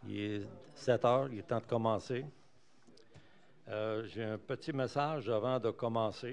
Il est 7 heures, il est temps de commencer. J'ai un petit message avant de commencer.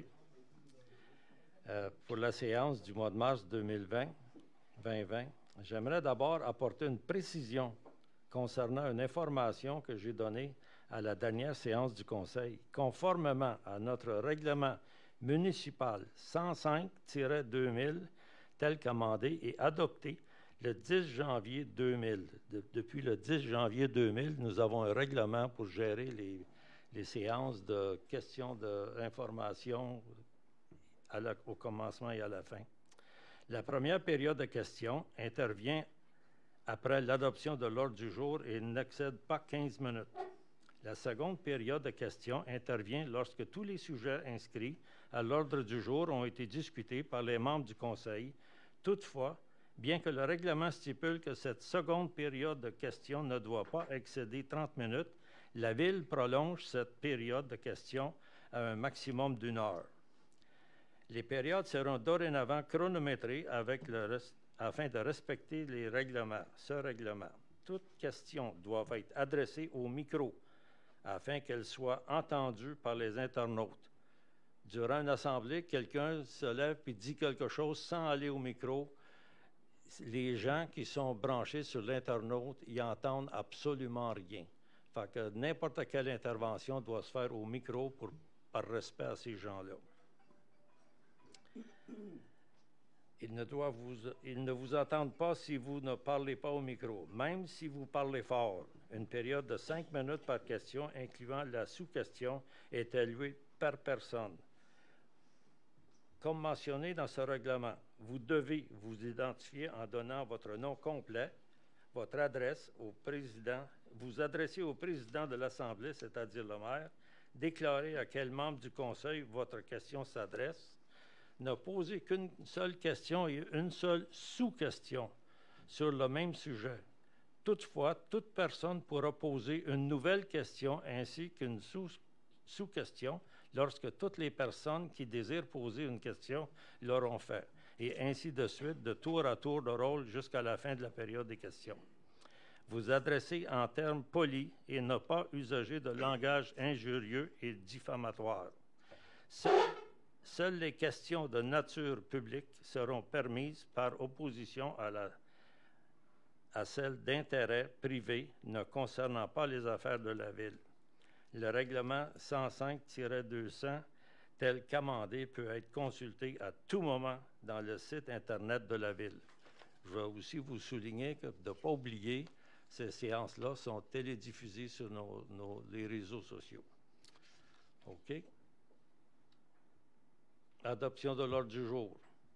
Pour la séance du mois de mars 2020, j'aimerais d'abord apporter une précision concernant une information que j'ai donnée à la dernière séance du Conseil. Conformément à notre règlement municipal 105-2000, tel qu'amendé et adopté le 10 janvier 2000. Depuis le 10 janvier 2000, nous avons un règlement pour gérer les séances de questions d'information au commencement et à la fin. La première période de questions intervient après l'adoption de l'ordre du jour et n'excède pas 15 minutes. La seconde période de questions intervient lorsque tous les sujets inscrits à l'ordre du jour ont été discutés par les membres du Conseil. Toutefois, bien que le règlement stipule que cette seconde période de questions ne doit pas excéder 30 minutes, la Ville prolonge cette période de questions à un maximum d'1 heure. Les périodes seront dorénavant chronométrées afin de respecter ce règlement. Toutes questions doivent être adressées au micro afin qu'elles soient entendues par les internautes. Durant une assemblée, quelqu'un se lève et dit quelque chose sans aller au micro. Les gens qui sont branchés sur l'internaute, ils n'entendent absolument rien. Fait que n'importe quelle intervention doit se faire au micro par respect à ces gens-là. Ils ne vous entendent pas si vous ne parlez pas au micro, même si vous parlez fort. Une période de 5 minutes par question, incluant la sous-question, est allouée par personne. Comme mentionné dans ce règlement, vous devez vous identifier en donnant votre nom complet, votre adresse au président, vous adresser au président de l'Assemblée, c'est-à-dire le maire, déclarer à quel membre du Conseil votre question s'adresse, ne poser qu'une seule question et une seule sous-question sur le même sujet. Toutefois, toute personne pourra poser une nouvelle question ainsi qu'une sous-question lorsque toutes les personnes qui désirent poser une question l'auront fait, et ainsi de suite, de tour à tour de rôle jusqu'à la fin de la période des questions. Vous adressez en termes polis et ne pas usager de langage injurieux et diffamatoire. Seules les questions de nature publique seront permises par opposition à celles d'intérêt privé ne concernant pas les affaires de la Ville. Le règlement 105-200, tel qu'amendé, peut être consulté à tout moment dans le site Internet de la Ville. Je vais aussi vous souligner que de ne pas oublier, ces séances-là sont télédiffusées sur les réseaux sociaux. OK? Adoption de l'ordre du jour.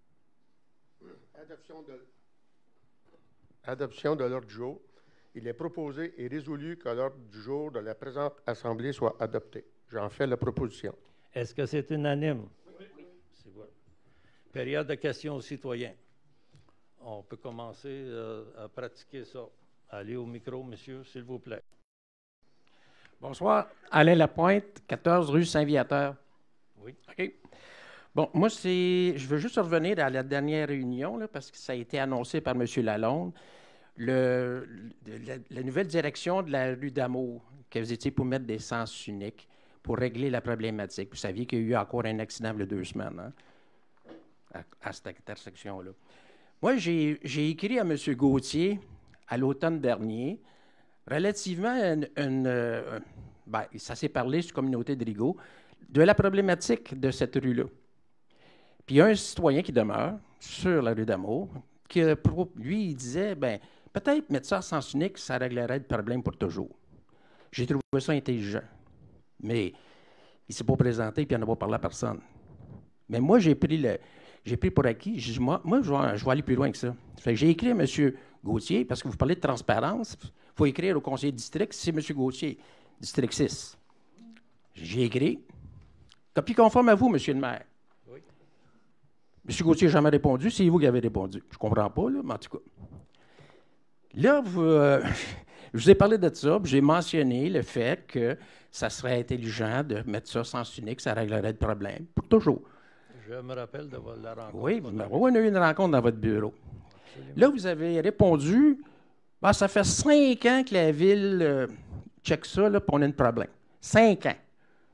Adoption de l'ordre du jour. Il est proposé et résolu que l'ordre du jour de la présente Assemblée soit adopté. J'en fais la proposition. Est-ce que c'est unanime? Oui. C'est bon. Période de questions aux citoyens. On peut commencer à pratiquer ça. Allez au micro, monsieur, s'il vous plaît. Bonsoir. Alain Lapointe, 14 rue Saint-Viateur. Oui. OK. Bon, moi, je veux juste revenir à la dernière réunion, là, parce que ça a été annoncé par M. Lalonde. La nouvelle direction de la rue d'Amour, que vous étiez pour mettre des sens uniques pour régler la problématique. Vous saviez qu'il y a eu encore un accident il y a 2 semaines à cette intersection-là. Moi, j'ai écrit à M. Gauthier à l'automne dernier relativement ça s'est parlé sur la communauté de Rigaud, de la problématique de cette rue-là. Puis il y a un citoyen qui demeure sur la rue d'Amour, qui, lui, il disait, peut-être mettre ça à sens unique, ça réglerait le problème pour toujours. J'ai trouvé ça intelligent. Mais il ne s'est pas présenté et il n'en a pas parlé à personne. Mais moi, j'ai pris pour acquis, j'ai dit, moi je vais aller plus loin que ça. Fait que j'ai écrit à M. Gauthier, parce que vous parlez de transparence, il faut écrire au conseiller de district, c'est M. Gauthier, district 6. J'ai écrit, copie conforme à vous, M. le maire. Oui. M. Gauthier n'a jamais répondu, c'est vous qui avez répondu. Je ne comprends pas, là, mais en tout cas. Là, je vous ai parlé de ça, puis j'ai mentionné le fait que ça serait intelligent de mettre ça sens unique, ça réglerait le problème, pour toujours. Je me rappelle de la rencontre. Oui, on a eu une rencontre dans votre bureau. Absolument. Là, vous avez répondu Ben, ça fait 5 ans que la ville check ça, là, puis on a un problème. 5 ans.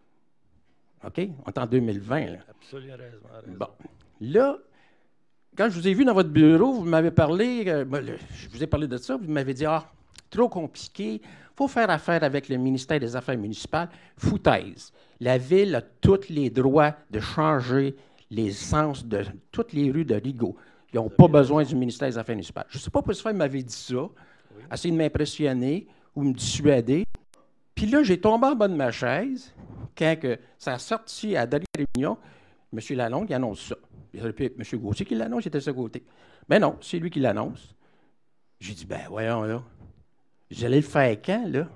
OK? On est en 2020, là. Absolument raison. Bon. Là, quand je vous ai vu dans votre bureau, vous m'avez parlé, je vous ai parlé de ça, vous m'avez dit, trop compliqué, il faut faire affaire avec le ministère des Affaires municipales. Foutaise. La ville a tous les droits de changer les sens de toutes les rues de Rigaud. Ils n'ont pas besoin du ministère des Affaires municipales. Je ne sais pas pourquoi il m'avait dit ça, essayer de m'impressionner ou me dissuader. Puis là, j'ai tombé en bas de ma chaise quand ça a sorti à la dernière réunion. M. Lalonde, il annonce ça. Il aurait pu être M. Gauthier qui l'annonce, j'étais de ce côté. Mais non, c'est lui qui l'annonce. J'ai dit, ben voyons là. J'allais le faire quand, là?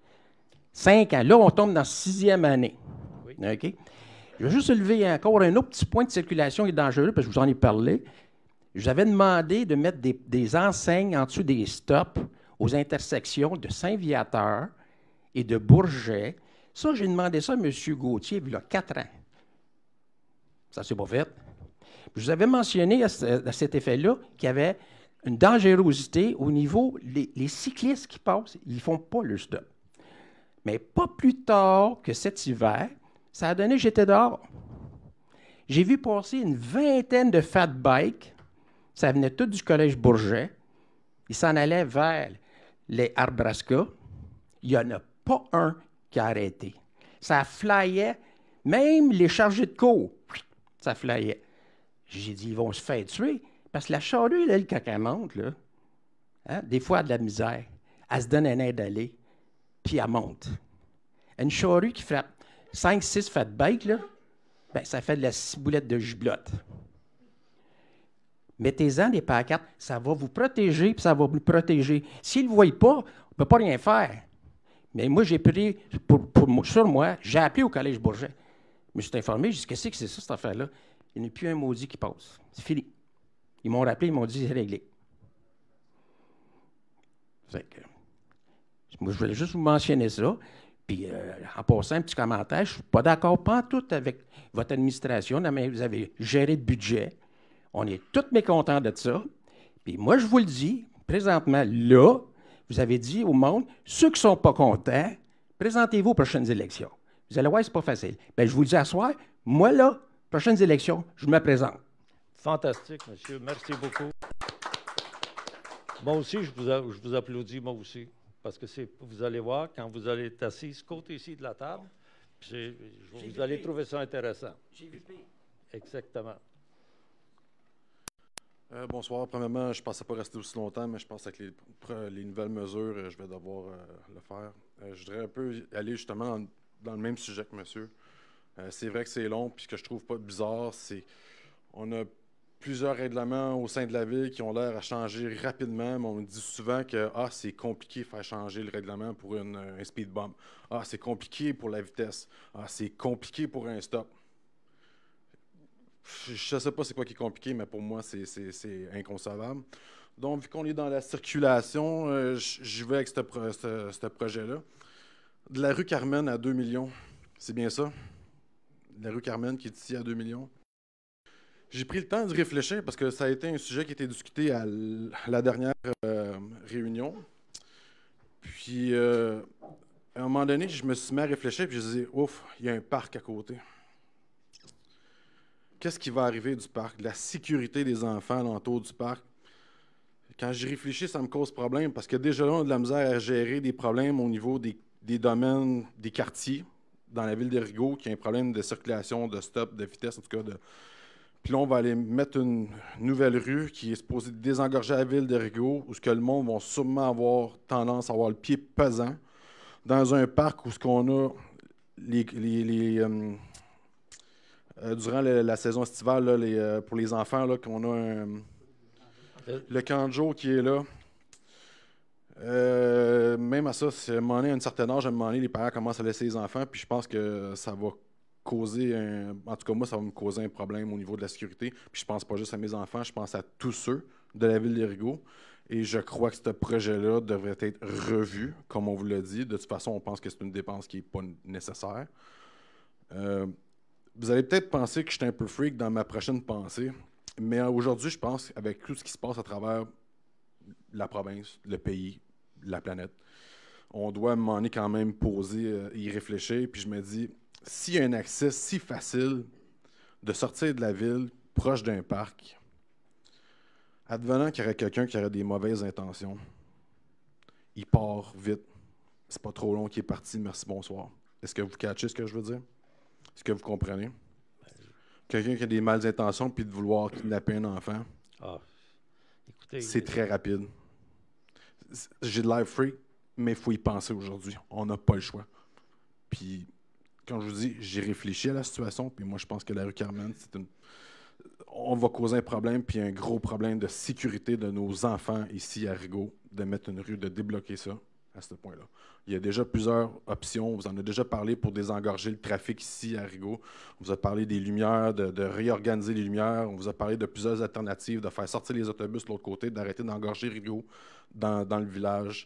5 ans. Là, on tombe dans la 6e année. Oui. OK? Je vais juste lever encore un autre petit point de circulation qui est dangereux, parce que je vous en ai parlé. J'avais demandé de mettre des enseignes en dessous des stops aux intersections de Saint-Viateur et de Bourget. Ça, j'ai demandé ça à M. Gauthier il y a 4 ans. Ça ne s'est pas fait. Je vous avais mentionné à cet effet-là qu'il y avait une dangerosité au niveau les cyclistes qui passent, ils ne font pas le stop. Mais pas plus tard que cet hiver, ça a donné que j'étais dehors. J'ai vu passer une vingtaine de fat bikes. Ça venait tout du collège Bourget. Ils s'en allaient vers les Arbraska. Il n'y en a pas un qui a arrêté. Ça flyait. Même les chargés de cours, ça flyait. J'ai dit, ils vont se faire tuer. Parce que la charrue, là, quand elle monte, là, hein, des fois, elle a de la misère. Elle se donne un air d'aller, puis elle monte. Une charrue qui frappe 5-6 fat bikes, là, ben, ça fait de la ciboulette de giblotte. Mettez-en des pancartes, ça va vous protéger, puis ça va vous protéger. S'ils ne le voient pas, on ne peut pas rien faire. Mais moi, j'ai pris, sur moi, j'ai appelé au Collège Bourget. Je me suis informé, j'ai dit, qu'est-ce que c'est ça, cette affaire-là? Il n'y a plus un maudit qui passe. C'est fini. Ils m'ont rappelé, ils m'ont dit, c'est réglé. Fait que, moi, je voulais juste vous mentionner ça. Puis, en passant, un petit commentaire, je ne suis pas d'accord pantoute avec votre administration, mais vous avez géré le budget. On est tous mécontents de ça. Puis moi, je vous le dis, présentement, là, vous avez dit au monde, ceux qui ne sont pas contents, présentez-vous aux prochaines élections. Vous allez voir, c'est pas facile. Bien, je vous le dis à soir, moi, là, prochaines élections, je me présente. Fantastique, monsieur. Merci beaucoup. Moi aussi, je vous applaudis, moi aussi. Parce que vous allez voir, quand vous allez être assis ce côté-ci de la table, vous allez trouver ça intéressant. Exactement. Bonsoir. Premièrement, je ne pensais pas rester aussi longtemps, mais je pense qu'avec les nouvelles mesures, je vais devoir le faire. Je voudrais un peu aller justement dans le même sujet que monsieur. C'est vrai que c'est long, puis ce que je trouve pas bizarre, c'est on a plusieurs règlements au sein de la ville qui ont l'air à changer rapidement, mais on dit souvent que c'est compliqué de faire changer le règlement pour un speed bump. C'est compliqué pour la vitesse. C'est compliqué pour un stop. Je ne sais pas c'est quoi qui est compliqué, mais pour moi, c'est inconcevable. Donc, vu qu'on est dans la circulation, je vais avec ce projet-là. De la rue Carmen à 2 millions, c'est bien ça? De la rue Carmen qui est ici à 2 millions. J'ai pris le temps de réfléchir parce que ça a été un sujet qui a été discuté à la dernière réunion. Puis, à un moment donné, je me suis mis à réfléchir et je me suis dit, ouf, il y a un parc à côté. Qu'est-ce qui va arriver du parc? De la sécurité des enfants alentour du parc. Quand j'y réfléchis, ça me cause problème parce que déjà là, on a de la misère à gérer des problèmes au niveau des domaines, des quartiers dans la ville de Rigaud, qui a un problème de circulation, de stop, de vitesse, en tout cas. Puis là, on va aller mettre une nouvelle rue qui est supposée désengorger la ville de Rigaud, où ce que le monde va sûrement avoir tendance à avoir le pied pesant, dans un parc où ce qu'on a durant la saison estivale, là, pour les enfants, là, qu'on a le camp de jour qui est là. Même à ça, à un un certain âge, à un moment donné, les parents commencent à laisser les enfants, puis je pense que ça va causer en tout cas, moi, ça va me causer un problème au niveau de la sécurité. Puis je pense pas juste à mes enfants, je pense à tous ceux de la ville de Rigaud. Et je crois que ce projet-là devrait être revu, comme on vous l'a dit. De toute façon, on pense que c'est une dépense qui n'est pas nécessaire. Vous allez peut-être penser que je suis un peu freak dans ma prochaine pensée, mais aujourd'hui, je pense, avec tout ce qui se passe à travers la province, le pays, la planète. On doit m'en est quand même poser, y réfléchir. Puis je me dis, s'il y a un accès si facile de sortir de la ville, proche d'un parc, advenant qu'il y aurait quelqu'un qui aurait des mauvaises intentions, il part vite. C'est pas trop long qu'il est parti, merci, bonsoir. Est-ce que vous catchez ce que je veux dire? Est-ce que vous comprenez? Quelqu'un qui a des mauvaises intentions puis de vouloir kidnapper un enfant, Écoutez, c'est très rapide. J'ai de l'air free, mais il faut y penser aujourd'hui. On n'a pas le choix. Puis, quand je vous dis, j'ai réfléchi à la situation, puis moi, je pense que la rue Carmen, on va causer un problème, puis un gros problème de sécurité de nos enfants ici à Rigaud, de mettre une rue, de débloquer ça à ce point-là. Il y a déjà plusieurs options. On vous en a déjà parlé pour désengorger le trafic ici à Rigaud. On vous a parlé des lumières, de réorganiser les lumières. On vous a parlé de plusieurs alternatives, de faire sortir les autobus de l'autre côté, d'arrêter d'engorger Rigaud dans le village.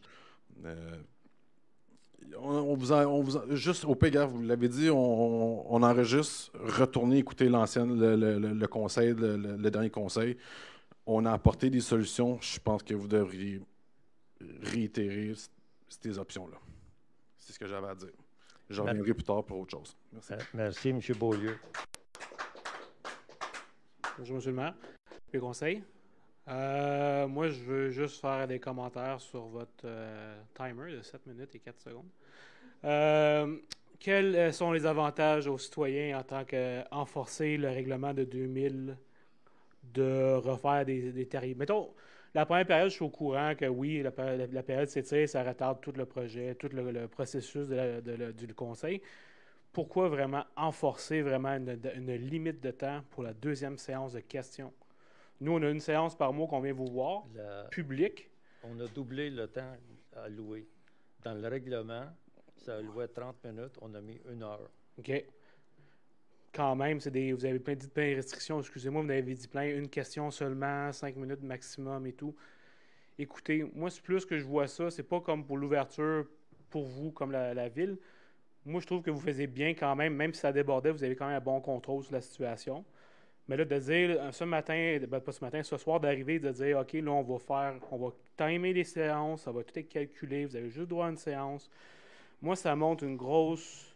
Juste au PGA, vous l'avez dit, on enregistre, retourner écouter le conseil, le dernier conseil. On a apporté des solutions. Je pense que vous devriez réitérer ces options-là. C'est ce que j'avais à dire. Je reviendrai plus tard pour autre chose. Merci. Merci, M. Beaulieu. Bonjour, M. le maire. Le conseil. Moi, je veux juste faire des commentaires sur votre timer de 7 minutes et 4 secondes. Quels sont les avantages aux citoyens en tant qu'enforcer le règlement de 2000 de refaire des tarifs? Mettons, la première période, je suis au courant que oui, la période s'étire, ça retarde tout le projet, tout le processus du conseil. Pourquoi vraiment enforcer vraiment une limite de temps pour la deuxième séance de questions? Nous, on a une séance par mois qu'on vient vous voir, publique. On a doublé le temps alloué. Dans le règlement, ça allouait 30 minutes, on a mis 1 heure. OK. Quand même, vous avez dit plein de restrictions. Excusez-moi, vous avez dit plein, une question seulement, 5 minutes maximum et tout. Écoutez, moi, c'est plus que je vois ça. C'est pas comme pour l'ouverture pour vous, comme la ville. Moi, je trouve que vous faisiez bien quand même si ça débordait, vous avez quand même un bon contrôle sur la situation. Mais là, de dire ce matin, pas ce matin, ce soir, d'arriver, de dire, OK, là, on va timer les séances, ça va tout être calculé, vous avez juste droit à une séance. Moi, ça montre une grosse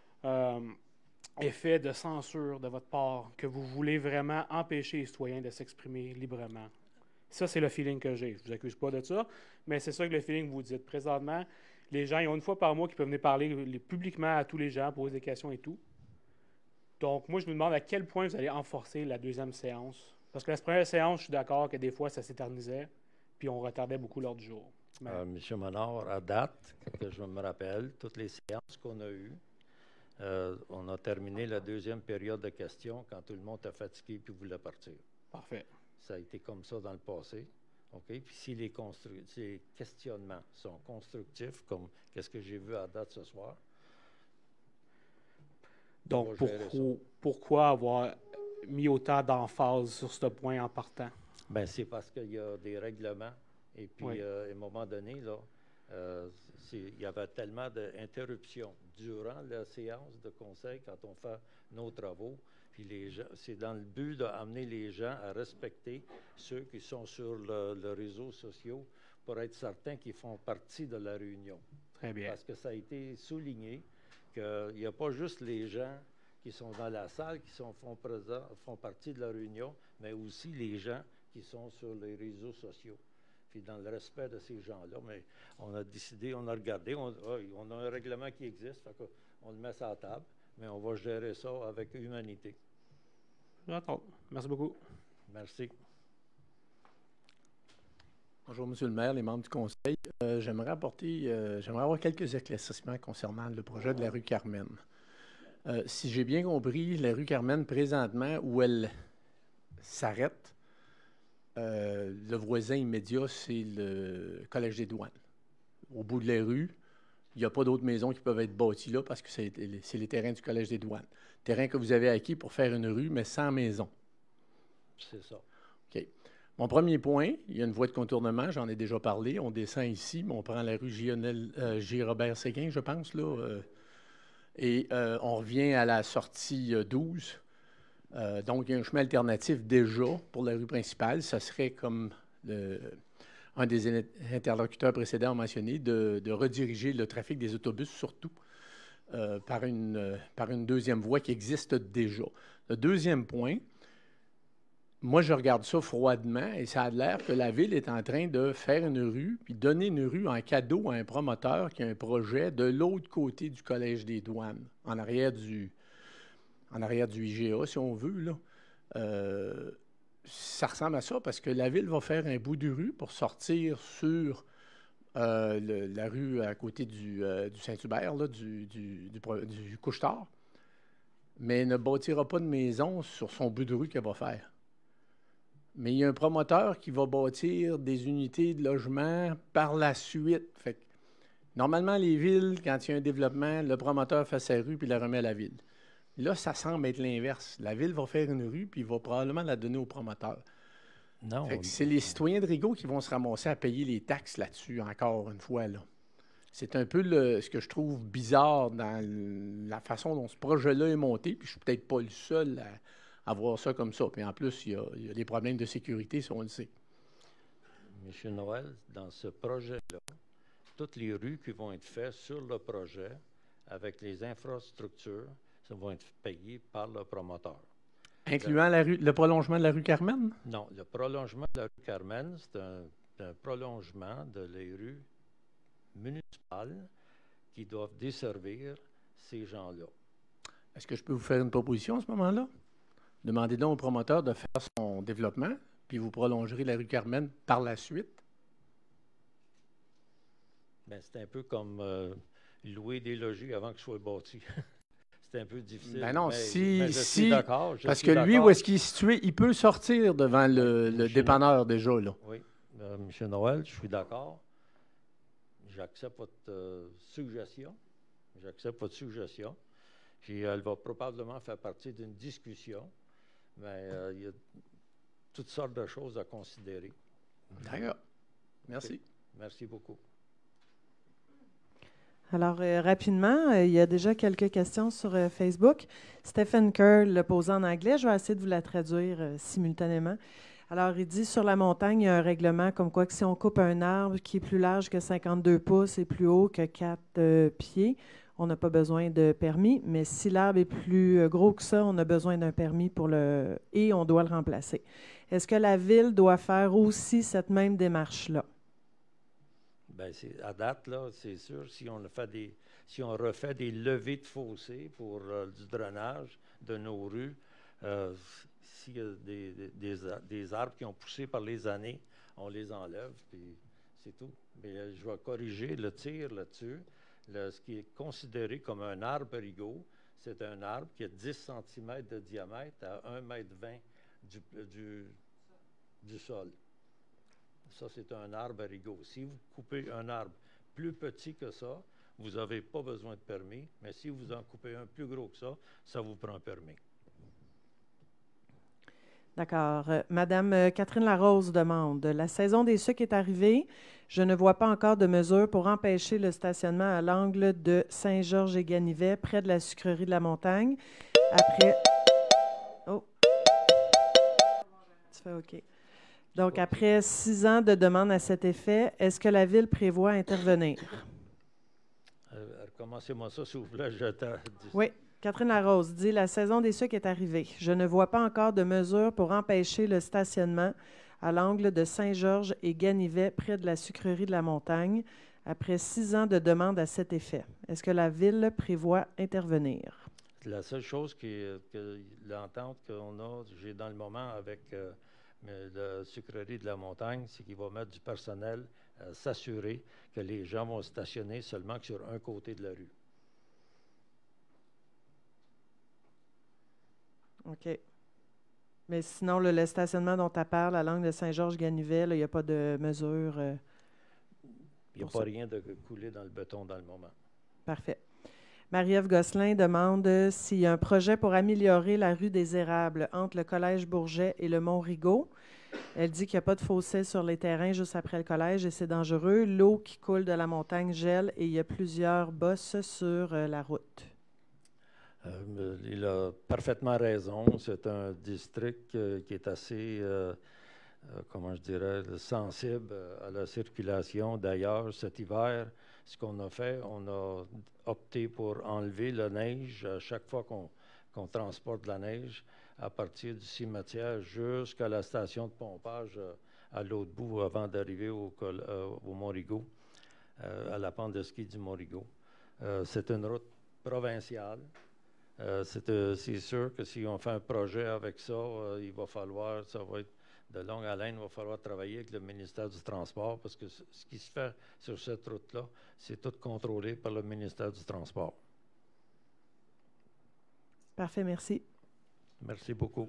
effet de censure de votre part, que vous voulez vraiment empêcher les citoyens de s'exprimer librement. Ça, c'est le feeling que j'ai. Je ne vous accuse pas de ça, mais c'est ça que le feeling que vous dites. Présentement, les gens, ils ont une fois par mois qui peuvent venir parler publiquement à tous les gens, poser des questions et tout. Donc, moi, je me demande à quel point vous allez enforcer la deuxième séance. Parce que la première séance, je suis d'accord que des fois, ça s'éternisait, puis on retardait beaucoup l'ordre du jour. M. Menard, à date, que je me rappelle, toutes les séances qu'on a eues, on a terminé la deuxième période de questions quand tout le monde était fatigué et voulait partir. Parfait. Ça a été comme ça dans le passé. OK? Puis si les questionnements sont constructifs, comme qu'est-ce que j'ai vu à date ce soir. Donc, pourquoi avoir mis autant d'emphase sur ce point en partant? Bien, c'est parce qu'il y a des règlements. Et puis, oui. À un moment donné, là, il y avait tellement d'interruptions durant la séance de conseil quand on fait nos travaux. Puis c'est dans le but d'amener les gens à respecter ceux qui sont sur le réseau social pour être certains qu'ils font partie de la réunion. Très bien. Parce que ça a été souligné qu'il n'y a pas juste les gens qui sont dans la salle qui font partie de la réunion, mais aussi les gens qui sont sur les réseaux sociaux. Puis dans le respect de ces gens-là, mais on a décidé, on a regardé, on a un règlement qui existe, fait qu'on le met sur la table, mais on va gérer ça avec humanité. J'entends. Merci beaucoup. Merci. Bonjour, M. le maire, les membres du conseil. J'aimerais avoir quelques éclaircissements concernant le projet de la rue Carmen. Si j'ai bien compris, la rue Carmen, présentement, où elle s'arrête, le voisin immédiat, c'est le Collège des douanes. Au bout de la rue, il n'y a pas d'autres maisons qui peuvent être bâties là parce que c'est les terrains du Collège des douanes. Terrain que vous avez acquis pour faire une rue, mais sans maison. C'est ça. OK. Mon premier point, il y a une voie de contournement, j'en ai déjà parlé. On descend ici, mais on prend la rue J. Robert-Séguin, je pense, là. Et on revient à la sortie 12. Donc, il y a un chemin alternatif déjà pour la rue principale. Ça serait comme un des interlocuteurs précédents mentionné, de rediriger le trafic des autobus surtout par une deuxième voie qui existe déjà. Le deuxième point, moi, je regarde ça froidement et ça a l'air que la Ville est en train de faire une rue, puis donner une rue en cadeau à un promoteur qui a un projet de l'autre côté du Collège des douanes, en arrière du IGA, si on veut, là. Ça ressemble à ça parce que la Ville va faire un bout de rue pour sortir sur la rue à côté du Saint-Hubert, là, du Couche-Tard, mais ne bâtira pas de maison sur son bout de rue qu'elle va faire. Mais il y a un promoteur qui va bâtir des unités de logement par la suite. Fait que, normalement, les villes, quand il y a un développement, le promoteur fait sa rue puis la remet à la ville. Là, ça semble être l'inverse. La ville va faire une rue puis il va probablement la donner au promoteur. Non. C'est les citoyens de Rigaud qui vont se ramasser à payer les taxes là-dessus, encore une fois. Là. C'est un peu ce que je trouve bizarre dans la façon dont ce projet-là est monté. Puis je ne suis peut-être pas le seul à voir ça comme ça. Puis en plus, il y a des problèmes de sécurité, si on le sait. M. Noël, dans ce projet-là, toutes les rues qui vont être faites sur le projet, avec les infrastructures, ça vont être payées par le promoteur. Incluant le prolongement de la rue Carmen? Non, le prolongement de la rue Carmen, c'est un prolongement de les rues municipales qui doivent desservir ces gens-là. Est-ce que je peux vous faire une proposition à ce moment-là? Demandez donc au promoteur de faire son développement, puis vous prolongerez la rue Carmen par la suite. Bien, c'est un peu comme louer des logis avant que ce soit bâti. C'est un peu difficile. Ben non, mais je suis d'accord. Parce que lui, où est-ce qu'il est situé, il peut sortir devant le dépanneur déjà, là. Oui. M. Noël, je suis d'accord. J'accepte votre suggestion. Puis elle va probablement faire partie d'une discussion. Mais il y a toutes sortes de choses à considérer. D'accord. Merci. Okay. Merci beaucoup. Alors, rapidement, il y a déjà quelques questions sur Facebook. Stephen Kerr l'a posé en anglais. Je vais essayer de vous la traduire simultanément. Alors, il dit, sur la montagne, il y a un règlement comme quoi que si on coupe un arbre qui est plus large que 52 pouces et plus haut que 4 pieds, on n'a pas besoin de permis. Mais si l'arbre est plus gros que ça, on a besoin d'un permis et on doit le remplacer. Est-ce que la Ville doit faire aussi cette même démarche-là? Bien, à date, là, c'est sûr, si on refait des levées de fossés pour du drainage de nos rues, s'il y a des arbres qui ont poussé par les années, on les enlève, puis c'est tout. Mais je vais corriger le tir là-dessus. Ce qui est considéré comme un arbre Rigaud, c'est un arbre qui a 10 cm de diamètre à 1,20 m du sol. Ça, c'est un arbre Rigaud. Si vous coupez un arbre plus petit que ça, vous n'avez pas besoin de permis, mais si vous en coupez un plus gros que ça vous prend un permis. D'accord. Madame Catherine Larose demande, la saison des sucres est arrivée. Je ne vois pas encore de mesures pour empêcher le stationnement à l'angle de Saint-Georges et Ganivet, près de la sucrerie de la Montagne. Après... Oh! Tu fais OK. Donc, après 6 ans de demande à cet effet, est-ce que la Ville prévoit intervenir? Recommencez-moi ça, s'il vous plaît. Oui. Catherine Larose dit, la saison des sucres est arrivée. Je ne vois pas encore de mesures pour empêcher le stationnement à l'angle de Saint-Georges et Ganivet, près de la sucrerie de la Montagne, après 6 ans de demande à cet effet. Est-ce que la Ville prévoit intervenir? La seule chose que l'entente j'ai dans le moment avec la sucrerie de la Montagne, c'est qu'il va mettre du personnel à s'assurer que les gens vont stationner seulement que sur un côté de la rue. OK. Mais sinon, le stationnement dont tu parles, à l'angle de Saint-Georges-Ganivet, il n'y a pas de mesure. Il n'y a pas rien de coulé dans le béton dans le moment. Parfait. Marie-Ève Gosselin demande s'il y a un projet pour améliorer la rue des Érables entre le Collège Bourget et le Mont-Rigaud. Elle dit qu'il n'y a pas de fossé sur les terrains juste après le collège et c'est dangereux. L'eau qui coule de la montagne gèle et il y a plusieurs bosses sur la route. Il a parfaitement raison. C'est un district qui est assez comment je dirais, sensibles à la circulation. D'ailleurs, cet hiver, ce qu'on a fait, on a opté pour enlever la neige à chaque fois qu'on transporte de la neige à partir du cimetière jusqu'à la station de pompage à l'autre bout avant d'arriver au Morigo, à la pente de ski du Morigo. C'est une route provinciale. C'est sûr que si on fait un projet avec ça, il va falloir, ça va être de longue haleine, il va falloir travailler avec le ministère du Transport parce que ce qui se fait sur cette route-là, c'est tout contrôlé par le ministère du Transport. Parfait, merci. Merci beaucoup.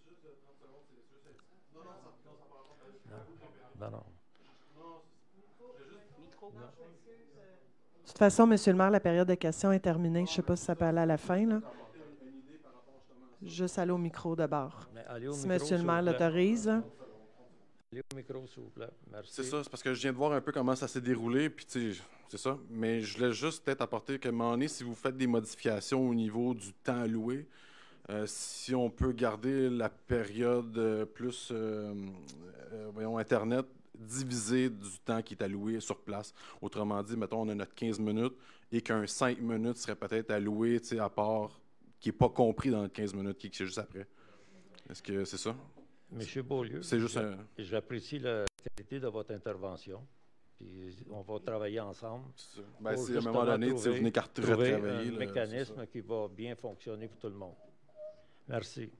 Non. De toute façon, M. le maire, la période de questions est terminée. Je ne sais pas si ça peut aller à la fin, là. Juste aller au micro d'abord. Si M. le maire l'autorise. Allez au micro, s'il vous plaît. Merci. C'est ça, c'est parce que je viens de voir un peu comment ça s'est déroulé, puis tu sais, c'est ça. Mais je voulais juste peut-être apporter qu'à un moment donné, si vous faites des modifications au niveau du temps alloué, si on peut garder la période plus, voyons, Internet, divisée du temps qui est alloué sur place. Autrement dit, mettons, on a notre 15 minutes et qu'un 5 minutes serait peut-être alloué, tu sais, à part, qui n'est pas compris dans le 15 minutes, qui est juste après. Est-ce que c'est ça? Monsieur Beaulieu, c'est juste j'apprécie la qualité de votre intervention. Puis on va travailler ensemble. Ben, si à un moment donné, vous venez trouver retravailler un mécanisme qui va bien fonctionner pour tout le monde. Merci.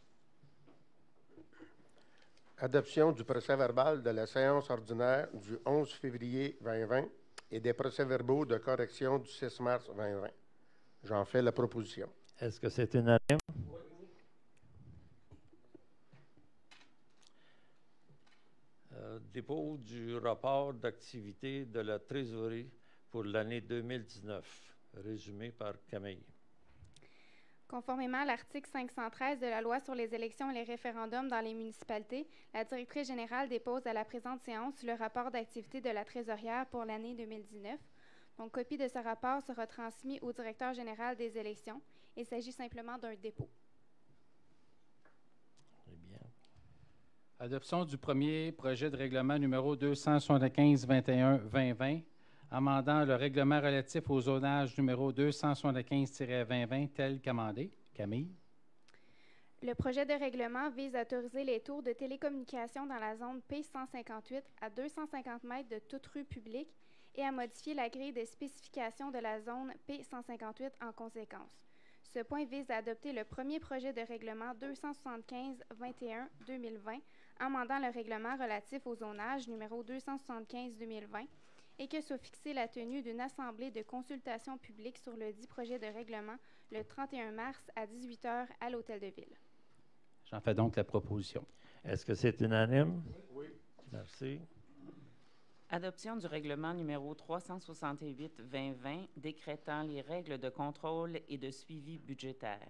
Adoption du procès-verbal de la séance ordinaire du 11 février 2020 et des procès-verbaux de correction du 6 mars 2020. J'en fais la proposition. Est-ce que c'est unanime? Dépôt du rapport d'activité de la trésorerie pour l'année 2019, résumé par Camille. Conformément à l'article 513 de la Loi sur les élections et les référendums dans les municipalités, la directrice générale dépose à la présente séance le rapport d'activité de la trésorière pour l'année 2019. Donc, copie de ce rapport sera transmise au directeur général des élections. Il s'agit simplement d'un dépôt. Très bien. Adoption du premier projet de règlement numéro 275-21-2020, amendant le règlement relatif au zonage numéro 275-2020 tel qu'amendé. Camille. Le projet de règlement vise à autoriser les tours de télécommunications dans la zone P158 à 250 mètres de toute rue publique et à modifier la grille de spécification de la zone P158 en conséquence. Ce point vise à adopter le premier projet de règlement 275-21-2020, amendant le règlement relatif au zonage numéro 275-2020 et que soit fixée la tenue d'une assemblée de consultation publique sur le dit projet de règlement le 31 mars à 18h à l'Hôtel de Ville. J'en fais donc la proposition. Est-ce que c'est unanime? Oui. Merci. Adoption du règlement numéro 368-2020 décrétant les règles de contrôle et de suivi budgétaire.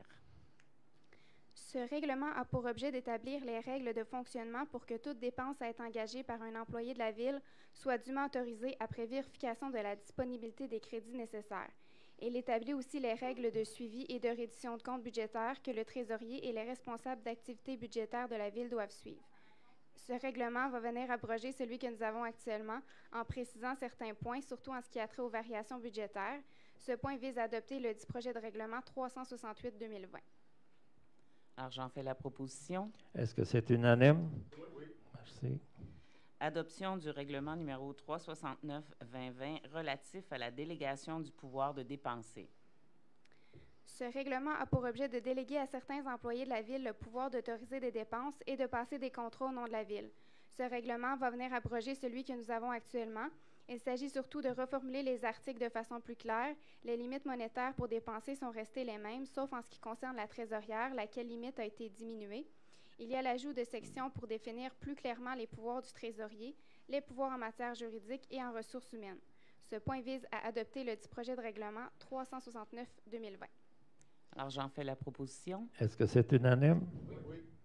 Ce règlement a pour objet d'établir les règles de fonctionnement pour que toute dépense à être engagée par un employé de la Ville soit dûment autorisée après vérification de la disponibilité des crédits nécessaires. Il établit aussi les règles de suivi et de reddition de comptes budgétaires que le trésorier et les responsables d'activités budgétaires de la Ville doivent suivre. Ce règlement va venir abroger celui que nous avons actuellement en précisant certains points, surtout en ce qui a trait aux variations budgétaires. Ce point vise à adopter le dit projet de règlement 368-2020. Alors, j'en fais la proposition. Est-ce que c'est unanime? Oui. Merci. Adoption du règlement numéro 369-2020 relatif à la délégation du pouvoir de dépenser. Ce règlement a pour objet de déléguer à certains employés de la Ville le pouvoir d'autoriser des dépenses et de passer des contrats au nom de la Ville. Ce règlement va venir abroger celui que nous avons actuellement. Il s'agit surtout de reformuler les articles de façon plus claire. Les limites monétaires pour dépenser sont restées les mêmes, sauf en ce qui concerne la trésorière, laquelle limite a été diminuée. Il y a l'ajout de sections pour définir plus clairement les pouvoirs du trésorier, les pouvoirs en matière juridique et en ressources humaines. Ce point vise à adopter le dit projet de règlement 369-2020. Alors, j'en fais la proposition. Est-ce que c'est unanime? Oui.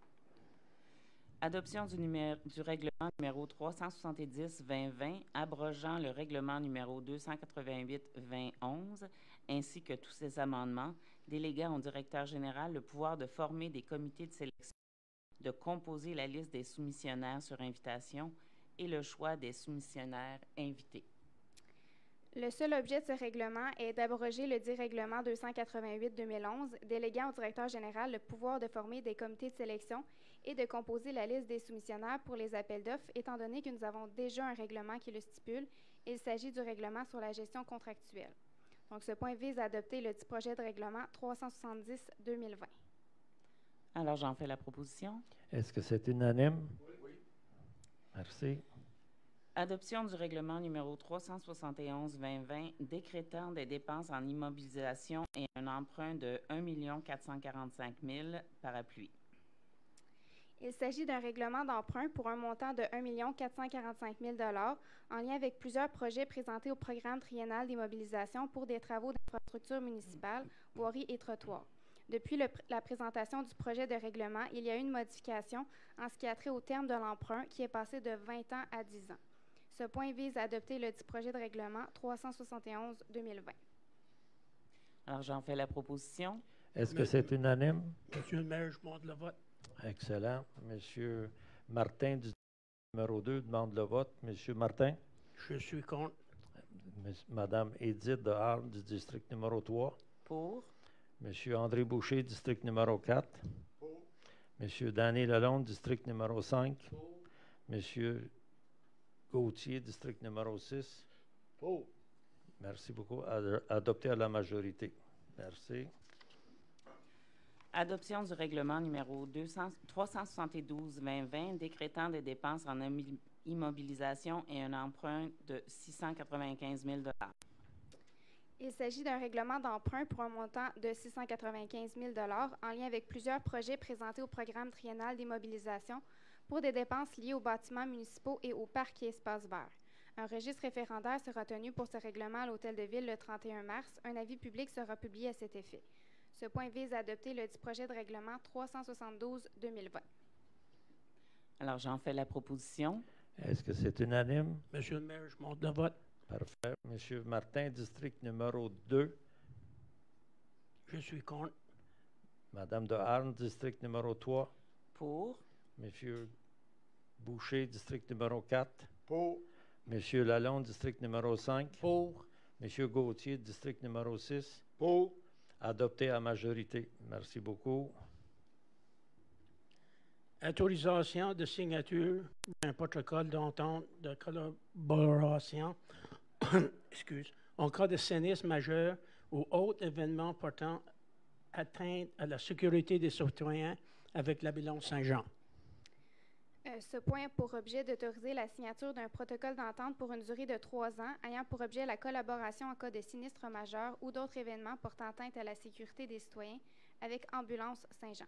Adoption du règlement numéro 370-2020, abrogeant le règlement numéro 288-2011, ainsi que tous ces amendements, déléguant au directeur général le pouvoir de former des comités de sélection de composer la liste des soumissionnaires sur invitation et le choix des soumissionnaires invités. Le seul objet de ce règlement est d'abroger le dit règlement 288-2011, déléguant au directeur général le pouvoir de former des comités de sélection et de composer la liste des soumissionnaires pour les appels d'offres, étant donné que nous avons déjà un règlement qui le stipule. Il s'agit du règlement sur la gestion contractuelle. Donc, ce point vise à adopter le dit projet de règlement 370-2020. Alors, j'en fais la proposition. Est-ce que c'est unanime? Oui. Merci. Adoption du règlement numéro 371-2020 décrétant des dépenses en immobilisation et un emprunt de 1 445 000 parapluie. Il s'agit d'un règlement d'emprunt pour un montant de 1 445 000 en lien avec plusieurs projets présentés au programme triennal d'immobilisation pour des travaux d'infrastructures municipales, voiries et trottoirs. Depuis la présentation du projet de règlement, il y a eu une modification en ce qui a trait au terme de l'emprunt qui est passé de 20 ans à 10 ans. Ce point vise à adopter le dit projet de règlement 371-2020. Alors, j'en fais la proposition. Est-ce que c'est unanime? Monsieur le maire, je monte le vote. Excellent. Monsieur Martin du numéro 2 demande le vote. Monsieur Martin? Je suis contre. Madame Édith de Arles du district numéro 3. Pour. Monsieur André Boucher, district numéro 4. Pour. Monsieur Danny Lalonde, district numéro 5. Pour. Monsieur Gauthier, district numéro 6. Pour. Merci beaucoup. Adopté à la majorité. Merci. Adoption du règlement numéro 372-2020 décrétant des dépenses en immobilisation et un emprunt de 695 000 $. Il s'agit d'un règlement d'emprunt pour un montant de 695 000 $ en lien avec plusieurs projets présentés au programme triennal d'immobilisation pour des dépenses liées aux bâtiments municipaux et aux parcs et espaces verts. Un registre référendaire sera tenu pour ce règlement à l'Hôtel de Ville le 31 mars. Un avis public sera publié à cet effet. Ce point vise à adopter le dit projet de règlement 372-2020. Alors, j'en fais la proposition. Est-ce que c'est unanime? Monsieur le maire, je monte le vote. Parfait. Monsieur Martin, district numéro 2. Je suis contre. Madame de Arles, district numéro 3. Pour. Monsieur Boucher, district numéro 4. Pour. Monsieur Lalonde, district numéro 5. Pour. Monsieur Gauthier, district numéro 6. Pour. Adopté à majorité. Merci beaucoup. Autorisation de signature d'un protocole d'entente de collaboration en cas de sinistre majeur ou autre événement portant atteinte à la sécurité des citoyens avec la Billon Saint-Jean. Ce point a pour objet d'autoriser la signature d'un protocole d'entente pour une durée de 3 ans, ayant pour objet la collaboration en cas de sinistre majeur ou d'autres événements portant atteinte à la sécurité des citoyens avec Ambulance Saint-Jean.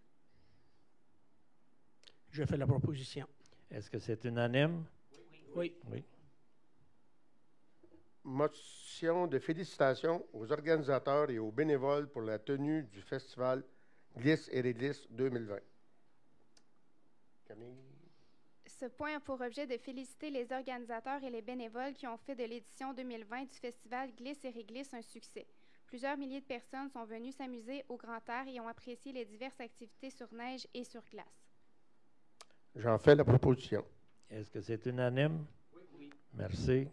Je fais la proposition. Est-ce que c'est unanime? Oui. Oui. Motion de félicitations aux organisateurs et aux bénévoles pour la tenue du festival Glisse et Réglisse 2020. Camille? Ce point a pour objet de féliciter les organisateurs et les bénévoles qui ont fait de l'édition 2020 du festival Glisse et Réglisse un succès. Plusieurs milliers de personnes sont venues s'amuser au grand air et ont apprécié les diverses activités sur neige et sur glace. J'en fais la proposition. Est-ce que c'est unanime? Oui. Merci.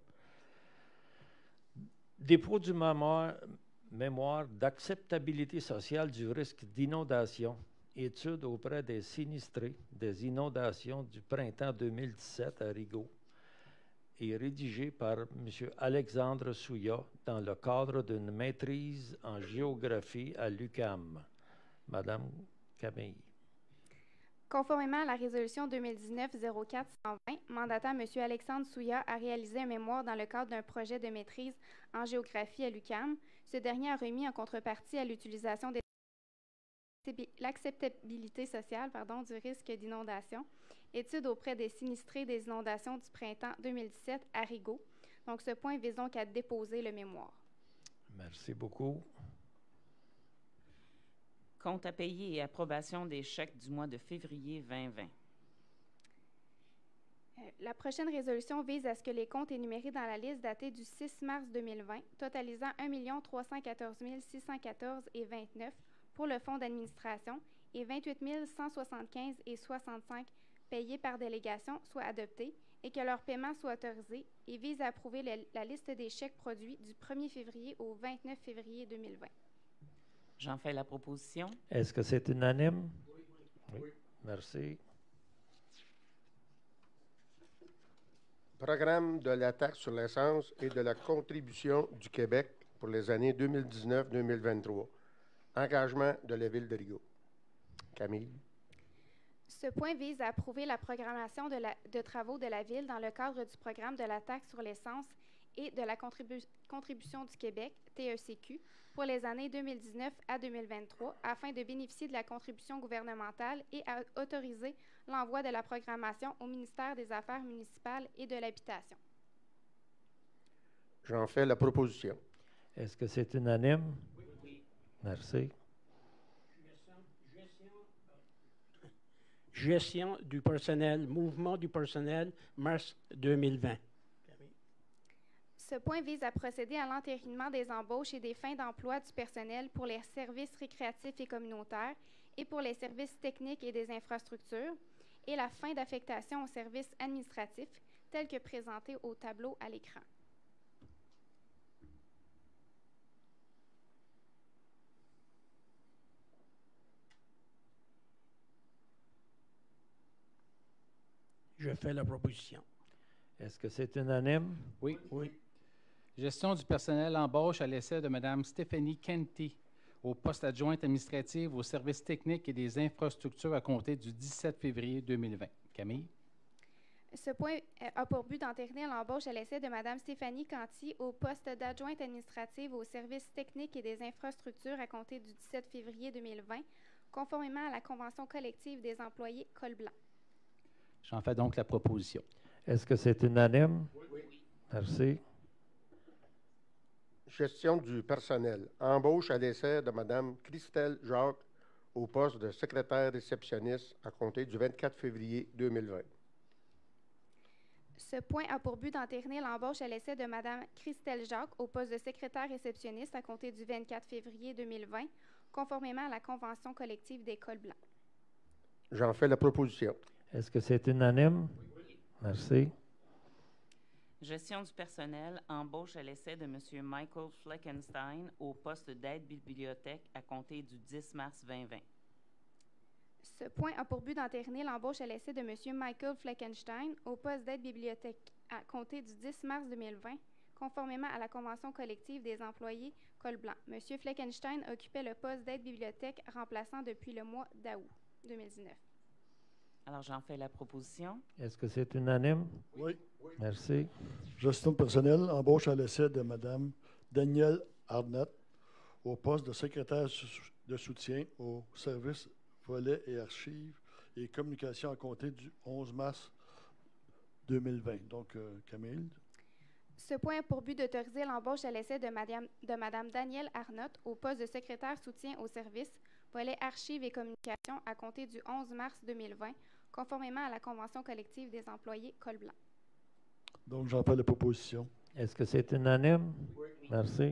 Dépôt du mémoire d'acceptabilité sociale du risque d'inondation. Étude auprès des sinistrés des inondations du printemps 2017 à Rigaud est rédigé par M. Alexandre Souya dans le cadre d'une maîtrise en géographie à l'UQAM. Madame Camille. Conformément à la résolution 2019-04-120, mandatant M. Alexandre Souya à réaliser un mémoire dans le cadre d'un projet de maîtrise en géographie à l'UQAM, ce dernier a remis en contrepartie à l'utilisation des l'acceptabilité sociale du risque d'inondation, étude auprès des sinistrés des inondations du printemps 2017 à Rigaud. Donc, ce point vise donc à déposer le mémoire. Merci beaucoup. Compte à payer et approbation des chèques du mois de février 2020. La prochaine résolution vise à ce que les comptes énumérés dans la liste datée du 6 mars 2020, totalisant 1 314 614,29 pour le fonds d'administration et 28 175,65 payés par délégation soient adoptés et que leur paiement soit autorisé et vise à approuver la liste des chèques produits du 1er février au 29 février 2020. J'en fais la proposition. Est-ce que c'est unanime? Oui. Merci. Programme de la taxe sur l'essence et de la contribution du Québec pour les années 2019-2023. Engagement de la Ville de Rigaud. Camille. Ce point vise à approuver la programmation de travaux de la Ville dans le cadre du programme de la taxe sur l'essence et de la contribution du Québec, TECQ, pour les années 2019 à 2023, afin de bénéficier de la contribution gouvernementale et à autoriser l'envoi de la programmation au ministère des Affaires municipales et de l'Habitation. J'en fais la proposition. Est-ce que c'est unanime? Oui. Merci. Gestion du personnel, mouvement du personnel, mars 2020. Ce point vise à procéder à l'entérinement des embauches et des fins d'emploi du personnel pour les services récréatifs et communautaires et pour les services techniques et des infrastructures et la fin d'affectation aux services administratifs tels que présentés au tableau à l'écran. Je fais la proposition. Est-ce que c'est unanime? Oui. Oui. Gestion du personnel, embauche à l'essai de Mme Stéphanie Kenty au poste adjointe administrative aux services techniques et des infrastructures à compter du 17 février 2020. Camille? Ce point a pour but d'entériner l'embauche à l'essai de Mme Stéphanie Kenty au poste d'adjointe administrative aux services techniques et des infrastructures à compter du 17 février 2020, conformément à la Convention collective des employés Col Blanc. J'en fais donc la proposition. Est-ce que c'est unanime? Oui. Merci. Gestion du personnel. Embauche à l'essai de Mme Christelle Jacques au poste de secrétaire réceptionniste à compter du 24 février 2020. Ce point a pour but d'entériner l'embauche à l'essai de Mme Christelle Jacques au poste de secrétaire réceptionniste à compter du 24 février 2020, conformément à la Convention collective des Cols Blancs. J'en fais la proposition. Est-ce que c'est unanime? Oui. Merci. Gestion du personnel, embauche à l'essai de M. Michael Fleckenstein au poste d'aide-bibliothèque à compter du 10 mars 2020. Ce point a pour but d'entériner l'embauche à l'essai de M. Michael Fleckenstein au poste d'aide-bibliothèque à compter du 10 mars 2020, conformément à la Convention collective des employés Col Blanc. M. Fleckenstein occupait le poste d'aide-bibliothèque remplaçant depuis le mois d'août 2019. Alors, j'en fais la proposition. Est-ce que c'est unanime? Oui. Merci. Gestion personnelle, embauche à l'essai de Mme Danielle Arnott au poste de secrétaire de soutien au service volets et archives et communications à compter du 11 mars 2020. Donc, Camille. Ce point a pour but d'autoriser l'embauche à l'essai de Mme Danielle Arnott au poste de secrétaire soutien au service volets archives et communications à compter du 11 mars 2020, conformément à la Convention collective des employés Col Blanc. Donc, j'en fais la proposition. Est-ce que c'est unanime? Oui. Merci.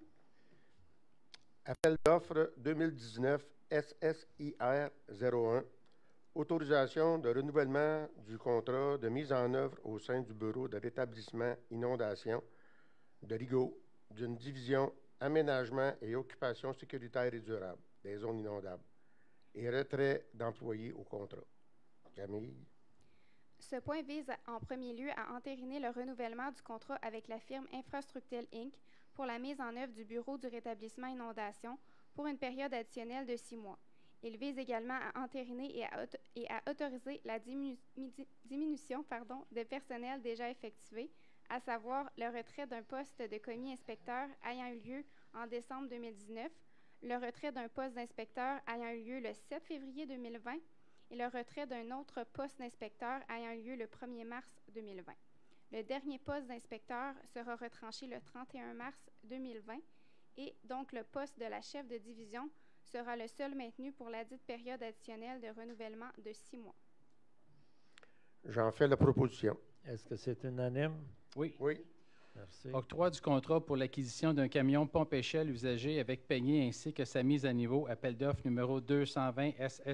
Appel d'offres 2019 SSIR 01. Autorisation de renouvellement du contrat de mise en œuvre au sein du Bureau de rétablissement inondation de Rigaud d'une division aménagement et occupation sécuritaire et durable des zones inondables et retrait d'employés au contrat. Camille. Ce point vise en premier lieu à entériner le renouvellement du contrat avec la firme Infrastructel Inc. pour la mise en œuvre du Bureau du rétablissement inondation pour une période additionnelle de 6 mois. Il vise également à entériner et à autoriser la diminution de personnel déjà effectué, à savoir le retrait d'un poste de commis inspecteur ayant eu lieu en décembre 2019, le retrait d'un poste d'inspecteur ayant eu lieu le 7 février 2020 et le retrait d'un autre poste d'inspecteur ayant eu lieu le 1er mars 2020. Le dernier poste d'inspecteur sera retranché le 31 mars 2020 et donc le poste de la chef de division sera le seul maintenu pour la dite période additionnelle de renouvellement de 6 mois. J'en fais la proposition. Est-ce que c'est unanime? Oui. Oui. Merci. Octroi du contrat pour l'acquisition d'un camion pompe-échelle usagé avec peignée ainsi que sa mise à niveau. Appel d'offres numéro 220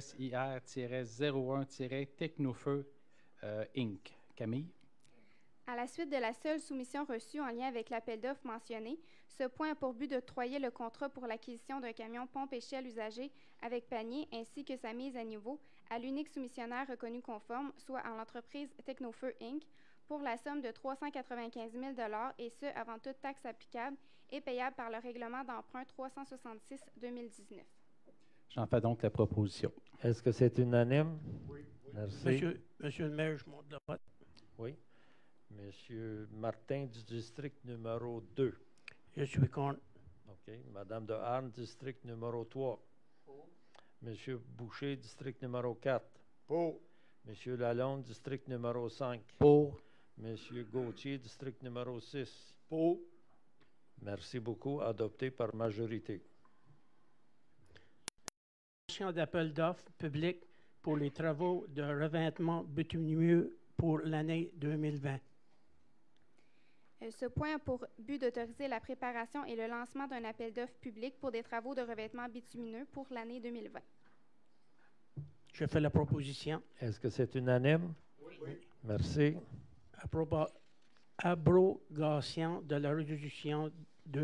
SSIR-01-Technofeu Inc. Camille? À la suite de la seule soumission reçue en lien avec l'appel d'offres mentionné, ce point a pour but d'octroyer le contrat pour l'acquisition d'un camion pompe-échelle usagé avec panier ainsi que sa mise à niveau à l'unique soumissionnaire reconnu conforme, soit à l'entreprise Technofeu Inc., pour la somme de 395 000 $ et ce, avant toute taxe applicable et payable par le règlement d'emprunt 366-2019. J'en fais donc la proposition. Est-ce que c'est unanime? Oui. Merci. Monsieur le maire, je monte la vote. Oui. Monsieur Martin du district numéro 2. Je suis contre. OK. Madame de Harne, district numéro 3. Pour. Monsieur Boucher, district numéro 4. Pour. Monsieur Lalonde, district numéro 5. Pour. Monsieur Gauthier, district numéro 6. Pour. Merci beaucoup. Adopté par majorité. D'appel d'offres public pour les travaux de revêtement bitumineux pour l'année 2020. Ce point a pour but d'autoriser la préparation et le lancement d'un appel d'offres public pour des travaux de revêtement bitumineux pour l'année 2020. Je fais la proposition. Est-ce que c'est unanime? Oui. Merci. Abrogation de la résolution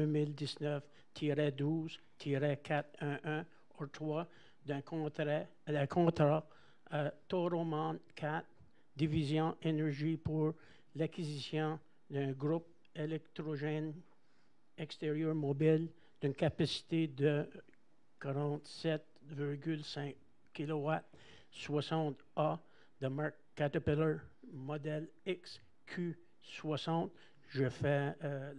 2019-12-411 au 3 d'un contrat à Toroman 4, Division Énergie pour l'acquisition d'un groupe électrogène extérieur mobile d'une capacité de 47,5 kW 60A de marque Caterpillar, modèle XQ60. Je fais...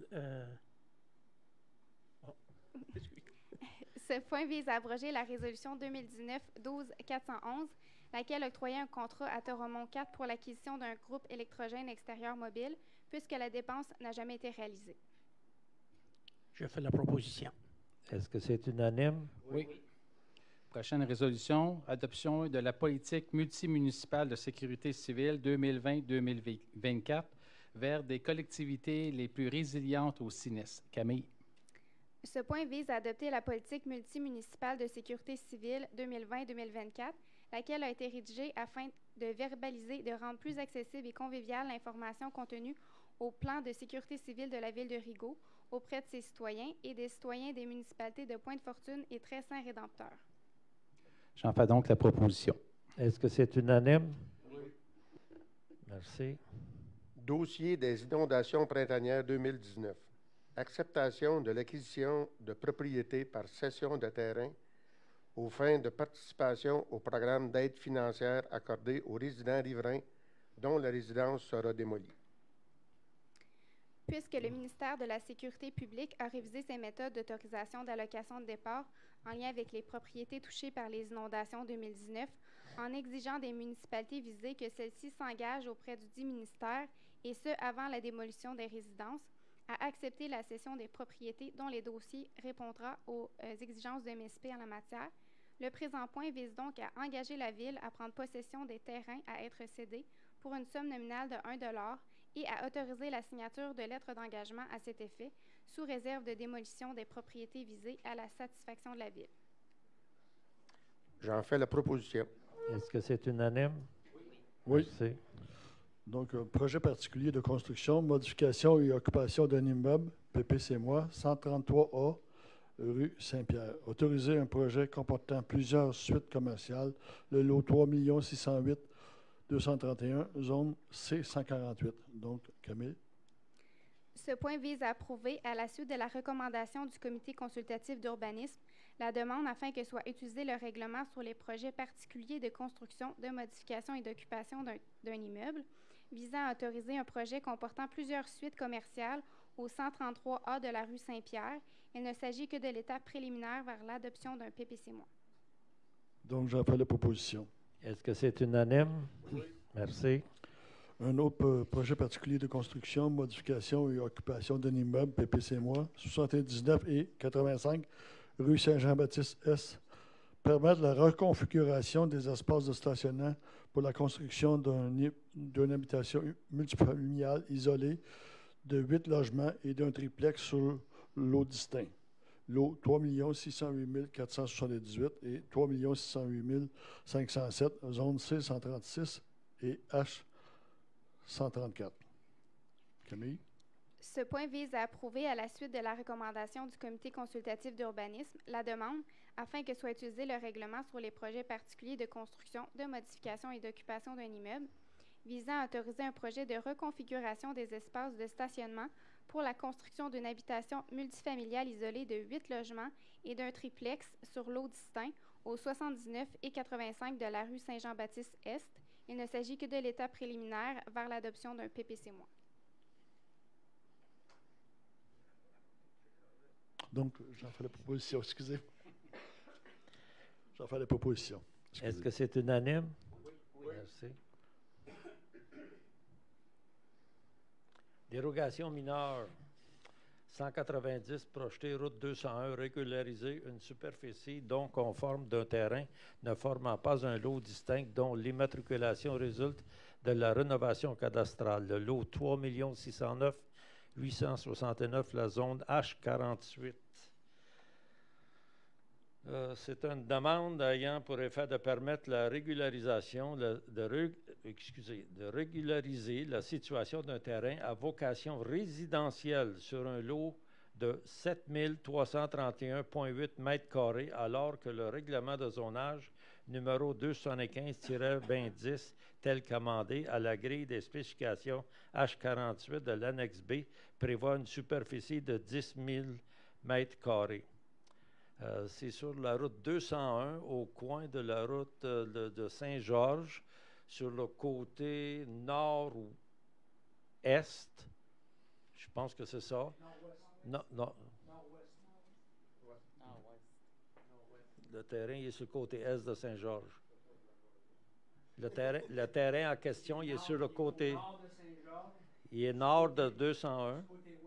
Ce point vise à abroger la résolution 2019-12-411, laquelle octroyait un contrat à Toromont 4 pour l'acquisition d'un groupe électrogène extérieur mobile, puisque la dépense n'a jamais été réalisée. Je fais la proposition. Est-ce que c'est unanime? Oui. Prochaine résolution, adoption de la politique multimunicipale de sécurité civile 2020-2024 vers des collectivités les plus résilientes au sinistre. Camille? Ce point vise à adopter la politique multimunicipale de sécurité civile 2020-2024, laquelle a été rédigée afin de verbaliser, de rendre plus accessible et conviviale l'information contenue au plan de sécurité civile de la ville de Rigaud auprès de ses citoyens et des citoyens des municipalités de Pointe-Fortune et Très-Saint-Rédempteur. J'en fais donc la proposition. Est-ce que c'est unanime? Oui. Merci. Dossier des inondations printanières 2019. Acceptation de l'acquisition de propriétés par cession de terrain aux fins de participation au programme d'aide financière accordé aux résidents riverains dont la résidence sera démolie. Puisque le ministère de la Sécurité publique a révisé ses méthodes d'autorisation d'allocation de départ en lien avec les propriétés touchées par les inondations 2019, en exigeant des municipalités visées que celles-ci s'engagent auprès du dit ministère, et ce, avant la démolition des résidences, à accepter la cession des propriétés dont les dossiers répondra aux exigences de MSP en la matière. Le présent point vise donc à engager la Ville à prendre possession des terrains à être cédés pour une somme nominale de 1 $ et à autoriser la signature de lettres d'engagement à cet effet, sous réserve de démolition des propriétés visées à la satisfaction de la Ville. J'en fais la proposition. Est-ce que c'est unanime? Oui. Merci. Donc, projet particulier de construction, modification et occupation d'un immeuble, PPC-moi, 133A, rue Saint-Pierre. Autoriser un projet comportant plusieurs suites commerciales, le lot 3 608 231, zone C148. Donc, Camille. Ce point vise à approuver, à la suite de la recommandation du Comité consultatif d'urbanisme, la demande afin que soit utilisé le règlement sur les projets particuliers de construction, de modification et d'occupation d'un immeuble, visant à autoriser un projet comportant plusieurs suites commerciales au 133A de la rue Saint-Pierre. Il ne s'agit que de l'étape préliminaire vers l'adoption d'un PPC-moi. Donc, j'en fais la proposition. Est-ce que c'est unanime? Oui. Merci. Un autre projet particulier de construction, modification et occupation d'un immeuble, PPC-moi, 79 et 85, rue Saint-Jean-Baptiste-Est, permettre la reconfiguration des espaces de stationnement pour la construction d'une habitation multifamiliale isolée de 8 logements et d'un triplex sur lot distinct. Lot 3 608 478 et 3 608 507, zone C136 et H134. Camille? Ce point vise à approuver, à la suite de la recommandation du Comité consultatif d'urbanisme, la demande afin que soit utilisé le règlement sur les projets particuliers de construction, de modification et d'occupation d'un immeuble, visant à autoriser un projet de reconfiguration des espaces de stationnement pour la construction d'une habitation multifamiliale isolée de 8 logements et d'un triplex sur lot distinct au 79 et 85 de la rue Saint-Jean-Baptiste-Est. Il ne s'agit que de l'étape préliminaire vers l'adoption d'un PPC-. Donc, j'en fais la proposition, excusez. J'en fais la proposition. Excusez. Est-ce que c'est unanime? Oui. Merci. Dérogation mineure. 190, projeté route 201, régulariser une superficie non conforme d'un terrain ne formant pas un lot distinct dont l'immatriculation résulte de la rénovation cadastrale. Le lot 3 609 869, la zone H48. C'est une demande ayant pour effet de permettre la régularisation, de régulariser la situation d'un terrain à vocation résidentielle sur un lot de 7 331,8 mètres carrés, alors que le règlement de zonage numéro 275-2010, tel qu'amendé à la grille des spécifications H48 de l'annexe B, prévoit une superficie de 10 000 mètres carrés. C'est sur la route 201, au coin de la route de Saint-Georges, sur le côté nord-est. Je pense que c'est ça. Non. Le terrain il est sur le côté est de Saint-Georges. Le terrain en question, il est sur le côté. Il est nord de 201.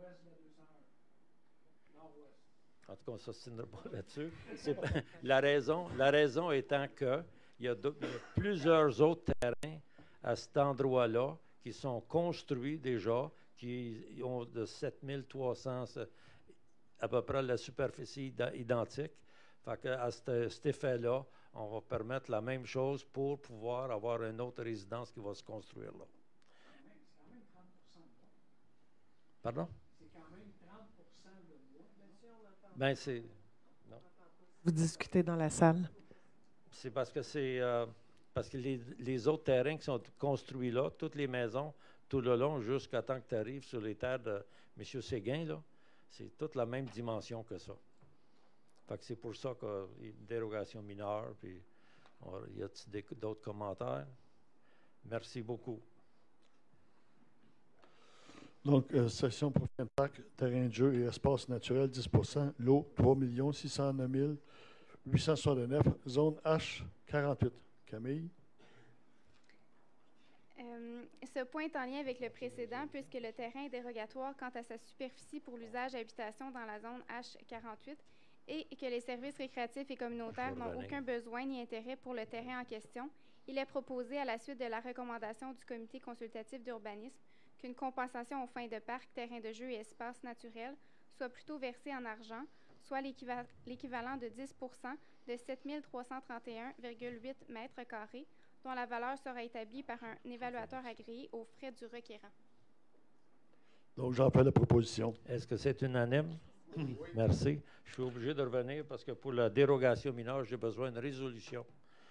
En tout cas, on ne s'obstinera pas là-dessus. La raison étant qu'il y a plusieurs autres terrains à cet endroit-là qui sont construits déjà, qui ont de 7300, à peu près la superficie identique. Fait qu'à cet effet-là, on va permettre la même chose pour pouvoir avoir une autre résidence qui va se construire là. C'est quand même 30 de moins. Pardon? C'est quand même 30 de moins. Ben, c'est... Non. Vous discutez dans la salle. C'est parce que parce que les autres terrains qui sont construits là, toutes les maisons, tout le long, jusqu'à temps que tu arrives sur les terres de M. Séguin, là, c'est toute la même dimension que ça. Fait que c'est pour ça qu'il y a une dérogation mineure. Puis, y a-t-il d'autres commentaires? Merci beaucoup. Donc, section prochain parc, terrain de jeu et espace naturel, 10 lot 3 609 869, zone H48. Camille? Ce point est en lien avec le précédent, puisque le terrain est dérogatoire quant à sa superficie pour l'usage habitation dans la zone H48 et que les services récréatifs et communautaires n'ont aucun besoin ni intérêt pour le terrain en question. Il est proposé, à la suite de la recommandation du Comité consultatif d'urbanisme, qu'une compensation aux fins de parc, terrain de jeu et espace naturel soit plutôt versée en argent, soit l'équivalent de 10 de 7 331,8 mètres carrés, dont la valeur sera établie par un évaluateur agréé aux frais du requérant. Donc, j'en fais la proposition. Est-ce que c'est unanime? Oui. Merci. Je suis obligé de revenir parce que pour la dérogation mineure, j'ai besoin d'une résolution.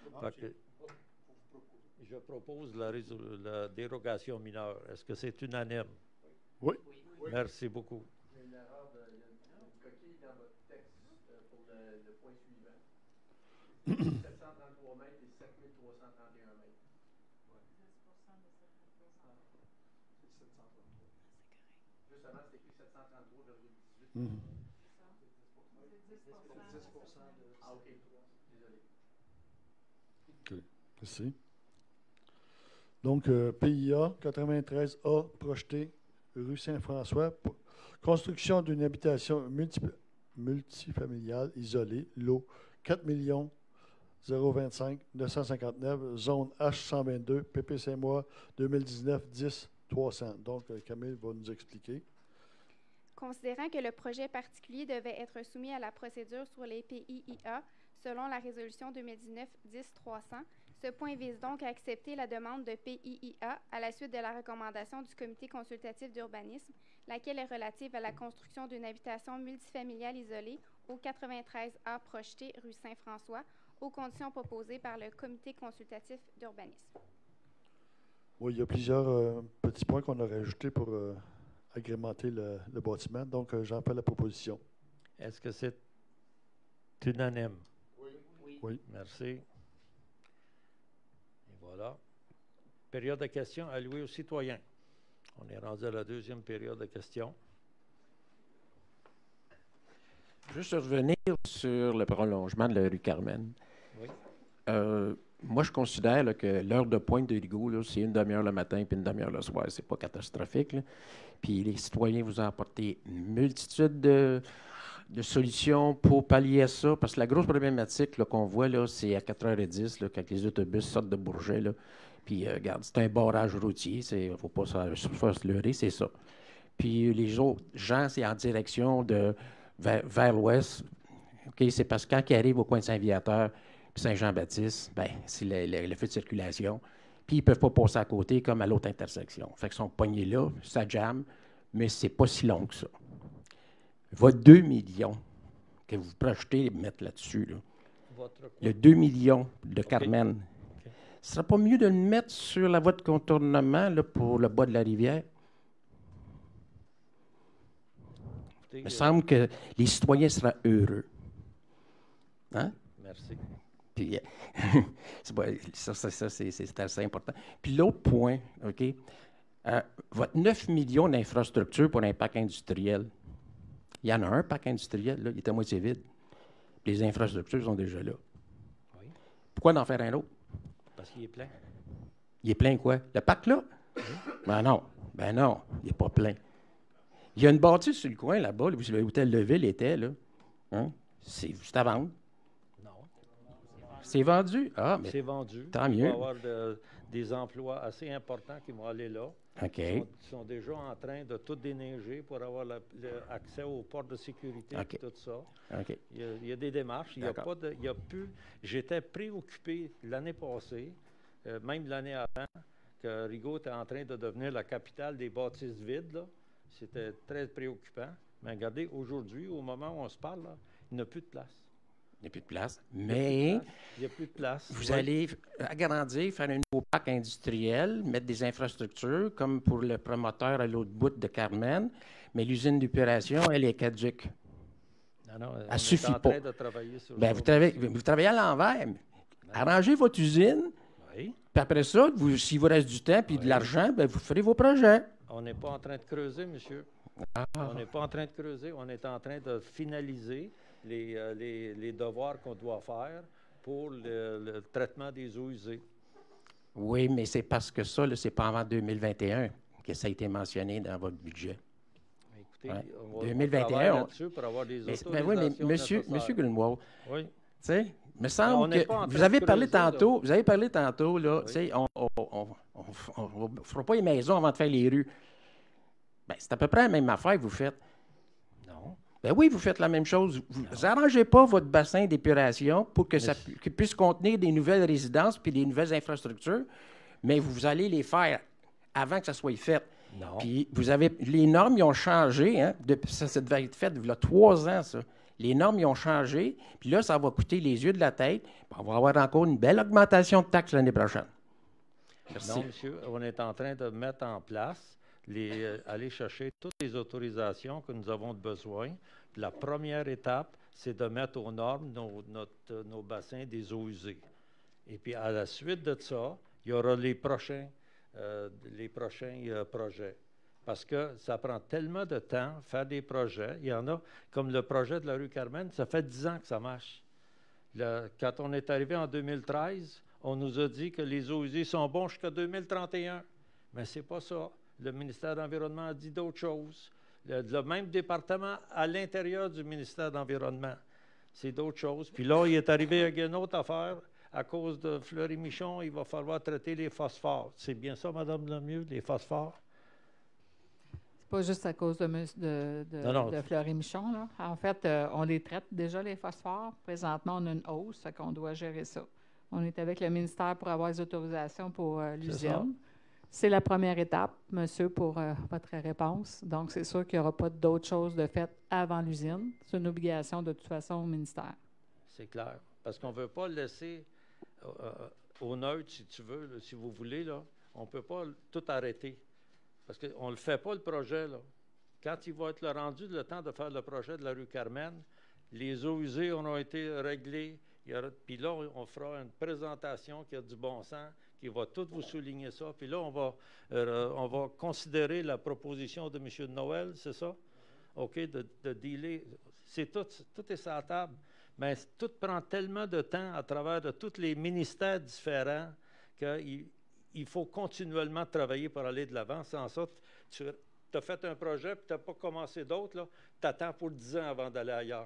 Je propose la dérogation mineure. Est-ce que c'est unanime? Oui. Merci beaucoup. Il y a une erreur, il y a une coquille dans votre texte pour le point suivant. 733 mètres et 7331 mètres. 10 de 733. Juste avant, c'est écrit 733,18. Ah, OK. Désolé. OK. Merci. Donc, PIA 93A, projeté, rue Saint-François, construction d'une habitation multifamiliale isolée, lot 4 025 959, zone H122, PPC-MOA 2019-10-300. Donc, Camille va nous expliquer. Considérant que le projet particulier devait être soumis à la procédure sur les PIIA selon la résolution 2019-10-300, ce point vise donc à accepter la demande de PIIA à la suite de la recommandation du Comité consultatif d'urbanisme, laquelle est relative à la construction d'une habitation multifamiliale isolée au 93A Projeté, rue Saint-François, aux conditions proposées par le Comité consultatif d'urbanisme. Oui, il y a plusieurs petits points qu'on a rajoutés pour agrémenter le bâtiment. Donc, j'en fais la proposition. Est-ce que c'est unanime? Oui. Merci. Et voilà. Période de questions allouée aux citoyens. On est rendu à la deuxième période de questions. Juste revenir sur le prolongement de la rue Carmen. Oui. Moi, je considère là, que l'heure de pointe de Rigaud, c'est une demi-heure le matin puis une demi-heure le soir. C'est pas catastrophique, là. Puis les citoyens vous ont apporté une multitude de solutions pour pallier à ça. Parce que la grosse problématique là, qu'on voit, là, c'est à 4h10, là, quand les autobus sortent de Bourget. Là. Puis, regarde, c'est un barrage routier. Il ne faut pas se leurrer, c'est ça. Puis les autres gens, c'est en direction de vers l'ouest. Okay, c'est parce que quand ils arrivent au coin de Saint-Viateur puis Saint-Jean-Baptiste, ben, c'est le feu de circulation. Puis ils ne peuvent pas passer à côté comme à l'autre intersection. Fait qu'ils sont pognés là, ça jamme, mais c'est pas si long que ça. Votre 2 millions que vous projetez mettre là-dessus, là, le 2 millions de Carmen, ce ne serait pas mieux de le mettre sur la voie de contournement là, pour le bas de la rivière? Il me semble que les citoyens seraient heureux. Hein? Merci. Puis, c'est assez important. Puis l'autre point, OK, votre 9 millions d'infrastructures pour un parc industriel, il y en a un parc industriel, là, il est à moitié vide. Les infrastructures sont déjà là. Oui. Pourquoi en faire un autre? Parce qu'il est plein. Il est plein quoi? Le parc là? Oui. Ben non, il n'est pas plein. Il y a une bâtisse sur le coin là-bas, où l'hôtel de ville était, là. Hein? C'est juste à vendre. Non. C'est vendu? Ah, mais c'est vendu. Tant mieux. mieux. Il va y avoir des emplois assez importants qui vont aller là. OK. Ils sont déjà en train de tout déneiger pour avoir accès aux portes de sécurité et tout ça. OK. Il y a des démarches. Il y a plus. J'étais préoccupé l'année passée, même l'année avant, que Rigaud était en train de devenir la capitale des bâtisses vides, là. C'était très préoccupant. Mais regardez, aujourd'hui, au moment où on se parle, là, il n'y a plus de place. Il n'y a plus de place. Mais il n'y a plus de place. Vous allez agrandir, faire un nouveau parc industriel, mettre des infrastructures, comme pour le promoteur à l'autre bout de Carmen, mais l'usine d'épuration, elle est caduque. Non, elle ne suffit pas. De travailler sur vous travaillez à l'envers. Arrangez votre usine, oui. Puis après ça, s'il vous reste du temps et de l'argent, vous ferez vos projets. On n'est pas en train de creuser, monsieur. Ah. On n'est pas en train de creuser. On est en train de finaliser les devoirs qu'on doit faire pour le traitement des eaux usées. Oui, mais c'est parce que ça, ce n'est pas avant 2021 que ça a été mentionné dans votre budget. Écoutez, ouais. on va 2021, là-dessus pour avoir des autorisations oui, mais monsieur Grunwald, oui. Tu sais, il me semble que vous avez parlé tantôt, là, tu sais, on ne fera pas les maisons avant de faire les rues. Ben, c'est à peu près la même affaire que vous faites. Non. Ben oui, vous faites la même chose. Vous n'arrangez pas votre bassin d'épuration pour que ça puisse contenir des nouvelles résidences puis des nouvelles infrastructures, mais vous allez les faire avant que ça soit fait. Non. Puis les normes, ils ont changé. Hein, ça devait être fait il y a 3 ans, ça. Les normes, ils ont changé. Puis là, ça va coûter les yeux de la tête. Puis on va avoir encore une belle augmentation de taxes l'année prochaine. Merci. Non, monsieur, on est en train de mettre en place, aller chercher toutes les autorisations que nous avons besoin. Puis la première étape, c'est de mettre aux normes nos bassins des eaux usées. Et puis à la suite de ça, il y aura les prochains projets. Parce que ça prend tellement de temps faire des projets. Il y en a, comme le projet de la rue Carmen, ça fait 10 ans que ça marche. Quand on est arrivé en 2013, on nous a dit que les eaux usées sont bons jusqu'à 2031. Mais ce n'est pas ça. Le ministère de l'Environnement a dit d'autres choses. Le même département à l'intérieur du ministère de l'Environnement, c'est d'autres choses. Puis là, il est arrivé avec une autre affaire. À cause de Fleury-Michon, il va falloir traiter les phosphores. C'est bien ça, Mme Lemieux, les phosphores? Pas juste à cause de Non. Fleury-Michon, là. En fait, on les traite déjà, les phosphores. Présentement, on a une hausse, fait qu'on doit gérer ça. On est avec le ministère pour avoir les autorisations pour l'usine. C'est la première étape, monsieur, pour votre réponse. Donc, c'est sûr qu'il n'y aura pas d'autres choses de faites avant l'usine. C'est une obligation, de toute façon, au ministère. C'est clair. Parce qu'on ne veut pas le laisser au neutre, si tu veux, là, si vous voulez. Là. On ne peut pas tout arrêter. Parce qu'on ne le fait pas, le projet. Là. Quand il va être rendu le temps de faire le projet de la rue Carmen, les eaux usées auront été réglées. Puis là, on fera une présentation qui a du bon sens, qui va tout vous souligner ça. Puis là, on va considérer la proposition de M. Noël, c'est ça? OK, de dealer. Tout est sur la table. Mais tout prend tellement de temps à travers de tous les ministères différents qu'il faut continuellement travailler pour aller de l'avant. Sans ça, tu as fait un projet puis tu n'as pas commencé d'autres. Tu attends pour 10 ans avant d'aller ailleurs.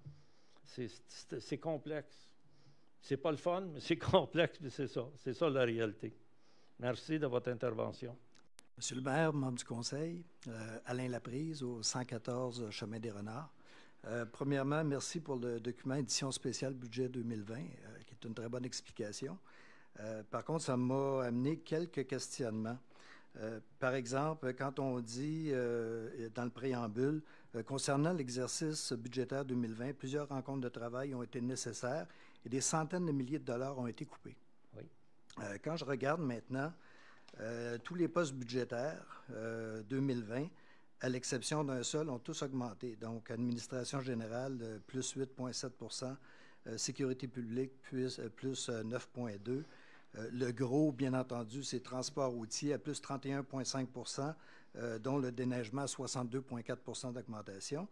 C'est complexe. C'est pas le fun, mais c'est complexe, mais c'est ça. C'est ça la réalité. Merci de votre intervention. Monsieur le maire, membre du conseil, Alain Laprise, au 114 Chemin des Renards. Premièrement, merci pour le document édition spéciale budget 2020, qui est une très bonne explication. Par contre, ça m'a amené quelques questionnements. Par exemple, quand on dit dans le préambule, concernant l'exercice budgétaire 2020, plusieurs rencontres de travail ont été nécessaires et des centaines de milliers de dollars ont été coupés. Oui. Quand je regarde maintenant tous les postes budgétaires 2020, à l'exception d'un seul, ont tous augmenté. Donc, administration générale, plus 8,7 sécurité publique, plus 9,2 le gros, bien entendu, c'est transport routier à plus 31,5 dont le déneigement à 62,4 d'augmentation.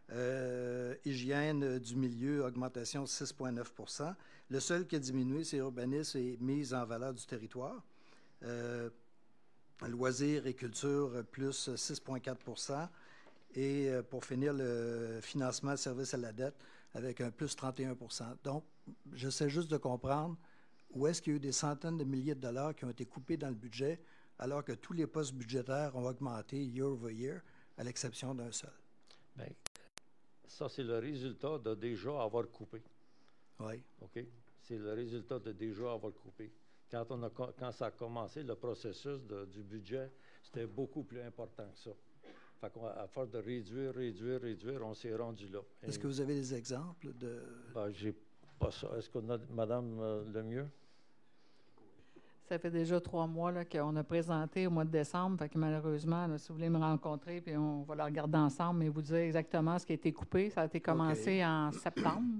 Hygiène du milieu, augmentation 6,9 Le seul qui a diminué, c'est urbanisme et mise en valeur du territoire. Loisirs et culture, plus 6,4 Et pour finir, le financement service à la dette avec un plus 31 Donc, j'essaie juste de comprendre où est-ce qu'il y a eu des centaines de milliers de dollars qui ont été coupés dans le budget alors que tous les postes budgétaires ont augmenté year over year, à l'exception d'un seul. Bien, ça, c'est le résultat de déjà avoir coupé. Oui. OK? C'est le résultat de déjà avoir coupé. Quand ça a commencé, le processus du budget, c'était beaucoup plus important que ça. Fait qu'à force de réduire, on s'est rendu là. Est-ce que vous avez des exemples de... Ben, j'ai pas ça. Est-ce qu'on a, Madame Lemieux? Ça fait déjà 3 mois là, qu'on a présenté au mois de décembre. Fait que malheureusement, là, si vous voulez me rencontrer, puis on va la regarder ensemble et vous dire exactement ce qui a été coupé. Ça a été commencé en septembre.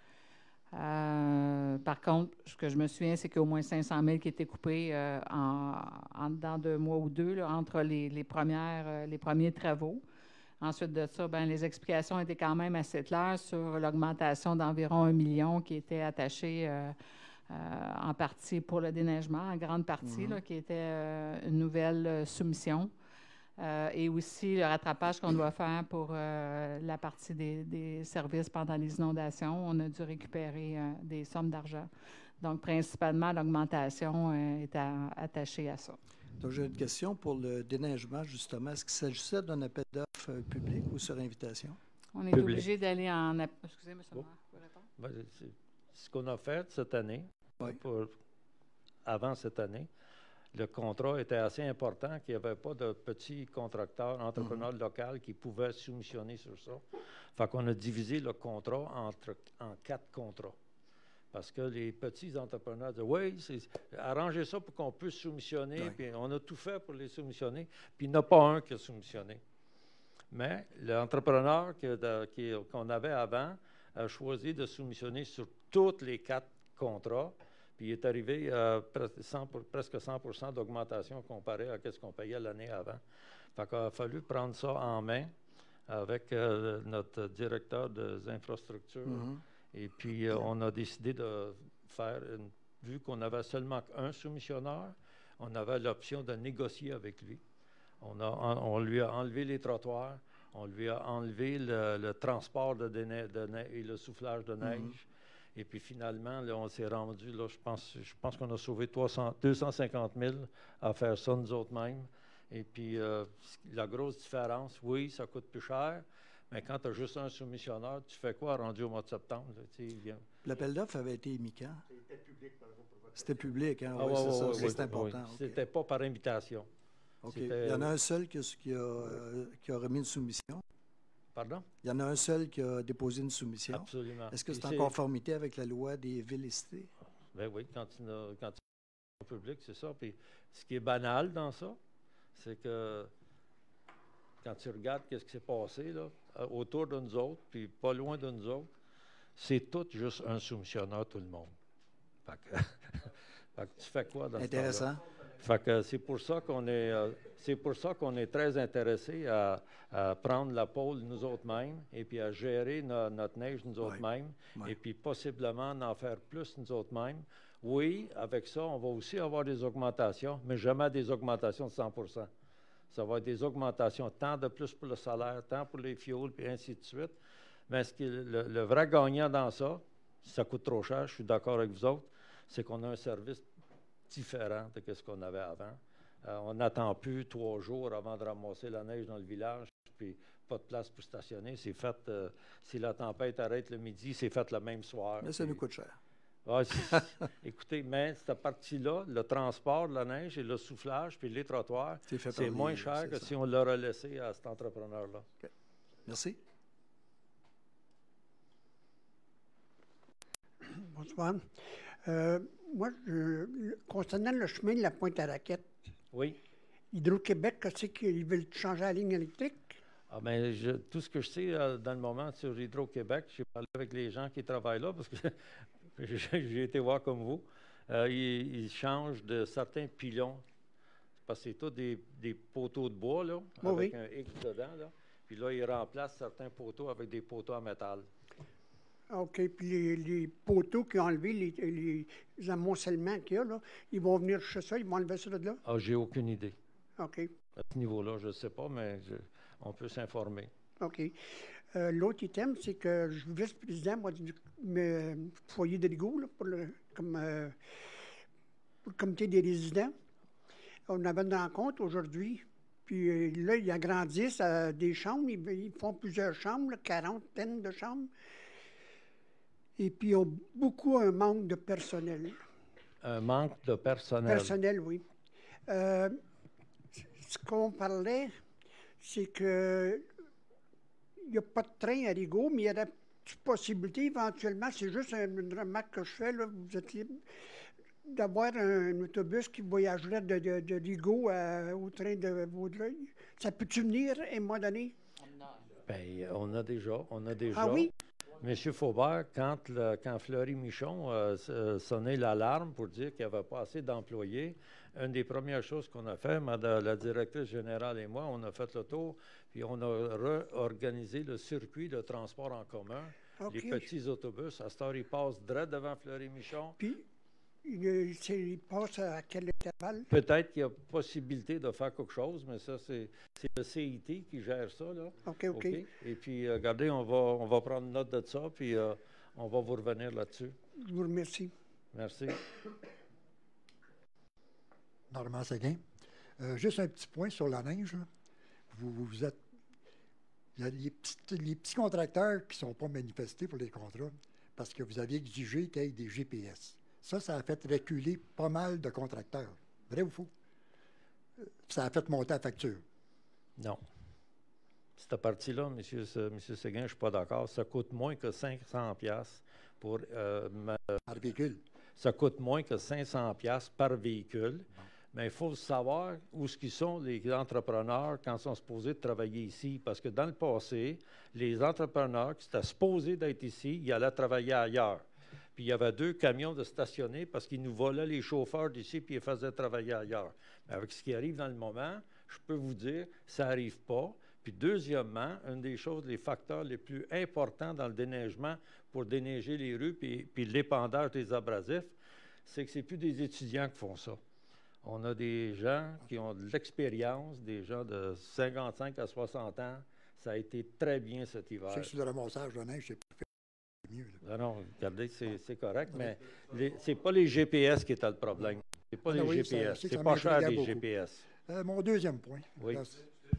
Par contre, ce que je me souviens, c'est qu'il y a au moins 500 000 qui étaient coupés en dedans d'un mois ou deux, là, entre les premiers travaux. Ensuite de ça, bien, les explications étaient quand même assez claires sur l'augmentation d'environ 1 million qui était attachée en partie pour le déneigement, en grande partie, là, qui était une nouvelle soumission. Et aussi le rattrapage qu'on doit faire pour la partie des services pendant les inondations. On a dû récupérer des sommes d'argent. Donc, principalement, l'augmentation est attachée à ça. Donc, j'ai une question pour le déneigement, justement. Est-ce qu'il s'agissait d'un appel d'offres public ou sur invitation? On est obligé d'aller en... Excusez, M. le maire, vous répondre? Ben, c'est ce qu'on a fait cette année, avant cette année. Le contrat était assez important, qu'il n'y avait pas de petits contracteurs, entrepreneurs locaux qui pouvaient soumissionner sur ça. Fait qu'on a divisé le contrat en 4 contrats. Parce que les petits entrepreneurs disaient, oui, arrangez ça pour qu'on puisse soumissionner. Puis on a tout fait pour les soumissionner. Puis il n'y en a pas un qui a soumissionné. Mais l'entrepreneur qu'on avait avant a choisi de soumissionner sur tous les 4 contrats. Puis il est arrivé à presque 100 d'augmentation comparé à ce qu'on payait l'année avant. Fait qu'il a fallu prendre ça en main avec notre directeur des infrastructures. Et puis, on a décidé de faire, vu qu'on avait seulement un soumissionneur, on avait l'option de négocier avec lui. On lui a enlevé les trottoirs, on lui a enlevé le transport de neige et le soufflage de neige. Et puis finalement, là, on s'est rendu, là, je pense qu'on a sauvé 250 000 à faire ça nous autres mêmes. Et puis, la grosse différence, oui, ça coûte plus cher, mais quand tu as juste un soumissionneur, tu fais quoi rendu au mois de septembre? L'appel d'offres avait été émis quand? C'était public, par exemple. C'était public, hein? Ah, Oui, c'est ça, c'est important. Oui. C'était pas par invitation. OK. Il y en a un seul qui a remis une soumission? Pardon? Il y en a un seul qui a déposé une soumission? Absolument. Est-ce que c'est en conformité avec la loi des villes et cités? Ben oui, quand tu es au public, c'est ça. Puis ce qui est banal dans ça, c'est que quand tu regardes ce qui s'est passé là, autour de nous autres, puis pas loin de nous autres, c'est tout juste un soumissionneur, tout le monde. Fait que, fait que tu fais quoi dans ce temps-là? Intéressant. Fait que c'est pour ça qu'on est très intéressé à prendre la pôle nous autres mêmes et puis à gérer notre neige nous autres mêmes et puis possiblement en faire plus nous autres mêmes. Oui, avec ça, on va aussi avoir des augmentations, mais jamais des augmentations de 100 %. Ça va être des augmentations, tant de plus pour le salaire, tant pour les fuels, puis ainsi de suite. Mais le vrai gagnant dans ça, ça coûte trop cher, je suis d'accord avec vous autres, c'est qu'on a un service différent de ce qu'on avait avant. On n'attend plus 3 jours avant de ramasser la neige dans le village, puis pas de place pour stationner. C'est fait, si la tempête arrête le midi, c'est fait le même soir. Mais ça nous coûte cher. Ouais, écoutez, mais cette partie-là, le transport de la neige et le soufflage, puis les trottoirs, c'est moins cher que si on l'aurait laissé à cet entrepreneur-là. Okay. Merci. Bonsoir. Moi, concernant le chemin de la Pointe-à-Raquette, oui. Hydro-Québec, qu'est-ce qu'ils veulent changer la ligne électrique? Ah ben, tout ce que je sais dans le moment sur Hydro-Québec, j'ai parlé avec les gens qui travaillent là, parce que j'ai été voir comme vous. Ils changent de certains pilons. Parce que c'est tout des poteaux de bois, là, avec un X dedans. Là. Puis là, ils remplacent certains poteaux avec des poteaux en métal. OK. Puis les poteaux qui ont enlevé les amoncellements qu'il y a, là, ils vont venir chez ça, ils vont enlever ça de là? Ah, j'ai aucune idée. OK. À ce niveau-là, je ne sais pas, mais on peut s'informer. OK. L'autre item, c'est que je suis vice-président, moi, du foyer de Rigaud, là, pour le comité des résidents. On avait une rencontre aujourd'hui, puis là, ils agrandissent des chambres, ils font plusieurs chambres, là, quarantaine de chambres. Et puis, ils ont beaucoup un manque de personnel. Un manque de personnel? Personnel, oui. Ce qu'on parlait, c'est que il n'y a pas de train à Rigaud, mais il y a la possibilité, éventuellement, c'est juste une remarque que je fais, là, vous êtes libre, d'avoir un autobus qui voyagerait de Rigaud au train de Vaudreuil. Ça peut-tu venir à un moment donné? Bien, on a déjà. Ah oui? Monsieur Faubert, quand Fleury-Michon sonnait l'alarme pour dire qu'il n'y avait pas assez d'employés, une des premières choses qu'on a fait, la directrice générale et moi, on a fait le tour, puis on a réorganisé le circuit de transport en commun. Okay. Les petits autobus, à cette heure, ils passent direct devant Fleury-Michon. Puis, ils passent à quel intervalle? Peut-être qu'il y a possibilité de faire quelque chose, mais ça, c'est le CIT qui gère ça, là. OK. Et puis, regardez, on va prendre note de ça, puis on va vous revenir là-dessus. Je vous remercie. Merci. Normand Séguin. Juste un petit point sur la neige. Là. Vous êtes... Il y a les petits contracteurs qui ne sont pas manifestés pour les contrats parce que vous aviez exigé qu'il y ait des GPS. Ça a fait reculer pas mal de contracteurs. Vrai ou faux? Ça a fait monter la facture. Non. Cette partie-là, M. Séguin, je ne suis pas d'accord. Ça coûte moins que 500$ pour... par véhicule. Ça coûte moins que 500$ par véhicule. Mais il faut savoir où sont les entrepreneurs quand ils sont supposés de travailler ici. Parce que dans le passé, les entrepreneurs qui étaient supposés d'être ici, ils allaient travailler ailleurs. Puis il y avait 2 camions de stationnés parce qu'ils nous volaient les chauffeurs d'ici puis ils faisaient travailler ailleurs. Mais avec ce qui arrive dans le moment, je peux vous dire, ça n'arrive pas. Puis deuxièmement, une des choses, les facteurs les plus importants dans le déneigement pour déneiger les rues puis l'épandage des abrasifs, c'est que ce n'est plus des étudiants qui font ça. On a des gens qui ont de l'expérience, des gens de 55 à 60 ans. Ça a été très bien cet hiver. C'est sur le ramassage de neige, c'est mieux. Là. Non, regardez, c'est correct, mais c'est pas les GPS qui étaient le problème. C'est pas les GPS. C'est pas cher, les GPS. Mon deuxième point. Oui. Là,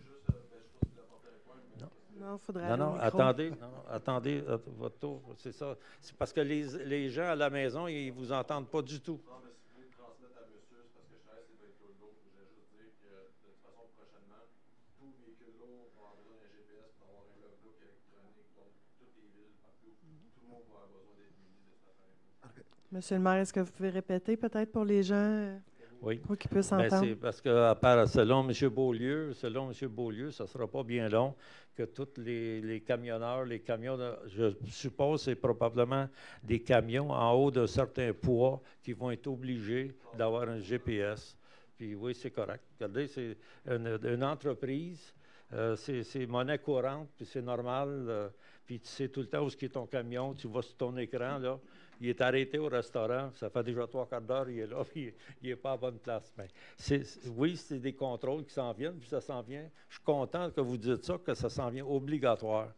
Non, il faudrait Non, aller au non, micro. attendez, attendez votre tour. C'est ça. C'est parce que les gens à la maison, ils ne vous entendent pas du tout. Non, mais si vous voulez transmettre à monsieur, c'est parce que je savais que c'était Claude Lowe. Je voulais juste dire que, de toute façon, prochainement, tous les véhicules lourds vont avoir besoin d'un GPS pour avoir un logbook électronique. Donc, toutes les villes, partout, tout le monde va avoir besoin d'être muni de cette affaire-là. Monsieur le maire, est-ce que vous pouvez répéter peut-être pour les gens Oui. pour qu'ils puissent Ben, entendre? c'est parce que, à part, selon M. Beaulieu, ça ne sera pas bien long que tous les camionneurs, les camions, je suppose, c'est probablement des camions en haut d'un certain poids qui vont être obligés d'avoir un GPS. Puis oui, c'est correct. Regardez, c'est une entreprise, c'est monnaie courante, puis c'est normal. Puis tu sais tout le temps où est ton camion, tu vois sur ton écran, là. Il est arrêté au restaurant, ça fait déjà 3/4 d'heure, il est là, puis il n'est pas à bonne place. Mais oui, c'est des contrôles qui s'en viennent, puis ça s'en vient. Je suis content que vous dites ça, que ça s'en vient obligatoire.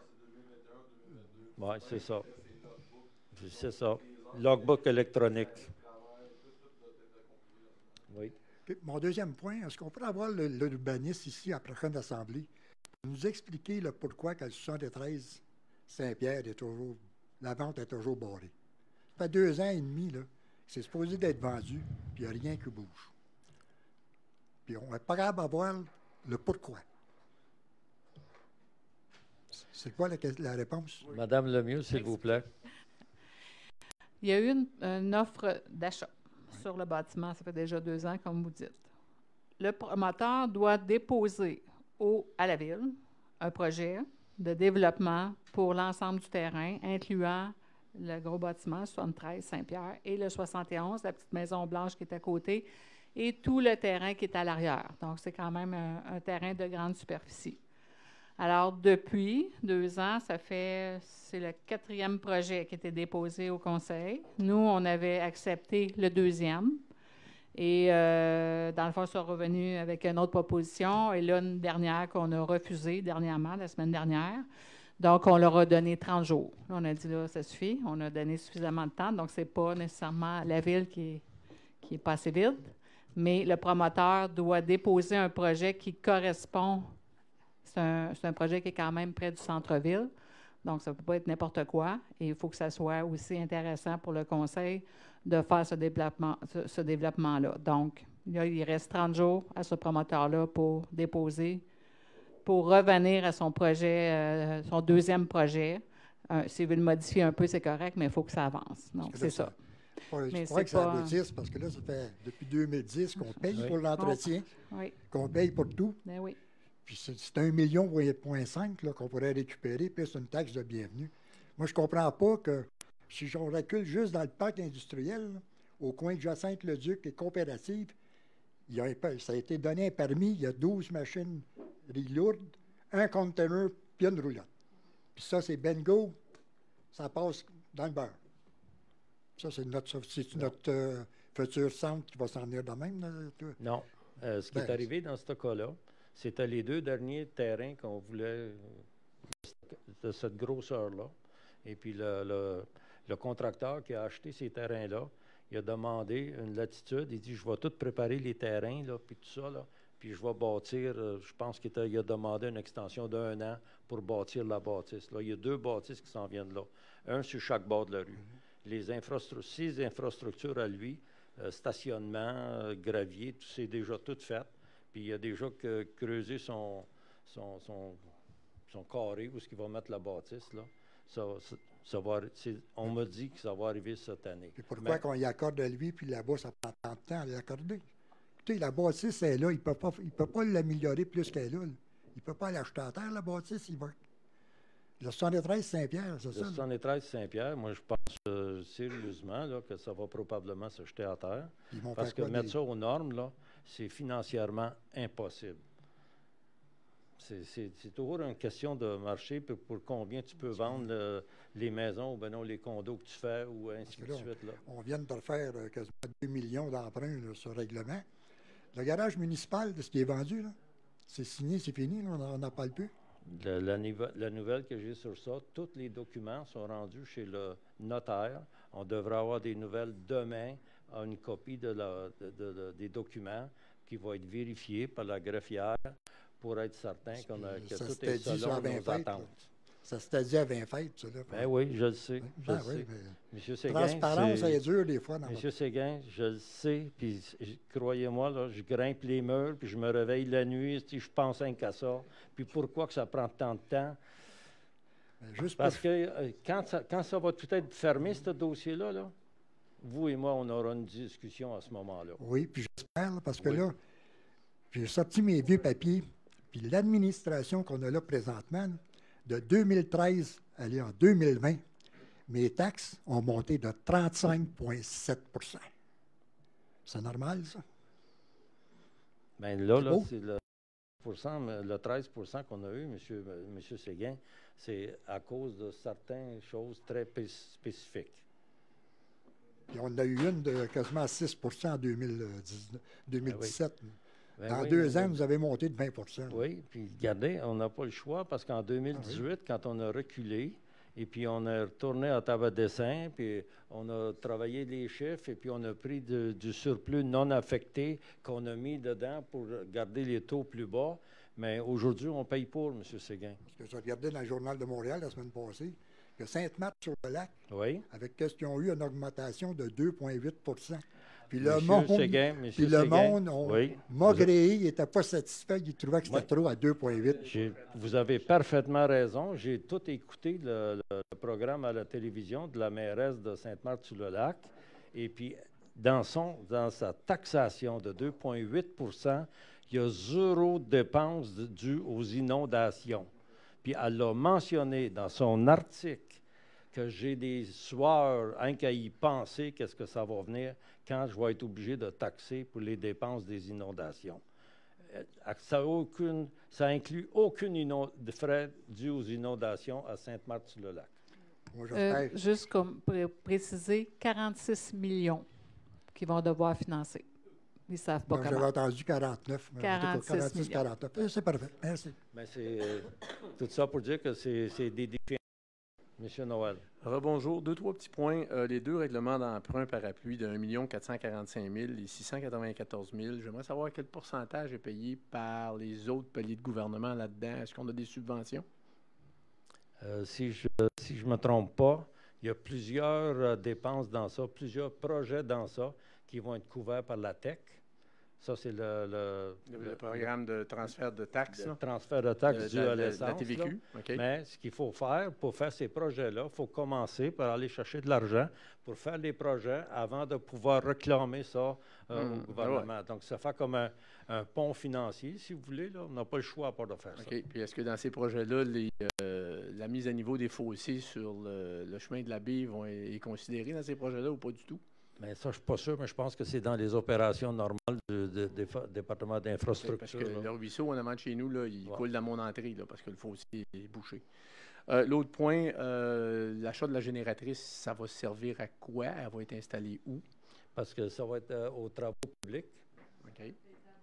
Oui, c'est ça. C'est ça. Logbook électronique. Oui. Puis, mon deuxième point, est-ce qu'on pourrait avoir l'urbaniste ici à la prochaine assemblée pour nous expliquer le pourquoi que le 73 Saint-Pierre est toujours, la vente est toujours barrée? Ça fait 2 ans et demi, là. C'est supposé d'être vendu, puis il n'y a rien qui bouge. Puis on n'est pas capable d'avoir le pourquoi. C'est quoi la réponse? Madame Lemieux, s'il vous plaît. Il y a eu une offre d'achat sur le bâtiment. Ça fait déjà 2 ans, comme vous dites. Le promoteur doit déposer à la Ville un projet de développement pour l'ensemble du terrain, incluant le gros bâtiment 73 Saint-Pierre et le 71, la petite maison blanche qui est à côté, et tout le terrain qui est à l'arrière. Donc, c'est quand même un terrain de grande superficie. Alors, depuis 2 ans, c'est le 4e projet qui a été déposé au Conseil. Nous, on avait accepté le 2e. Et dans le fond, ils sont revenus avec une autre proposition. Et là, une dernière qu'on a refusée dernièrement, la semaine dernière. Donc, on leur a donné 30 jours. Là, on a dit, là, ça suffit. On a donné suffisamment de temps. Donc, ce n'est pas nécessairement la Ville qui est pas assez vite. Mais le promoteur doit déposer un projet qui correspond. C'est un projet qui est quand même près du centre-ville. Donc, ça ne peut pas être n'importe quoi. Et il faut que ça soit aussi intéressant pour le Conseil de faire ce développement-là. Donc, là, il reste 30 jours à ce promoteur-là pour déposer, pour revenir à son projet, son 2e projet. S'il veut le modifier un peu, c'est correct, mais il faut que ça avance. Donc, c'est ça. Je crois que ça aboutisse parce que là, ça fait depuis 2010 qu'on paye pour l'entretien, qu'on paye pour tout. Ben oui. Puis c'est 1,5 million qu'on pourrait récupérer, puis c'est une taxe de bienvenue. Moi, je ne comprends pas que si on recule juste dans le parc industriel, là, au coin de Jacinthe-le-Duc et Coopérative, ça a été donné un permis, il y a 12 machines lourdes, un container, puis une roulotte. Puis ça, c'est bingo, ça passe dans le beurre. Ça, c'est notre futur centre qui va s'en venir de même. Là, non. Ce qui est arrivé dans ce cas-là, c'était les 2 derniers terrains qu'on voulait de cette grosseur-là. Et puis le contracteur qui a acheté ces terrains-là, il a demandé une latitude. Il dit, je vais tout préparer les terrains, là, puis tout ça, là, puis je vais bâtir, je pense qu'il a demandé une extension d'1 an pour bâtir la bâtisse. Là, il y a 2 bâtisses qui s'en viennent là, un sur chaque bord de la rue. Les infrastructures à lui, stationnement, gravier, c'est déjà tout fait. Puis il a déjà creusé son carré où est-ce qu'il va mettre la bâtisse. Là. On m'a dit que ça va arriver cette année. Puis pourquoi qu'on y accorde à lui, puis là-bas, ça prend tant de temps à l'accorder? Écoutez, la bâtisse est là, il ne peut pas l'améliorer plus qu'elle est là. Il ne peut pas l'acheter à terre, la bâtisse. Le 73 Saint-Pierre, c'est ça? Le 73 Saint-Pierre, moi, je pense sérieusement là, que ça va probablement s'acheter à terre. Parce que mettre ça aux normes, là, c'est financièrement impossible. C'est toujours une question de marché pour combien tu peux vendre les maisons ou bien non les condos que tu fais ou ainsi de suite. Là. On vient de refaire quasiment 2 millions d'emprunts sur le règlement. Le garage municipal de ce qui est vendu, là, c'est signé, c'est fini, là, on n'en parle plus. La nouvelle que j'ai sur ça, tous les documents sont rendus chez le notaire. On devrait avoir des nouvelles demain, une copie des documents. qui va être vérifié par la greffière pour être certain que Ça tout s'était est dit selon à 20 nos fêtes, là. attentes. Ça s'était dit à 20 fêtes, ça. Là, Ben oui, je le sais. Je Ben le oui, sais. mais Monsieur Séguin, transparence, ça est dur des fois. Dans Monsieur Séguin, je le sais, puis croyez-moi, là, je grimpe les murs, puis je me réveille la nuit, si je pense rien qu'à ça. Puis pourquoi que ça prend tant de temps? Juste Parce que quand ça va tout être fermé, ce dossier-là, là, vous et moi, on aura une discussion à ce moment-là. Oui, puis j'espère, là, parce que Oui. là, j'ai sorti mes vieux papiers, puis l'administration qu'on a là présentement, là, de 2013 à aller en 2020, mes taxes ont monté de 35,7 %. C'est normal, ça? Bien là, C'est beau. c'est le 13 qu'on a eu, M. Séguin, c'est à cause de certaines choses très spécifiques. Puis on a eu une de quasiment 6 % en 2017. Ben Dans oui, 2 ans, vous avez monté de 20 %. Oui, puis regardez, on n'a pas le choix parce qu'en 2018, quand on a reculé, et puis on est retourné à table à dessin, puis on a travaillé les chiffres, et puis on a pris du surplus non affecté qu'on a mis dedans pour garder les taux plus bas. Mais aujourd'hui, on paye pour, M. Séguin. Parce que je regardais dans le Journal de Montréal la semaine passée que Sainte-Marthe-sur-le-Lac, Oui. avec qu'est-ce qu'ils ont eu une augmentation de 2,8 %. Puis Monsieur le monde, Séguin, puis le monde oui. maugréé, il n'était pas satisfait, il trouvait que c'était trop à 2,8. Vous avez parfaitement raison. J'ai tout écouté le programme à la télévision de la mairesse de Sainte-Marthe-sur-le-Lac. Et puis, dans sa taxation de 2,8 %, il y a 0 dépenses dues aux inondations. Puis, elle l'a mentionné dans son article que j'ai des sueurs, hein, qu'à y penser, qu'est-ce que ça va venir quand je vais être obligé de taxer pour les dépenses des inondations. Ça inclut aucune de frais dus aux inondations à Sainte-Marthe-sur-le-Lac. Juste comme pour préciser, 46 millions qu'ils vont devoir financer. Ils ne savent pas comment. J'avais entendu 49. 46 millions. 49. C'est parfait. Merci. Mais c'est tout ça pour dire que c'est des défis. Monsieur Noël. Rebonjour. 2-3 petits points. Les 2 règlements d'emprunt parapluie de 1 445 000 et 694 000. J'aimerais savoir quel pourcentage est payé par les autres paliers de gouvernement là-dedans. Est-ce qu'on a des subventions? Si je ne me trompe pas, il y a plusieurs dépenses dans ça, plusieurs projets dans ça qui vont être couverts par la TEC. Ça, c'est le programme de transfert de taxes. Le transfert de taxes dû à l'essence. La TVQ. Okay. Mais ce qu'il faut faire pour faire ces projets-là, il faut commencer par aller chercher de l'argent pour faire les projets avant de pouvoir réclamer ça au gouvernement. Ouais. Donc, ça fait comme un pont financier, si vous voulez. Là. On n'a pas le choix à part de faire ça. Puis est-ce que dans ces projets-là, la mise à niveau des fossés sur le chemin de la baie est considérée dans ces projets-là ou pas du tout? Mais ça, je ne suis pas sûr, mais je pense que c'est dans les opérations normales du département d'infrastructure. Parce que le ruisseau, en avant de chez nous, là, il coule dans mon entrée, là, parce que le fossé est bouché. L'autre point, l'achat de la génératrice, ça va servir à quoi? Elle va être installée où? Parce que ça va être aux travaux publics. OK.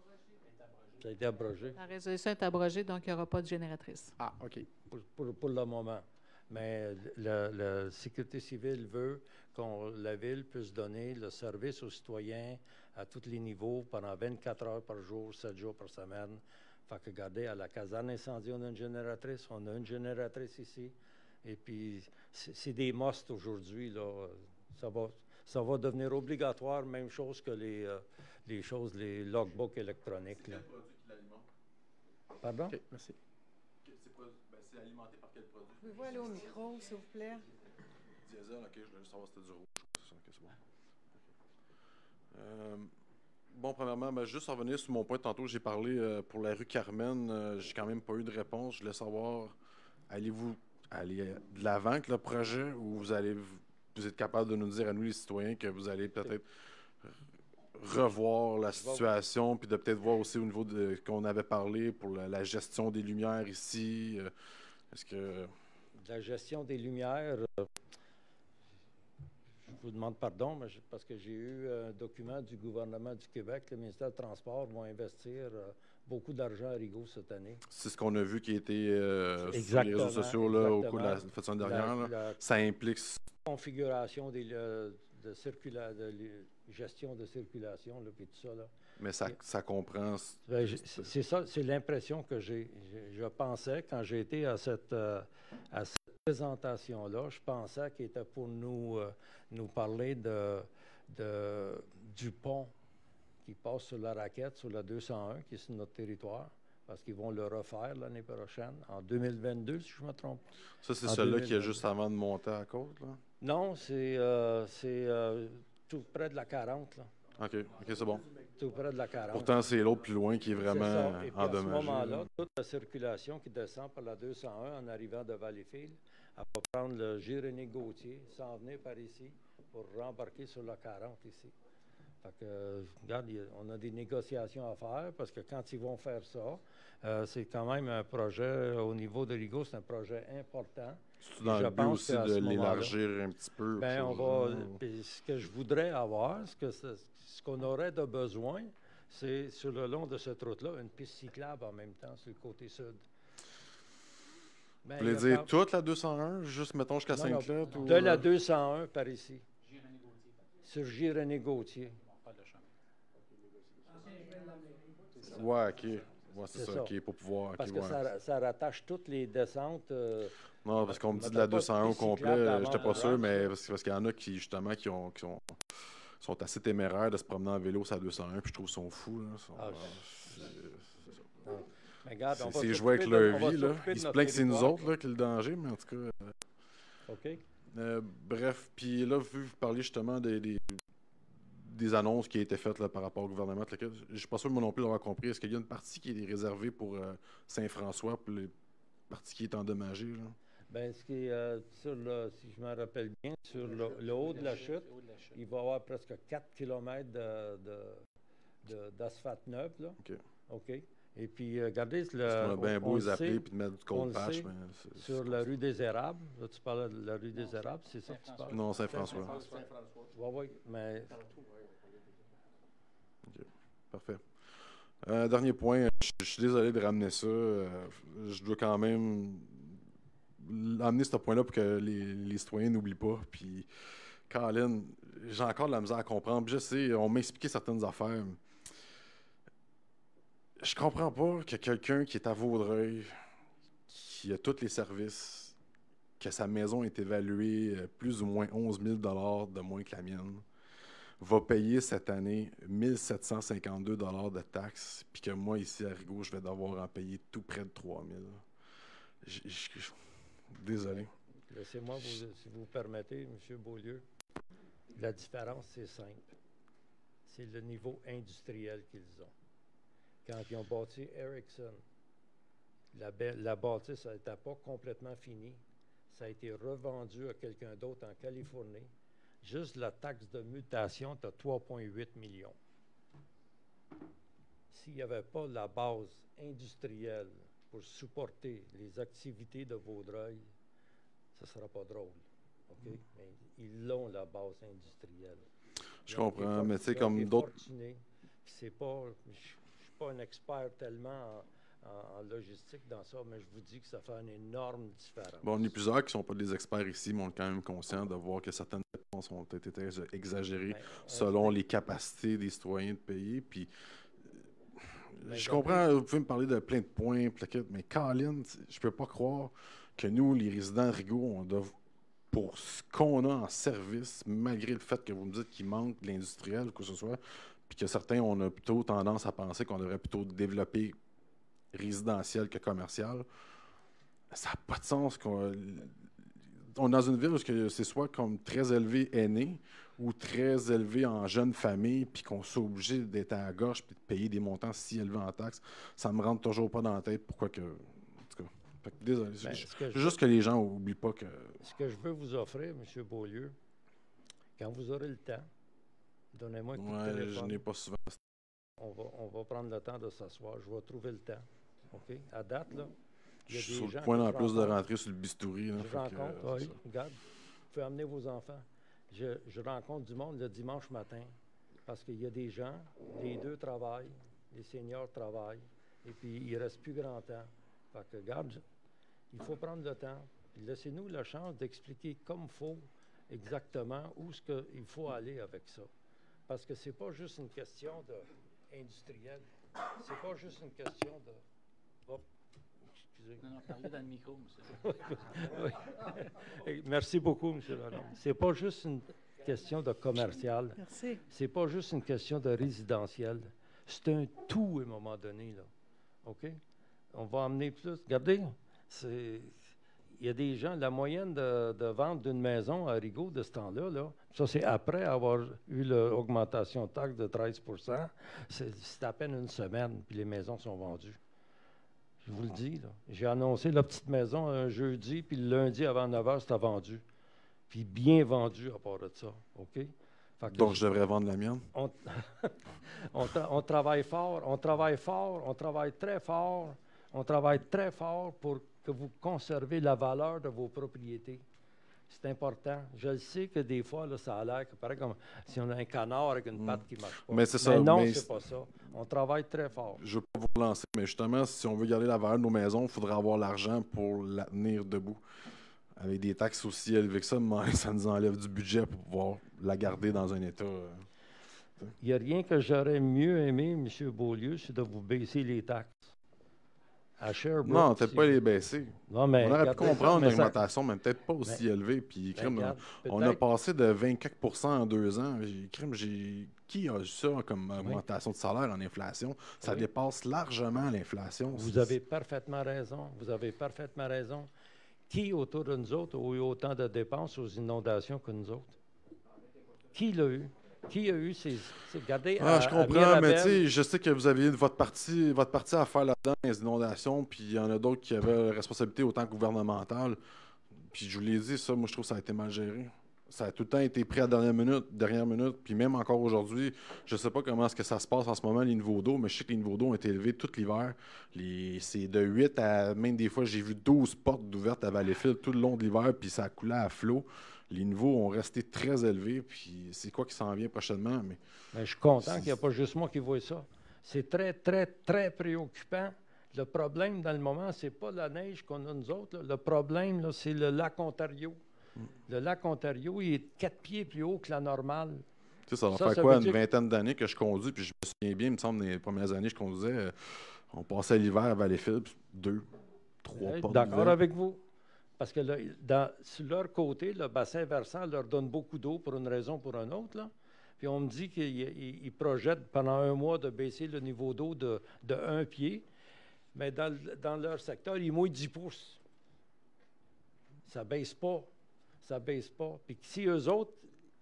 Ça a été abrogé. La résolution est abrogée, donc il n'y aura pas de génératrice. Ah, OK. Pour le moment. Mais la sécurité civile veut que la Ville puisse donner le service aux citoyens à tous les niveaux pendant 24 heures par jour, 7 jours par semaine. Fait que, regardez, à la caserne incendie, on a une génératrice. On a une génératrice ici. Et puis, c'est des musts aujourd'hui, là. Ça va devenir obligatoire, même chose que les logbooks électroniques, là. Pardon? OK, merci. C'est alimenté par quel produit? Pouvez-vous aller au micro, s'il vous plaît? Diesel, OK, je voulais juste savoir si c'était du rouge. Okay, c'est bon. Bon, premièrement, juste en revenir sur mon point. Tantôt, j'ai parlé pour la rue Carmen. J'ai quand même pas eu de réponse. Je voulais savoir, allez-vous aller de l'avant avec le projet ou vous êtes capable de nous dire à nous, les citoyens, que vous allez peut-être revoir la situation, puis de peut-être voir aussi au niveau de qu'on avait parlé pour la gestion des lumières ici. Est-ce que... La gestion des lumières, je vous demande pardon, mais parce que j'ai eu un document du gouvernement du Québec, le ministère du Transport va investir beaucoup d'argent à Rigaud cette année. C'est ce qu'on a vu qui a été sur les réseaux sociaux là, au cours de la semaine dernière. Ça implique... Configuration de gestion de circulation, là, puis tout ça. Là. Mais ça comprend... Ben, c'est ça, c'est l'impression que j'ai. Je pensais, quand j'ai été à cette présentation-là, je pensais qu'il était pour nous parler du pont qui passe sur la Raquette, sur la 201, qui est sur notre territoire, parce qu'ils vont le refaire l'année prochaine, en 2022, si je me trompe. Ça, c'est celui-là qui est juste avant de monter à la côte, là? Non, c'est tout près de la 40, là. OK, c'est bon. Tout près de la 40. Pourtant, c'est l'autre plus loin qui est vraiment Et puis endommagé. À ce moment-là, toute la circulation qui descend par la 201 en arrivant de Valleyfield, elle va prendre le J-René-Gauthier, s'en venir par ici pour rembarquer sur la 40 ici. Fait que, regarde, on a des négociations à faire parce que quand ils vont faire ça, c'est quand même un projet au niveau de Rigaud, c'est un projet important. C'est dans le but aussi de l'élargir un petit peu. Bien, ce que je voudrais avoir, ce qu'on aurait de besoin, c'est sur le long de cette route-là, une piste cyclable en même temps sur le côté sud. Vous voulez dire toute la 201, juste mettons jusqu'à Saint-Claude? De la 201 par ici. Sur J-René-Gauthier. Ouais, OK. Ouais, c'est ça, OK, pour pouvoir... Parce que ça rattache toutes les descentes... non, parce qu'on me dit de la 201 au complet, j'étais pas sûr, mais parce qu'il y en a qui, justement, sont assez téméraires de se promener en vélo sur la 201, puis je trouve qu'ils sont fous, là. C'est jouer avec leur vie, là. Ils se plaignent que c'est nous autres, là, qui est le danger, mais en tout cas... OK. Bref, puis là, vu que vous parliez justement des annonces qui ont été faites là, par rapport au gouvernement, je ne suis pas sûr moi non plus d'avoir compris. Est-ce qu'il y a une partie qui est réservée pour Saint-François, pour les parties qui est endommagée? Bien, ce qui est si je me rappelle bien, sur le haut de la chute, il va y avoir presque 4 km d'asphalte neuf, là. OK. Et puis, regardez, on a bien beau les appeler et de mettre du cold patch. Sur la rue des Érables, là, tu parles de la rue des Érables, c'est ça que tu parles? Non, Saint-François. Oui, mais... OK, parfait. Dernier point, je suis désolé de ramener ça. Je dois quand même amener ce point-là pour que les citoyens n'oublient pas. Puis, Colin, j'ai encore de la misère à comprendre. Puis je sais, on m'a expliqué certaines affaires. Je comprends pas que quelqu'un qui est à Vaudreuil, qui a tous les services, que sa maison est évaluée plus ou moins 11 000 $ de moins que la mienne, va payer cette année 1 752 $ de taxes, puis que moi, ici à Rigaud, je vais devoir en payer tout près de 3 000. Désolé. Laissez-moi, si vous permettez, M. Beaulieu, la différence, c'est simple. C'est le niveau industriel qu'ils ont. Quand ils ont bâti Ericsson, la bâtisse n'était pas complètement finie. Ça a été revendu à quelqu'un d'autre en Californie. Juste la taxe de mutation, tu as 3,8 millions. S'il n'y avait pas la base industrielle pour supporter les activités de Vaudreuil, ce ne sera pas drôle. OK? Mais ils l'ont, la base industrielle. Je comprends, mais tu sais, comme d'autres... C'est pas... Je ne suis pas un expert tellement en logistique dans ça, mais je vous dis que ça fait une énorme différence. Bon, on est plusieurs qui ne sont pas des experts ici, mais on est quand même conscients de voir que certaines dépenses ont été exagérées selon les capacités des citoyens de payer. Puis, je comprends, vous pouvez me parler de plein de points, mais Colin, je ne peux pas croire que nous, les résidents de Rigaud, on doit, pour ce qu'on a en service, malgré le fait que vous me dites qu'il manque de l'industriel ou quoi que ce soit, puis que certains, on a plutôt tendance à penser qu'on devrait plutôt développer résidentiel que commercial. Ça n'a pas de sens. On est dans une ville où c'est soit comme très élevé aîné ou très élevé en jeune famille, puis qu'on soit obligé d'être à la gorge puis de payer des montants si élevés en taxes. Ça ne me rentre toujours pas dans la tête pourquoi que... En tout cas, désolé. Juste que les gens n'oublient pas que... Ce que je veux vous offrir, M. Beaulieu, quand vous aurez le temps, donnez-moi un coup de téléphone. Je n'ai pas souvent. On va prendre le temps de s'asseoir. Je vais trouver le temps. OK? À date, là, il y a je suis des sur gens le point en que plus de rentrer sur le bistouri. Là, je rencontre, oui. Regarde, vous pouvez amener vos enfants. Je rencontre du monde le dimanche matin parce qu'il y a des gens, les deux travaillent, les seniors travaillent, et puis il ne reste plus grand temps. Fait que, regarde, il faut prendre le temps. Laissez-nous la chance d'expliquer comme il faut exactement où il faut aller avec ça. Parce que ce n'est pas juste une question de industrielle. C'est pas juste une question de... Oh, excusez. Non, parlez dans le micro, monsieur. Oui. Merci beaucoup, M. Lalonde. C'est pas juste une question de commercial. Merci. C'est pas juste une question de résidentiel. C'est un tout à un moment donné, là. OK? On va emmener plus. Regardez, il y a des gens, la moyenne de vente d'une maison à Rigaud de ce temps-là, là, ça c'est après avoir eu l'augmentation de taxe de 13 c'est à peine une semaine, puis les maisons sont vendues. Je vous le dis, là. J'ai annoncé la petite maison un jeudi, puis le lundi avant 9 h, c'était vendu. Puis bien vendu à part de ça. OK? Fait que Donc, je devrais vendre la mienne? On travaille fort, on travaille très fort, on travaille très fort pour que vous conservez la valeur de vos propriétés. C'est important. Je le sais que des fois, là, ça a l'air que pareil comme si on a un canard avec une patte qui ne marche pas. Mais c'est ça. Mais non, c'est pas ça. On travaille très fort. Je ne veux pas vous lancer, mais justement, si on veut garder la valeur de nos maisons, il faudra avoir l'argent pour la tenir debout. Avec des taxes aussi élevées que ça, ça nous enlève du budget pour pouvoir la garder dans un état. Il n'y a rien que j'aurais mieux aimé, M. Beaulieu, c'est de vous baisser les taxes. À Sherbrooke, non, peut-être pas les baisser. Non, mais on aurait pu comprendre ça, l'augmentation, mais peut-être pas aussi élevée. Puis, on a passé de 24 en 2 ans. Qui a eu ça comme augmentation de salaire en inflation? Ça dépasse largement l'inflation. Vous avez parfaitement raison. Vous avez parfaitement raison. Qui autour de nous autres a eu autant de dépenses aux inondations que nous autres? Qui l'a eu? Qui a eu ces... Regardez, je comprends, mais tu sais, je sais que vous aviez votre partie à faire là-dedans, les inondations, puis il y en a d'autres qui avaient la responsabilité autant gouvernementale. Puis je vous l'ai dit, ça, moi, je trouve que ça a été mal géré. Ça a tout le temps été pris à la dernière minute, puis même encore aujourd'hui, je ne sais pas comment est-ce que ça se passe en ce moment, les niveaux d'eau, mais je sais que les niveaux d'eau ont été élevés tout l'hiver. C'est de 8 à, même des fois, j'ai vu 12 portes d'ouvertes à Valleyfield tout le long de l'hiver, puis ça coulait à flot. Les niveaux ont resté très élevés, puis c'est quoi qui s'en vient prochainement? Mais je suis content qu'il n'y a pas juste moi qui vois ça. C'est très, très, très préoccupant. Le problème, dans le moment, c'est pas la neige qu'on a nous autres. Là. Le problème, là, c'est le lac Ontario. Le lac Ontario, il est 4 pieds plus haut que la normale. Tu sais, ça va faire quoi, une vingtaine d'années que je conduis, puis je me souviens bien, il me semble, les premières années que je conduisais, on passait l'hiver à Valleyfield, 2, 3 portes. D'accord avec vous. Parce que sur leur côté, le bassin versant leur donne beaucoup d'eau pour une raison ou pour une autre. Là. Puis on me dit qu'ils projettent pendant 1 mois de baisser le niveau d'eau de 1 pied. Mais dans leur secteur, ils mouillent 10 pouces. Ça ne baisse pas. Ça ne baisse pas. Puis si eux autres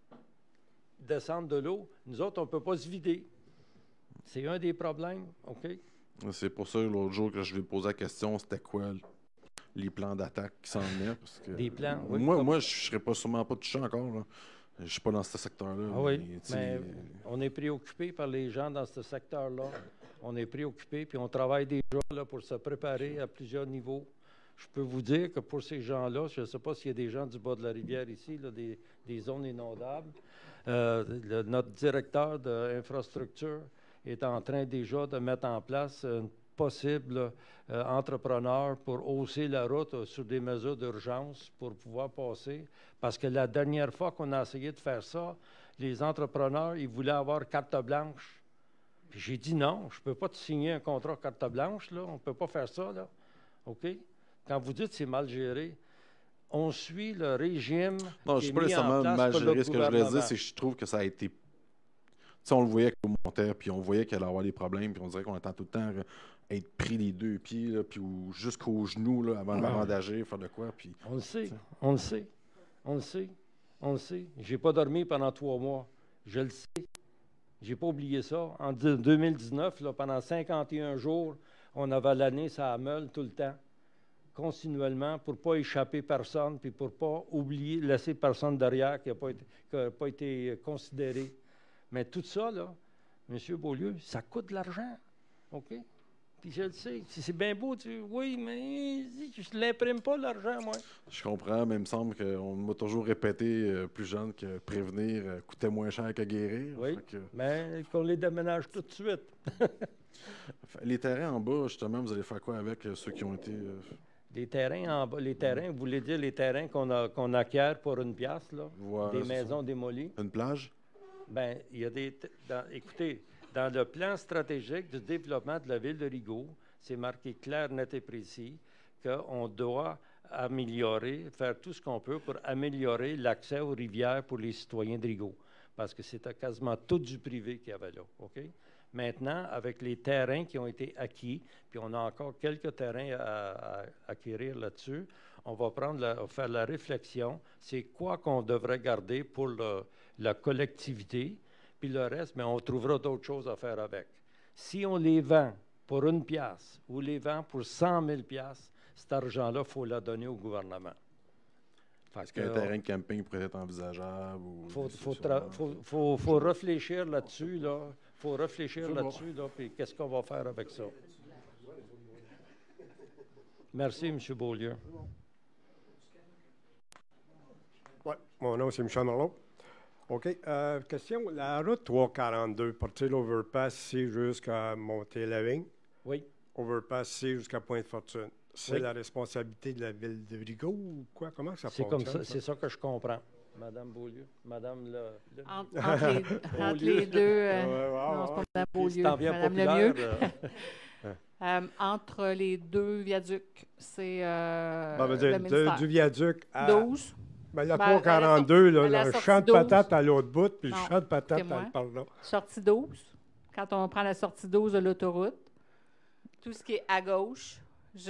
descendent de l'eau, nous autres, on ne peut pas se vider. C'est un des problèmes. OK? C'est pour ça, l'autre jour que je lui ai posé la question, c'était quoi les plans d'attaque qui s'en venaient? Parce que des plans, oui. Moi, je ne serais sûrement pas touché encore. Là. Je ne suis pas dans ce secteur-là. Ah oui, mais on est préoccupé par les gens dans ce secteur-là. On est préoccupé, puis on travaille déjà là, pour se préparer à plusieurs niveaux. Je peux vous dire que pour ces gens-là, je ne sais pas s'il y a des gens du bas de la rivière ici, là, des zones inondables. Notre directeur d'infrastructure est en train déjà de mettre en place une possible entrepreneur pour hausser la route sur des mesures d'urgence pour pouvoir passer. Parce que la dernière fois qu'on a essayé de faire ça, les entrepreneurs, ils voulaient avoir carte blanche. Puis j'ai dit non, je ne peux pas te signer un contrat carte blanche, là. On ne peut pas faire ça, là. OK? Quand vous dites que c'est mal géré, on suit le régime. Non, je ne suis pas nécessairement mal géré. Ce que je voulais dire, c'est que je trouve que ça a été. Tu sais, on le voyait qu'on montait, puis on voyait qu'il allait avoir des problèmes, puis on dirait qu'on attend tout le temps être pris les 2 pieds, là, puis jusqu'aux genoux là, avant d'agir, faire de quoi. Puis, on le sait, on le sait, on le sait, on le sait. Je n'ai pas dormi pendant 3 mois. Je le sais. Je n'ai pas oublié ça. En 2019, là, pendant 51 jours, on avait l'année ça à meule tout le temps, continuellement, pour ne pas échapper personne, puis pour ne pas oublier, laisser personne derrière qui n'a pas été considéré. Mais tout ça, là, M. Beaulieu, ça coûte de l'argent. OK? Puis je le sais. C'est bien beau, oui, mais je ne l'imprime pas, l'argent, moi. Je comprends, mais il me semble qu'on m'a toujours répété, plus jeune, que prévenir coûtait moins cher que guérir. Oui, mais qu'on les déménage tout de suite. Les terrains en bas, justement, vous allez faire quoi avec ceux qui ont été... Les terrains en bas, vous voulez dire les terrains qu'on acquiert pour 1 piastre, là? Ouais, des maisons démolies. Une plage? Bien, il y a des... écoutez, Dans le plan stratégique du développement de la ville de Rigaud, c'est marqué clair, net et précis qu'on doit améliorer, faire tout ce qu'on peut pour améliorer l'accès aux rivières pour les citoyens de Rigaud. Parce que c'était quasiment tout du privé qu'il y avait là. OK? Maintenant, avec les terrains qui ont été acquis, puis on a encore quelques terrains à acquérir là-dessus, on va faire la réflexion, c'est quoi qu'on devrait garder pour la collectivité, puis le reste, mais on trouvera d'autres choses à faire avec. Si on les vend pour 1 piastre ou les vend pour 100 000 piastres, cet argent-là, il faut la donner au gouvernement. Est-ce qu'un terrain de camping pourrait être envisageable? Il faut réfléchir là-dessus, là. Il faut réfléchir là-dessus, là, puis qu'est-ce qu'on va faire avec ça? Merci, M. Beaulieu. Oui, mon nom, c'est Michel Marlot. OK. Question. La route 342, partir de l'Overpass ici jusqu'à Montélavigne. Oui. Overpass ici jusqu'à Pointe-Fortune. C'est la responsabilité de la ville de Rigaud ou quoi? Comment ça fonctionne? Comme ça, c'est ça que je comprends. Madame Beaulieu. Madame le... Entre les deux... non, c'est pas Madame Beaulieu. Madame Lemieux. Entre les deux viaducs, c'est le ministère. Du viaduc à... 12. Ben, la 342, le champ de patates à l'autre bout, puis le champ de patates par là. Sortie 12. Quand on prend la sortie 12 de l'autoroute, tout ce qui est à gauche,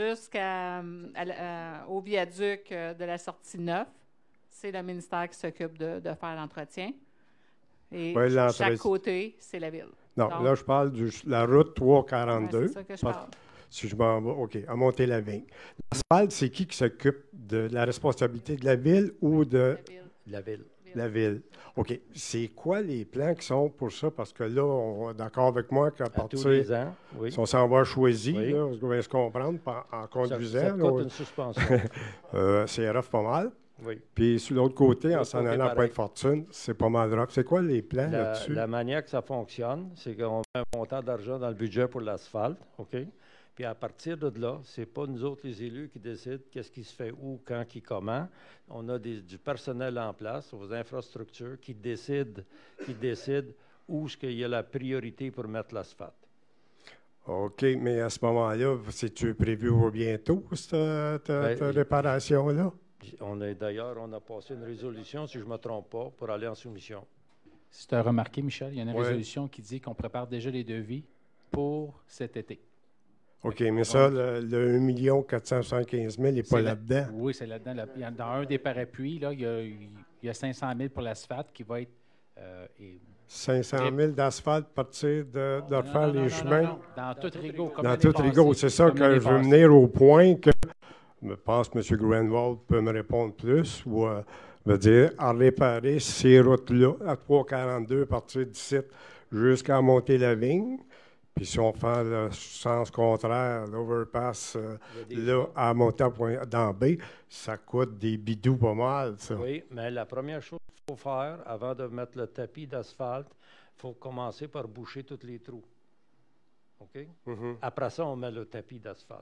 jusqu'au viaduc de la sortie 9, c'est le ministère qui s'occupe de faire l'entretien. Et chaque côté, c'est la ville. Non, donc, là, je parle de la route 342. C'est ça que je parle. Si je m'en vais, OK, à Montélavigne. L'asphalte, c'est qui s'occupe de la responsabilité de la ville ou de... La ville. La ville. OK. C'est quoi les plans qui sont pour ça? Parce que là, on est d'accord avec moi qu'à partir... tous les ans, oui. Si on s'en va choisir, là, on va se comprendre en conduisant. Ça coûte une suspension. C'est rough pas mal. Oui. Puis, sur l'autre côté, en s'en allant à Pointe-Fortune, c'est pas mal rough. C'est quoi les plans là-dessus? La manière que ça fonctionne, c'est qu'on met un montant d'argent dans le budget pour l'asphalte, OK? Puis à partir de là, c'est pas nous autres, les élus, qui décident qu'est-ce qui se fait où, quand, qui, comment. On a du personnel en place, aux infrastructures, qui décident où est-ce qu'il y a la priorité pour mettre l'asphalte. OK, mais à ce moment-là, c'est-tu prévu pour bientôt, cette réparation-là? D'ailleurs, on a passé une résolution, si je ne me trompe pas, pour aller en soumission. Si tu as remarqué, Michel, il y a une résolution qui dit qu'on prépare déjà les devis pour cet été. OK, mais ça, le 1 475 000 n'est pas là-dedans? Oui, c'est là-dedans. Dans un des parapluies, là, il y a 500 000 pour l'asphalte qui va être... 500 000 d'asphalte à partir de refaire les chemins? Non. Dans tout Rigaud. Dans tout Rigaud, c'est ça que je veux venir au point que je pense que M. Grenwald peut me répondre plus ou me dire à réparer ces routes-là, à 342 à partir d'ici jusqu'à Montélavigne. Puis si on fait le sens contraire, l'overpass, là, à monter dans B, ça coûte des bidous pas mal, ça. Oui, mais la première chose qu'il faut faire, avant de mettre le tapis d'asphalte, il faut commencer par boucher tous les trous. OK? Mm-hmm. Après ça, on met le tapis d'asphalte.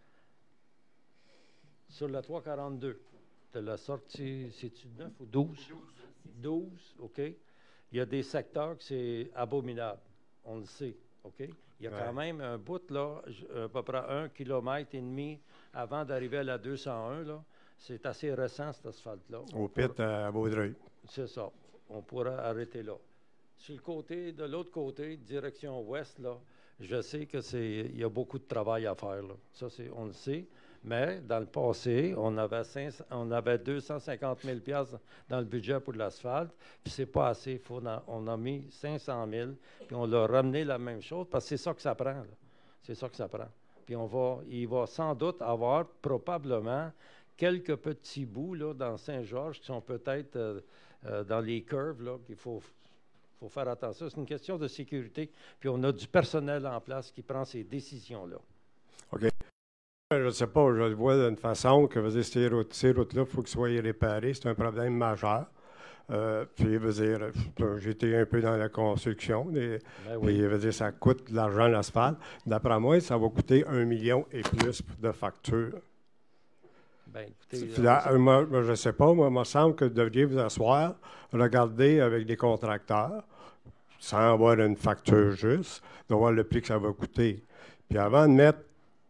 Sur la 342, de la sortie, c'est-tu 9 ou 12? 12, OK? Il y a des secteurs que c'est abominable. On le sait. OK? Il y a quand même un bout, là, à peu près 1,5 km avant d'arriver à la 201, là. C'est assez récent, cet asphalte-là. Au pit à Vaudreuil. C'est ça. On pourra arrêter là. Sur le côté, de l'autre côté, direction ouest, là, je sais qu'il y a beaucoup de travail à faire, là. Ça, on le sait. Mais dans le passé, on avait 250 000 $ dans le budget pour l'asphalte, puis c'est pas assez. On a mis 500 000, puis on l'a ramené la même chose, parce que c'est ça que ça prend. C'est ça que ça prend. Puis il va sans doute avoir probablement quelques petits bouts là, dans Saint-Georges qui sont peut-être dans les curves, là, qu'il faut faire attention. C'est une question de sécurité, puis on a du personnel en place qui prend ces décisions-là. OK. Je ne sais pas, je le vois d'une façon que ces routes-là, il faut qu'elles soient réparées. C'est un problème majeur. Puis, j'étais un peu dans la construction. Puis, ça coûte de l'argent, l'asphalte. D'après moi, ça va coûter 1 million et plus de factures. Bien, écoutez, je ne sais pas, moi, il me semble que vous devriez vous asseoir, regarder avec des contracteurs, sans avoir une facture juste, de voir le prix que ça va coûter. Puis avant de mettre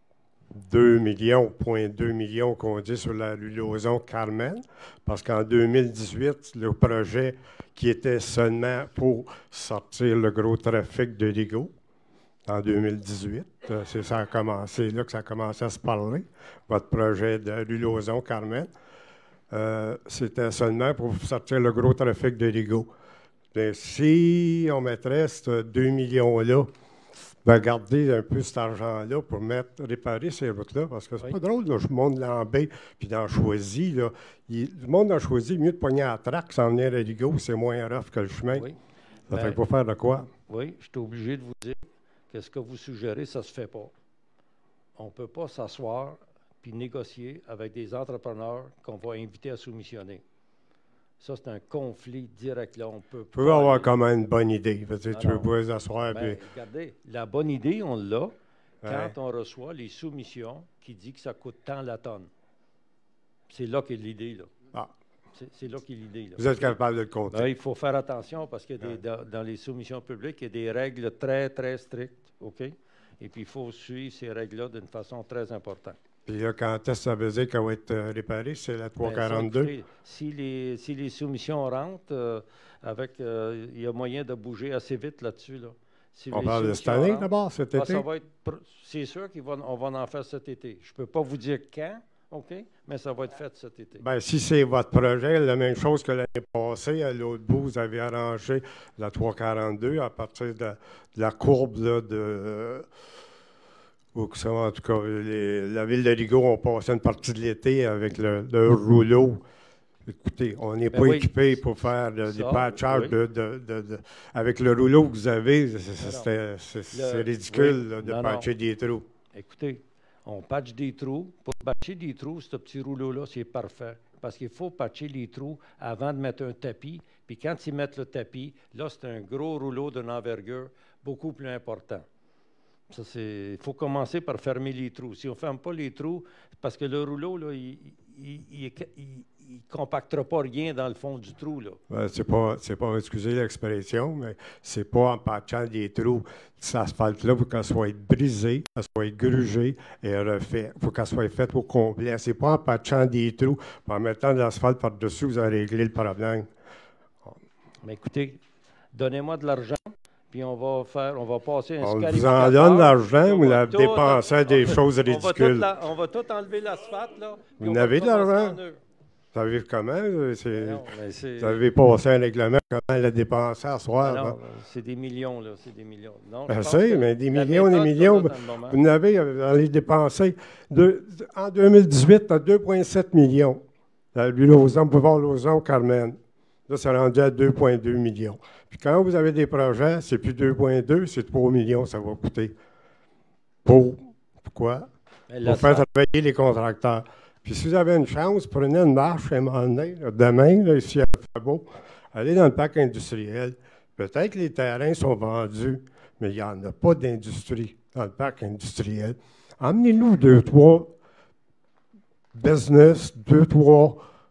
2 millions, 0,2 millions qu'on dit sur la rue Lauson-Carmen, parce qu'en 2018, le projet qui était seulement pour sortir le gros trafic de Rigaud, en 2018, c'est là que ça a commencé à se parler, votre projet de rue Lauson-Carmen, c'était seulement pour sortir le gros trafic de Rigaud. Bien, si on mettrait ces 2 millions-là, ben, garder un peu cet argent-là pour réparer ces routes-là, parce que c'est pas drôle, là, je monte dans Lambay puis dans Choisy. Là, le monde dans Choisy, mieux de pogner à la traque, s'en venir à Rigaud, c'est moins rough que le chemin. Oui. Ça fait qu'il faut faire de quoi? Oui, je suis obligé de vous dire que ce que vous suggérez, ça ne se fait pas. On ne peut pas s'asseoir puis négocier avec des entrepreneurs qu'on va inviter à soumissionner. Ça, c'est un conflit direct là. On peut avoir quand même une bonne idée. Tu veux pas les asseoir. Ben, regardez, la bonne idée, on l'a quand on reçoit les soumissions qui disent que ça coûte tant la tonne. C'est là qu'est l'idée. Là. Ah. C'est là qu'est l'idée. Là. Vous êtes capable de le compter. Là, il faut faire attention parce que dans les soumissions publiques, il y a des règles très, très strictes. OK? Et puis, il faut suivre ces règles-là d'une façon très importante. Puis là, quand est-ce que ça veut dire qu'elle va être réparée? C'est la 342? Ben, si les soumissions rentrent, il y a moyen de bouger assez vite là-dessus. Là. Si on parle de cette année d'abord, cet été? C'est sûr qu'on va en faire cet été. Je ne peux pas vous dire quand, OK? Mais ça va être fait cet été. Bien, si c'est votre projet, la même chose que l'année passée, à l'autre bout, vous avez arrangé la 342 à partir de la courbe là, de... en tout cas, la ville de Rigaud, on passait une partie de l'été avec le rouleau. Écoutez, on n'est pas équipé pour faire des patchages avec le rouleau que vous avez. C'est ridicule de patcher des trous. Écoutez, on patche des trous. Pour patcher des trous, ce petit rouleau-là, c'est parfait. Parce qu'il faut patcher les trous avant de mettre un tapis. Puis quand ils mettent le tapis, là, c'est un gros rouleau d'une envergure beaucoup plus important. Il faut commencer par fermer les trous. Si on ne ferme pas les trous, parce que le rouleau, là, il ne compactera pas rien dans le fond du trou. Ben, c'est pas, excusez l'expression, mais c'est pas en patchant des trous cet asphalte-là pour qu'elle soit brisée, qu'elle soit grugée et refait. Il faut qu'elle soit faite au complet. C'est pas en patchant des trous, en mettant de l'asphalte par-dessus, vous allez régler le problème. Mais écoutez, donnez-moi de l'argent. Puis on va passer un scarificateur. On vous en donne l'argent ou la dépenser à des choses ridicules? On va tout enlever l'asphalte, là. Vous n'avez de l'argent? Vous savez comment? Vous avez passé un règlement, comment la dépenser à soir? Non, c'est des millions, là. C'est des millions. Non, je sais, mais des millions, vous n'avez à les dépenser. En 2018, à 2,7 millions. La boulevard Lauson-Carmen. Là, c'est rendu à 2,2 millions. Puis quand vous avez des projets, c'est plus 2,2, c'est 3 millions, ça va coûter. Pourquoi? Pour faire travailler les contracteurs. Puis si vous avez une chance, prenez une marche à un moment donné, demain, là, ici à Fabo, allez dans le parc industriel. Peut-être que les terrains sont vendus, mais il n'y en a pas d'industrie dans le parc industriel. Emmenez-nous 2-3 business, 2-3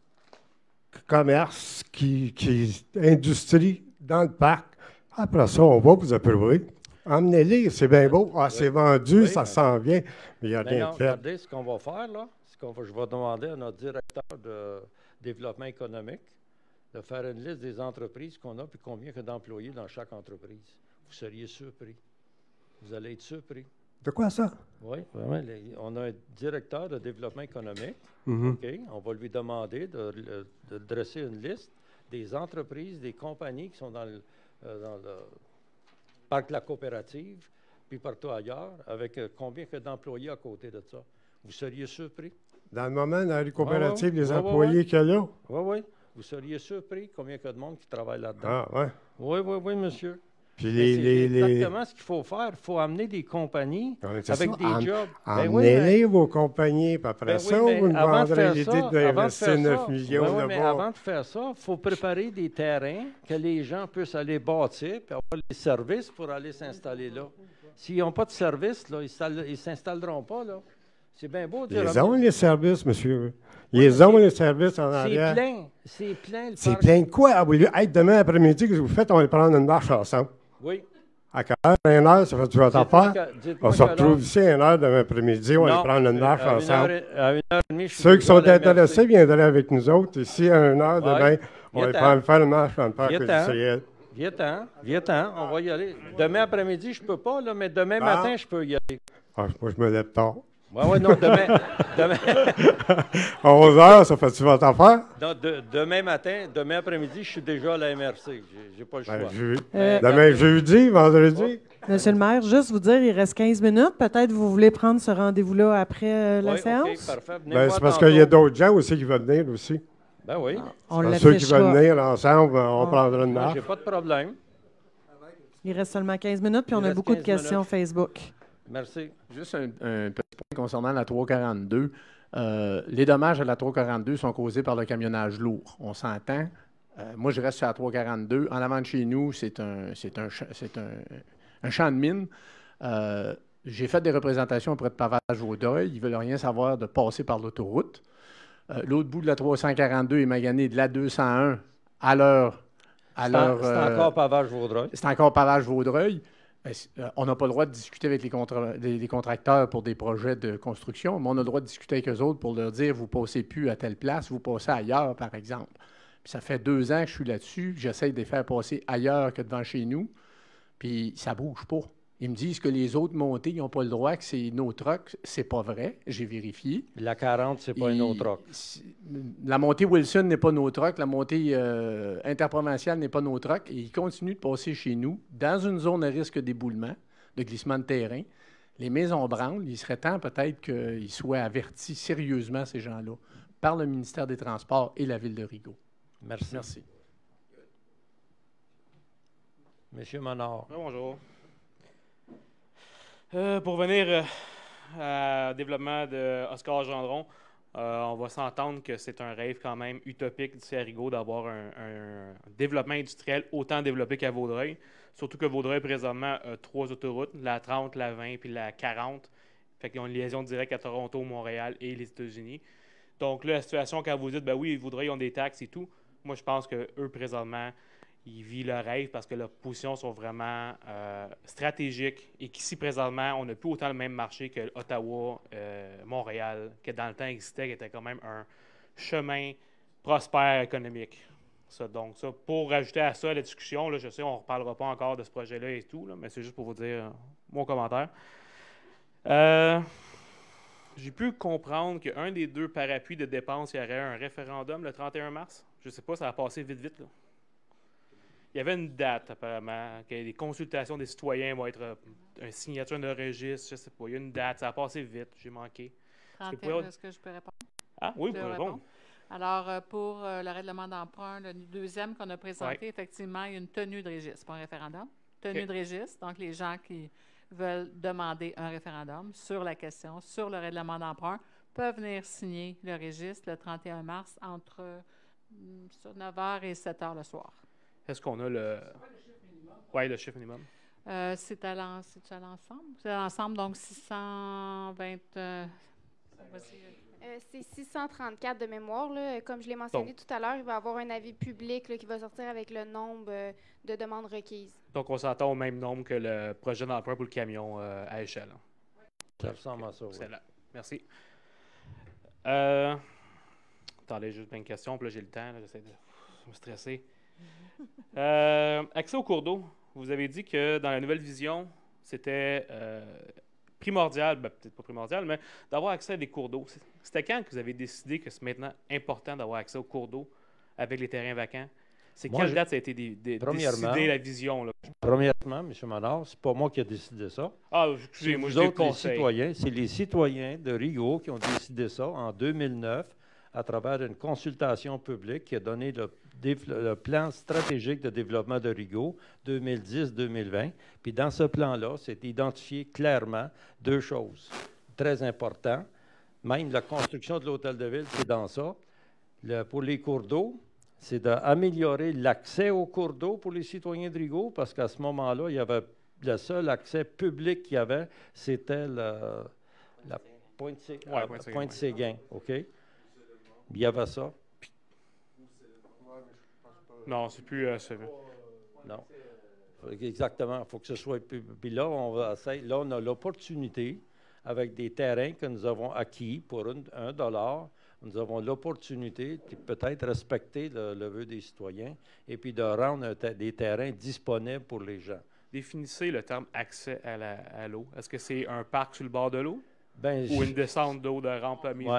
commerce, industrie dans le parc. Après ça, on va vous approuver. Emmenez-les, c'est bien beau. Ah, c'est vendu, oui, ça s'en vient, mais il n'y a rien de fait. Regardez ce qu'on va faire, là. Je vais demander à notre directeur de développement économique de faire une liste des entreprises qu'on a puis combien d'employés dans chaque entreprise. Vous seriez surpris. Vous allez être surpris. De quoi ça? Oui, vraiment. On a un directeur de développement économique. OK. On va lui demander de dresser une liste des entreprises, des compagnies qui sont dans le parc de la coopérative, puis partout ailleurs, avec combien d'employés à côté de ça. Vous seriez surpris. Dans le moment, dans les coopératives, les employés qu'il y a là? Oui, oui. Vous seriez surpris combien de monde qui travaille là-dedans. Ah, oui? Oui, oui, oui, monsieur. Puis exactement ce qu'il faut faire. Il faut amener des compagnies avec des jobs. Amenez vos compagnies, puis après ça, vous nous vendrez l'idée d'investir 9 millions de mais avant de faire ça, il faut préparer des terrains que les gens puissent aller bâtir, puis avoir les services pour aller s'installer là. S'ils n'ont pas de services, là, ils ne s'installeront pas, là. C'est bien beau de dire. Ils ont les services, monsieur. Ils ont les services en arrière. C'est plein. C'est plein de quoi? Demain après-midi, que vous faites, on va prendre une marche ensemble. Oui. À quelle heure? 1 heure, ça fait-tu votre affaire? dites-moi On se quelle retrouve heure. ici à 1 heure demain après-midi. On va Non, aller prendre une marche à ensemble. à 1h30, je suis Ceux qui déjà sont à la intéressés MRC. viendraient avec nous autres. Ici, à 1 heure Ouais. demain, on va Viens-t'en. aller faire une marche dans le parc Viens-t'en. du Viens-t'en, on va y aller. Demain après-midi, je peux pas, là, mais demain Ah. matin, je peux y aller. Ah, moi, je me lève tard. Oui, non, demain. À 11 heures, ça fait-tu votre affaire? Non, demain matin, demain après-midi, je suis déjà à la MRC. J'ai pas le choix. Demain jeudi, vendredi? Monsieur le maire, juste vous dire, il reste 15 minutes. Peut-être vous voulez prendre ce rendez-vous-là après la Oui, séance? OK, parfait. Venez Ben, voir c'est parce tantôt. qu'il y a d'autres gens aussi qui veulent venir aussi. Ben oui. On Alors, ceux qui l'affichera. veulent venir ensemble, on prendra une Moi, marche. j'ai pas de problème. Il reste seulement 15 minutes, puis on a reste beaucoup de 15 questions minutes. Facebook. Merci. Juste un petit point concernant la 342. Les dommages à la 342 sont causés par le camionnage lourd. On s'entend. Moi, je reste sur la 342. En avant de chez nous, c'est un champ de mine. J'ai fait des représentations auprès de Pavage-Vaudreuil. Ils ne veulent rien savoir de passer par l'autoroute. L'autre bout de la 342 est magané de la 201 à l'heure. C'est encore Pavage-Vaudreuil. C'est encore Pavage-Vaudreuil. On n'a pas le droit de discuter avec les contracteurs pour des projets de construction, mais on a le droit de discuter avec eux autres pour leur dire vous ne passez plus à telle place, vous passez ailleurs, par exemple. Puis ça fait 2 ans que je suis là-dessus, j'essaie de les faire passer ailleurs que devant chez nous, puis ça ne bouge pas. Ils me disent que les autres montées, ils n'ont pas le droit, que c'est nos trucks. C'est pas vrai, j'ai vérifié. La 40, c'est pas une autre truck. La montée Wilson n'est pas nos trucks, la montée interprovinciale n'est pas nos trucks, et ils continuent de passer chez nous, dans une zone à risque d'éboulement, de glissement de terrain. Les maisons branlent, il serait temps peut-être qu'ils soient avertis sérieusement, ces gens-là, par le ministère des Transports et la Ville de Rigaud. Merci. Merci. Monsieur Monard. Bonjour. Pour venir au développement de Oscar Gendron, on va s'entendre que c'est un rêve quand même utopique d'ici à Rigaud d'avoir un développement industriel autant développé qu'à Vaudreuil. Surtout que Vaudreuil, présentement, a 3 autoroutes, la 30, la 20 puis la 40. Fait qu'ils ont une liaison directe à Toronto, Montréal et les États-Unis. Donc là, la situation, quand vous dites, ben oui, Vaudreuil ont des taxes et tout, moi, je pense qu'eux, présentement, ils vivent leur rêve parce que leurs positions sont vraiment stratégiques et qu'ici, présentement, on n'a plus autant le même marché que Ottawa, Montréal, que dans le temps existait, qui était quand même un chemin prospère économique. Donc, pour rajouter à ça la discussion, là, je sais, on ne reparlera pas encore de ce projet-là et tout, là, mais c'est juste pour vous dire mon commentaire. J'ai pu comprendre qu'un des 2 parapluies de dépenses, il y aurait un référendum le 31 mars. Je ne sais pas, ça a passé vite, là. Il y avait une date, apparemment, que les consultations des citoyens vont être une signature de registre, je ne sais pas. Il y a une date, ça a passé vite, j'ai manqué. 31, est-ce que je peux répondre? Ah oui, vous Je pouvez réponds. répondre. Alors, pour le règlement d'emprunt, le deuxième qu'on a présenté, Ouais. effectivement, il y a une tenue de registre, pas un référendum. Tenue de registre, donc les gens qui veulent demander un référendum sur la question, sur le règlement d'emprunt, peuvent venir signer le registre le 31 mars entre 9h et 7h le soir. Est-ce qu'on a le... Oui, le chiffre minimum. C'est à l'ensemble? C'est à l'ensemble, donc 620... C'est 634 de mémoire. Là. Comme je l'ai mentionné tout à l'heure, il va y avoir un avis public là, qui va sortir avec le nombre de demandes requises. Donc, on s'entend au même nombre que le projet d'emprunt pour le camion à échelle. Ça ressemble à ça, oui. Excellent. Merci. Attendez, juste une question, puis là, j'ai le temps. J'essaie de me stresser. Accès au cours d'eau. Vous avez dit que dans la nouvelle vision, c'était primordial, peut-être pas primordial, mais d'avoir accès à des cours d'eau. C'était quand que vous avez décidé que c'est maintenant important d'avoir accès aux cours d'eau avec les terrains vacants? C'est quelle date ça a été décidé, la vision? Là? Premièrement, M. Monard, c'est pas moi qui ai décidé ça. Ah, excusez-moi, c'est les citoyens. C'est les citoyens de Rigaud qui ont décidé ça en 2009 à travers une consultation publique qui a donné le plan stratégique de développement de Rigaud 2010-2020. Puis dans ce plan-là, c'est identifié clairement 2 choses très importantes. Même la construction de l'hôtel de ville, c'est dans ça. Pour les cours d'eau, c'est d'améliorer l'accès aux cours d'eau pour les citoyens de Rigaud, parce qu'à ce moment-là, il y avait le seul accès public qu'il y avait, c'était la Pointe-Séguin. OK? Il y avait ça. Non, c'est plus... non. Exactement. Il faut que ce soit... Puis là, là, on a l'opportunité, avec des terrains que nous avons acquis pour $1, nous avons l'opportunité de peut-être respecter le vœu des citoyens et puis de rendre des terrains disponibles pour les gens. Définissez le terme accès à l'eau. Est-ce que c'est un parc sur le bord de l'eau ou une descente d'eau de rampe à mise? Oui,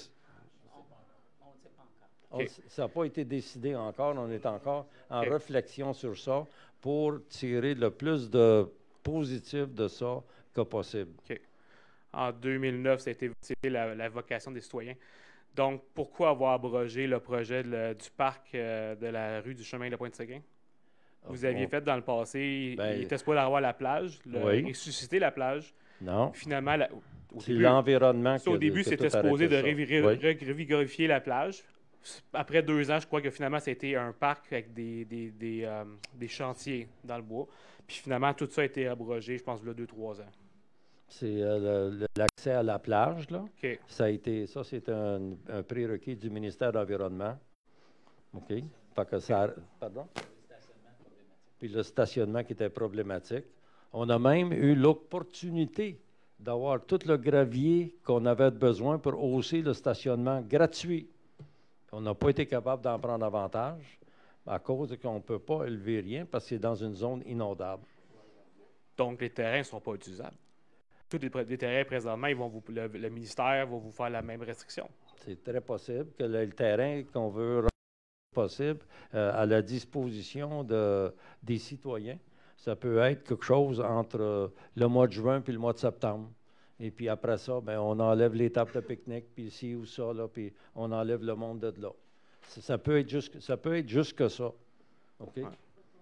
ça n'a pas été décidé encore. On est encore en réflexion sur ça pour tirer le plus de positif de ça que possible. OK. En 2009, c'était la vocation des citoyens. Donc, pourquoi avoir abrogé le projet du parc de la rue du Chemin de la Pointe-Séguin? Vous aviez fait dans le passé, il était supposé avoir la plage, ressusciter la plage. Non. Finalement, c'est l'environnement au début, c'était supposé de revigorifier la plage. Après 2 ans, je crois que finalement, c'était un parc avec des chantiers dans le bois. Puis finalement, tout ça a été abrogé, je pense, il y a 2-3 ans. C'est l'accès à la plage, là. OK. Ça, c'est un prérequis du ministère de l'Environnement. OK. Fait que ça... Pardon? Puis le stationnement qui était problématique. On a même eu l'opportunité d'avoir tout le gravier qu'on avait besoin pour hausser le stationnement gratuit. On n'a pas été capable d'en prendre avantage à cause qu'on ne peut pas élever rien parce que c'est dans une zone inondable. Donc, les terrains ne sont pas utilisables. Tous les terrains, présentement, le ministère va vous faire la même restriction. C'est très possible que le terrain qu'on veut rendre possible à la disposition des citoyens, ça peut être quelque chose entre le mois de juin puis le mois de septembre. Et puis après ça, bien, on enlève les tables de pique-nique, puis ici ou ça, là, puis on enlève le monde de là. Ça peut être juste que ça. OK? Ouais.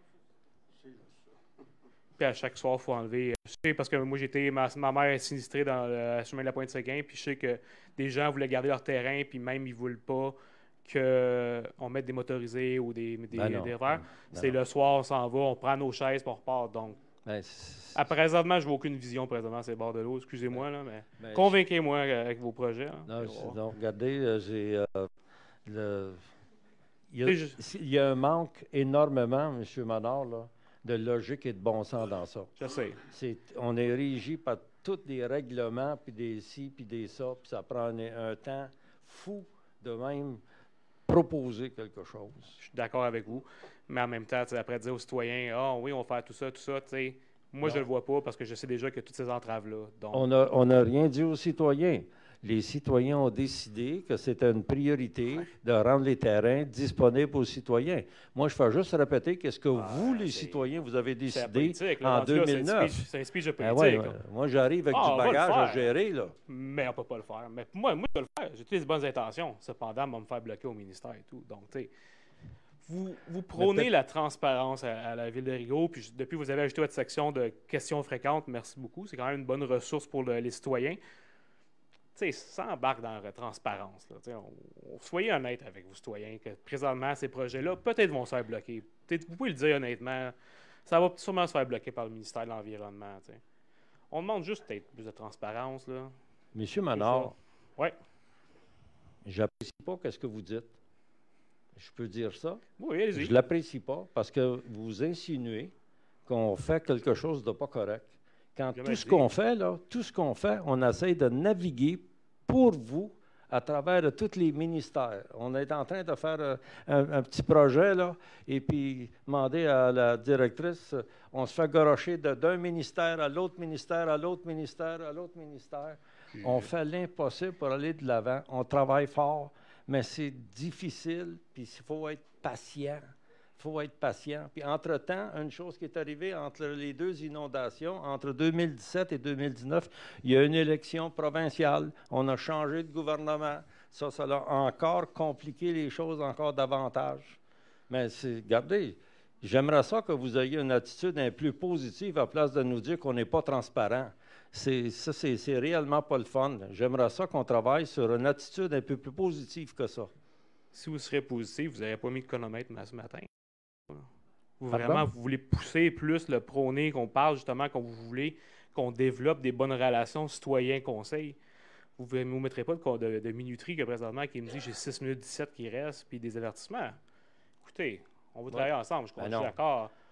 Puis à chaque soir, il faut enlever. Je sais, parce que moi, ma mère est sinistrée dans le chemin de la Pointe-Séguin, puis je sais que des gens voulaient garder leur terrain, puis même ils ne voulaient pas qu'on mette des motorisés ou des verres. C'est le soir, on s'en va, on prend nos chaises, puis on repart. Donc, présentement, je n'ai aucune vision présentement sur les bords de l'eau. Excusez-moi, là, mais convainquez-moi avec vos projets. Hein, non, regardez, il y a un manque énormément, M. Menard, là, de logique et de bon sens dans ça. Je sais. On est régi par tous des règlements, puis des ci, puis des ça, puis ça prend un temps fou de même proposer quelque chose. Je suis d'accord avec vous, mais en même temps, après dire aux citoyens, « Ah oui, on va faire tout ça, tu sais, moi, je ne le vois pas parce que je sais déjà qu'il y a toutes ces entraves-là. » On n'a rien dit aux citoyens. Les citoyens ont décidé que c'était une priorité de rendre les terrains disponibles aux citoyens. Moi, je fais juste répéter qu'est-ce que vous, les citoyens, vous avez décidé en 2009. C'est un speech politique. Moi, j'arrive avec du bagage à gérer. Là. Mais on ne peut pas le faire. Mais moi, je peux le faire. J'ai des bonnes intentions. Cependant, on va me faire bloquer au ministère et tout. Donc, tu sais, vous prônez la transparence à la Ville de Rigaud. Puis depuis, vous avez ajouté votre section de questions fréquentes. Merci beaucoup. C'est quand même une bonne ressource pour les citoyens. Ça embarque dans la transparence. Là, soyez honnête avec vos citoyens que présentement, ces projets-là, peut-être vont se faire bloquer. Vous pouvez le dire honnêtement, ça va sûrement se faire bloquer par le ministère de l'Environnement. On demande juste peut-être plus de transparence. Là. Monsieur Menard, oui. J'apprécie pas ce que vous dites. Je peux dire ça? Oui, allez-y. Je ne l'apprécie pas parce que vous insinuez qu'on fait quelque chose de pas correct. Quand tout ce qu'on fait, on essaie de naviguer pour vous à travers tous les ministères. On est en train de faire un petit projet, là, et puis demander à la directrice, on se fait gorocher d'un ministère à l'autre ministère, à l'autre ministère, à l'autre ministère. On fait l'impossible pour aller de l'avant. On travaille fort, mais c'est difficile, puis il faut être patient. Il faut être patient. Puis entre-temps, une chose qui est arrivée entre les deux inondations, entre 2017 et 2019, il y a une élection provinciale. On a changé de gouvernement. Ça a encore compliqué les choses encore davantage. Mais regardez, j'aimerais ça que vous ayez une attitude un peu plus positive à place de nous dire qu'on n'est pas transparent. C'est réellement pas le fun. J'aimerais ça qu'on travaille sur une attitude un peu plus positive que ça. Si vous serez positif, vous n'avez pas mis de chronomètre ce matin. Vous voulez pousser plus le prôner, qu'on parle justement, qu'on vous voulez qu'on développe des bonnes relations citoyens-conseil. Vous ne vous mettrez pas de minuterie que présentement qui me dit j'ai 6 minutes 17 qui restent, puis des avertissements. Écoutez, on va travailler ensemble, je suis d'accord.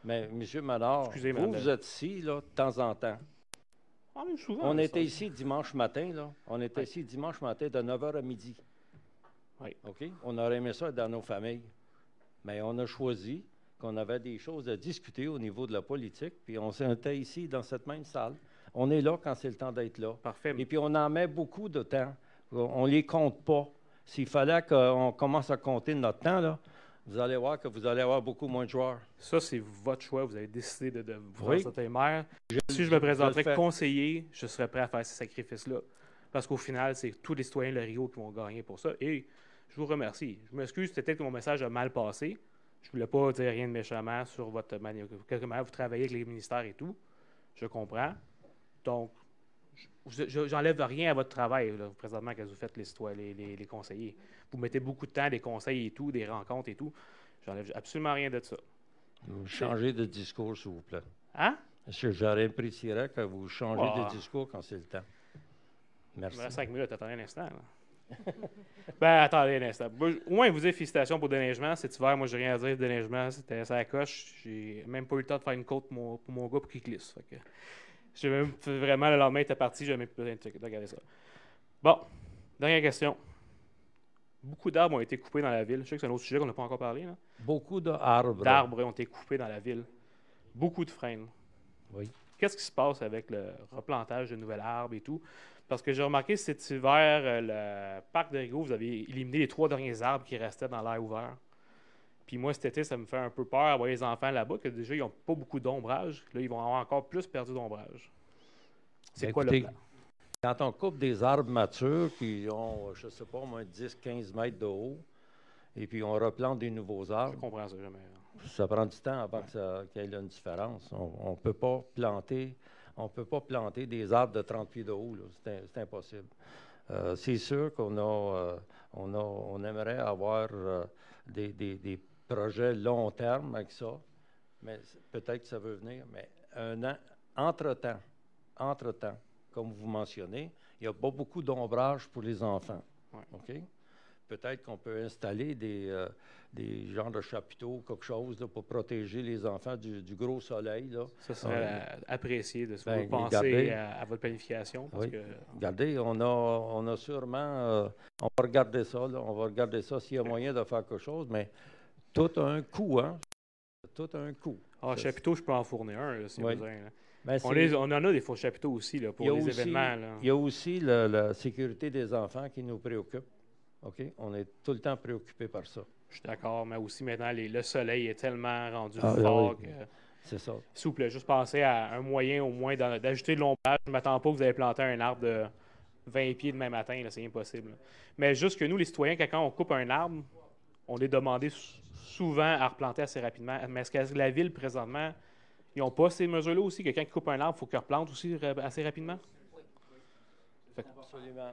Mais, M. Menard, Excusez, vous, madame. vous êtes ici, là, de temps en temps. Ah, mais souvent, On ça. était ici dimanche matin, là. On était ici dimanche matin de 9h à midi. Oui. OK? On aurait aimé ça être dans nos familles. Mais on a choisi qu'on avait des choses à discuter au niveau de la politique, puis on s'était ici dans cette même salle. On est là quand c'est le temps d'être là. Parfait. Et puis on en met beaucoup de temps. On ne les compte pas. S'il fallait qu'on commence à compter notre temps, là, vous allez voir que vous allez avoir beaucoup moins de joueurs. Ça, c'est votre choix. Vous avez décidé de vous Oui. présenter maire. Si je me je le présenterais fais. conseiller, je serais prêt à faire ces sacrifices-là. Parce qu'au final, c'est tous les citoyens de Rio qui vont gagner pour ça. Et je vous remercie. Je m'excuse, c'était peut-être que mon message a mal passé. Je ne voulais pas dire rien de méchamment sur votre manière, comment vous travaillez avec les ministères et tout. Je comprends. Donc, j'enlève rien à votre travail, là, présentement, que vous faites les citoyens, les conseillers. Vous mettez beaucoup de temps, des conseils et tout, des rencontres et tout. J'enlève absolument rien de ça. Vous changez de discours, s'il vous plaît. Hein? J'aurais apprécié que vous changez de discours quand c'est le temps. Merci. 5 minutes, attendez un instant. Là. Ben, attendez un instant. Au moins, vous dites félicitations pour le déneigement. Cet hiver, moi, j'ai rien à dire. Le déneigement, c'était ça à la coche. J'ai même pas eu le temps de faire une côte pour mon gars pour qu'il glisse. Fait que j'ai même vraiment, le lendemain, il était parti. J'ai même plus besoin de regarder ça. Bon, dernière question. Beaucoup d'arbres ont été coupés dans la ville. Je sais que c'est un autre sujet qu'on n'a pas encore parlé. Là. Beaucoup d'arbres. D'arbres ont été coupés dans la ville. Beaucoup de frênes. Oui. Qu'est-ce qui se passe avec le replantage de nouveaux arbres et tout? Parce que j'ai remarqué cet hiver, le parc de Rigaud, vous avez éliminé les 3 derniers arbres qui restaient dans l'air ouvert. Puis moi, cet été, ça me fait un peu peur à voir les enfants là-bas, que déjà, ils n'ont pas beaucoup d'ombrage. Là, ils vont avoir encore plus perdu d'ombrage. C'est quoi le plan? Quand on coupe des arbres matures qui ont, je ne sais pas, au moins 10-15 mètres de haut, et puis on replante des nouveaux arbres. Je comprends ça jamais. Ça prend du temps avant qu'il y ait une différence. On ne peut pas planter. On peut pas planter des arbres de 30 pieds de haut. C'est impossible. C'est sûr on aimerait avoir des projets long terme avec ça, mais peut-être que ça veut venir. Mais entre-temps, comme vous mentionnez, il n'y a pas beaucoup d'ombrage pour les enfants. Ouais. OK? Peut-être qu'on peut installer des genres de chapiteaux, quelque chose là, pour protéger les enfants du gros soleil. Là. Ça serait apprécié de Ben, penser regardez, à votre planification. Parce oui. que, Regardez, on a sûrement... on va regarder ça. Là, on va regarder ça s'il y a moyen de faire quelque chose, mais tout a un coût. Hein? Tout a un coût. chapiteau, je peux en fournir un, là, si Oui. besoin. Là. Ben, on en a des faux chapiteaux aussi là, pour les événements. Là. Il y a aussi la sécurité des enfants qui nous préoccupe. OK? On est tout le temps préoccupé par ça. Je suis d'accord, mais aussi maintenant, le soleil est tellement rendu Ah, fort oui. que... C'est ça. S'il vous plaît, juste pensez à un moyen au moins d'ajouter de l'ombrage. Je ne m'attends pas que vous allez planter un arbre de 20 pieds demain matin, là, c'est impossible. Là. Mais juste que nous, les citoyens, quand on coupe un arbre, on est demandé souvent à replanter assez rapidement. Mais est-ce que la ville, présentement, ils n'ont pas ces mesures-là aussi, que quand ils coupent un arbre, il faut qu'ils replantent aussi assez rapidement? Absolument.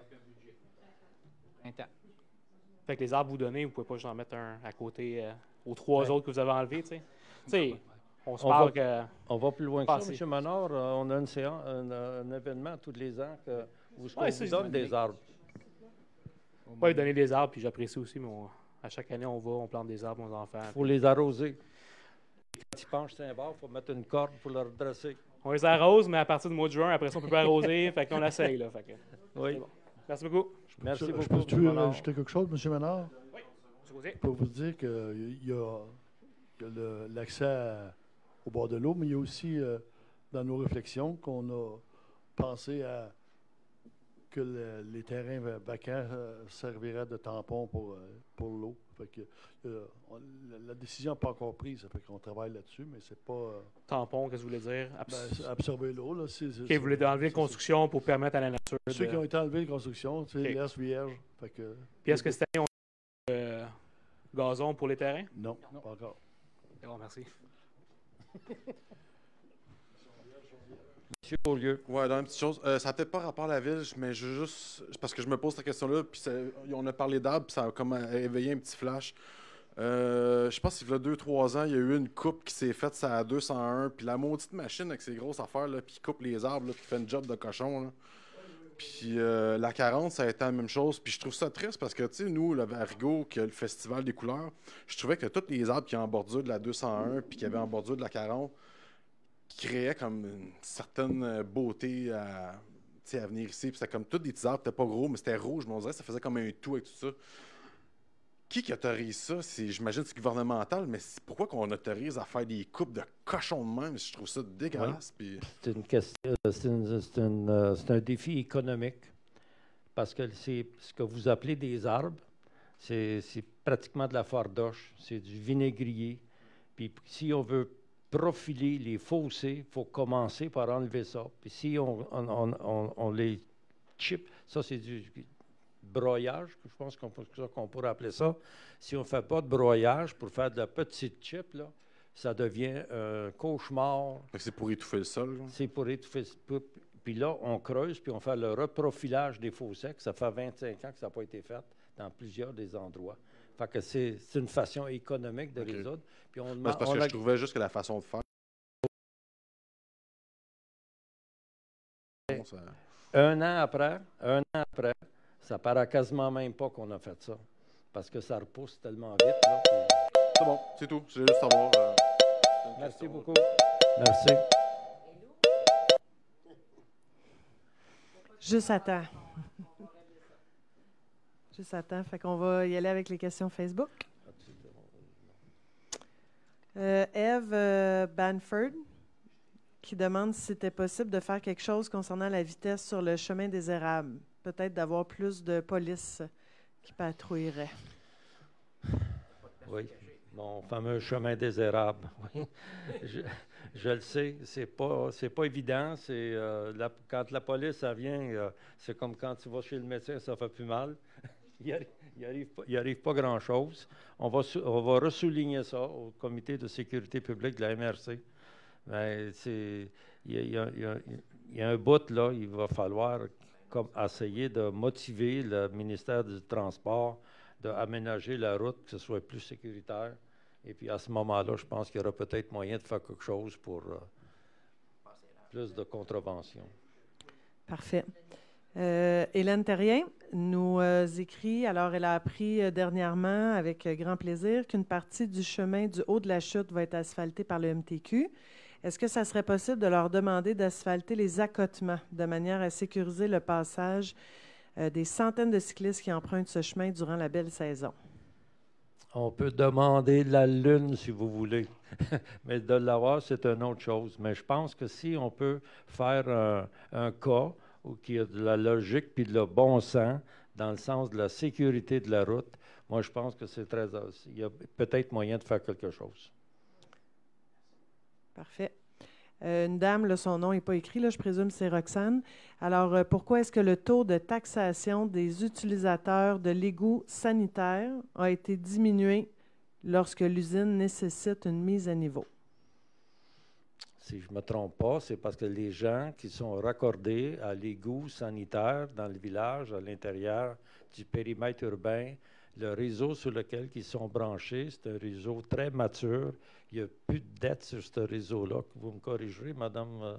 Fait que les arbres que vous donnez, vous ne pouvez pas juste en mettre un à côté aux 3 autres que vous avez enlevés, tu sais. On se parle que... On va plus loin que ça, M. Menard. On a une séance, un événement tous les ans où on vous donne des arbres. Oui, donner des arbres, puis j'apprécie aussi, mais à chaque année, on plante des arbres aux enfants. Il faut les arroser. Quand ils penchent sur un bord, il faut mettre une corde pour le redresser. On les arrose, mais à partir du mois de juin, après ça, on ne peut pas arroser, fait qu'on essaye. Là, fait que, oui. Bon. Merci beaucoup. Merci beaucoup. Je peux-tu ajouter quelque chose, M. Ménard? Oui. Pour vous dire qu'il y a l'accès au bord de l'eau, mais il y a aussi, dans nos réflexions, qu'on a pensé à que les terrains vacants serviraient de tampon pour l'eau. Fait que, la décision n'est pas encore prise, ça fait qu'on travaille là-dessus, mais c'est pas... Tampon, qu'est-ce que vous voulez dire? Absorber l'eau. Là, vous voulez enlever la construction pour permettre à la nature Ceux qui ont été enlevés de construction, c'est laisse vierge. Fait que, puis est-ce que cette année, on a gazon pour les terrains? Non, pas encore. Bon, merci. Monsieur Beaulieu. Oui, dans une petite chose. Ça n'a peut-être pas rapport à la ville, mais juste parce que je me pose cette question-là, puis on a parlé d'arbres, puis ça a comme éveillé un petit flash. Je pense qu'il y a 2-3 ans, il y a eu une coupe qui s'est faite, ça à 201, puis la maudite machine avec ses grosses affaires, là, puis qui coupe les arbres, là, puis qui fait une job de cochon. Là. Puis la 40, ça a été la même chose. Puis je trouve ça triste parce que, tu sais, nous, le Varigo, qui a le Festival des couleurs, je trouvais que tous les arbres qui ont en bordure de la 201 puis qui avaient en bordure de la 40 créaient comme une certaine beauté à venir ici. Puis c'était comme tous des petits arbres, c'était pas gros, mais c'était rouge. Mais on dirait que ça faisait comme un tout avec tout ça. Qui autorise ça? J'imagine que c'est gouvernemental, mais pourquoi qu'on autorise à faire des coupes de cochons de même? Je trouve ça dégueulasse. Oui. C'est une question, c'est un défi économique parce que c'est ce que vous appelez des arbres, c'est pratiquement de la fardoche, c'est du vinaigrier. Puis si on veut profiler les fossés, il faut commencer par enlever ça. Puis si on les chip, ça c'est du broyage, je pense qu'on pourrait appeler ça. Si on ne fait pas de broyage pour faire de la petite chip, là, ça devient un cauchemar. C'est pour étouffer le sol. C'est pour étouffer. Puis là, on creuse, puis on fait le reprofilage des fossés. Ça fait 25 ans que ça n'a pas été fait dans plusieurs des endroits. Fait que c'est une façon économique de résoudre. Puis on c'est parce que je trouvais juste que la façon de faire... Un an après, ça paraît quasiment même pas qu'on a fait ça. Parce que ça repousse tellement vite. C'est bon, c'est tout. Je voulais juste savoir. Merci beaucoup. Merci. Juste à temps. Juste à temps. Fait qu'on va y aller avec les questions Facebook. Eve Banford qui demande si c'était possible de faire quelque chose concernant la vitesse sur le chemin des érables. Peut-être d'avoir plus de police qui patrouillerait. Oui, mon fameux chemin des érables. Oui. Je le sais, c'est pas évident. Quand la police, ça vient, c'est comme quand tu vas chez le médecin, ça fait plus mal. Il arrive pas grand-chose. On va ressouligner ça au comité de sécurité publique de la MRC. Il y a un bout, là, il va falloir essayer de motiver le ministère du Transport d'aménager la route, que ce soit plus sécuritaire. Et puis à ce moment-là, je pense qu'il y aura peut-être moyen de faire quelque chose pour plus de contraventions. Parfait. Hélène Terrien nous écrit, alors elle a appris dernièrement avec grand plaisir qu'une partie du chemin du haut de la chute va être asphaltée par le MTQ. Est-ce que ça serait possible de leur demander d'asphalter les accotements de manière à sécuriser le passage des centaines de cyclistes qui empruntent ce chemin durant la belle saison? On peut demander la Lune, si vous voulez. Mais de l'avoir, c'est une autre chose. Mais je pense que si on peut faire un cas où il y a de la logique puis de le bon sens dans le sens de la sécurité de la route, moi, je pense que c'est très... Il y a peut-être moyen de faire quelque chose. Parfait. Une dame, là, son nom n'est pas écrit, là, je présume que c'est Roxane. Alors, pourquoi est-ce que le taux de taxation des utilisateurs de l'égout sanitaire a été diminué lorsque l'usine nécessite une mise à niveau? Si je ne me trompe pas, c'est parce que les gens qui sont raccordés à l'égout sanitaire dans le village, à l'intérieur du périmètre urbain, le réseau sur lequel ils sont branchés, c'est un réseau très mature. Il n'y a plus de dette sur ce réseau-là. Vous me corrigerez, Mme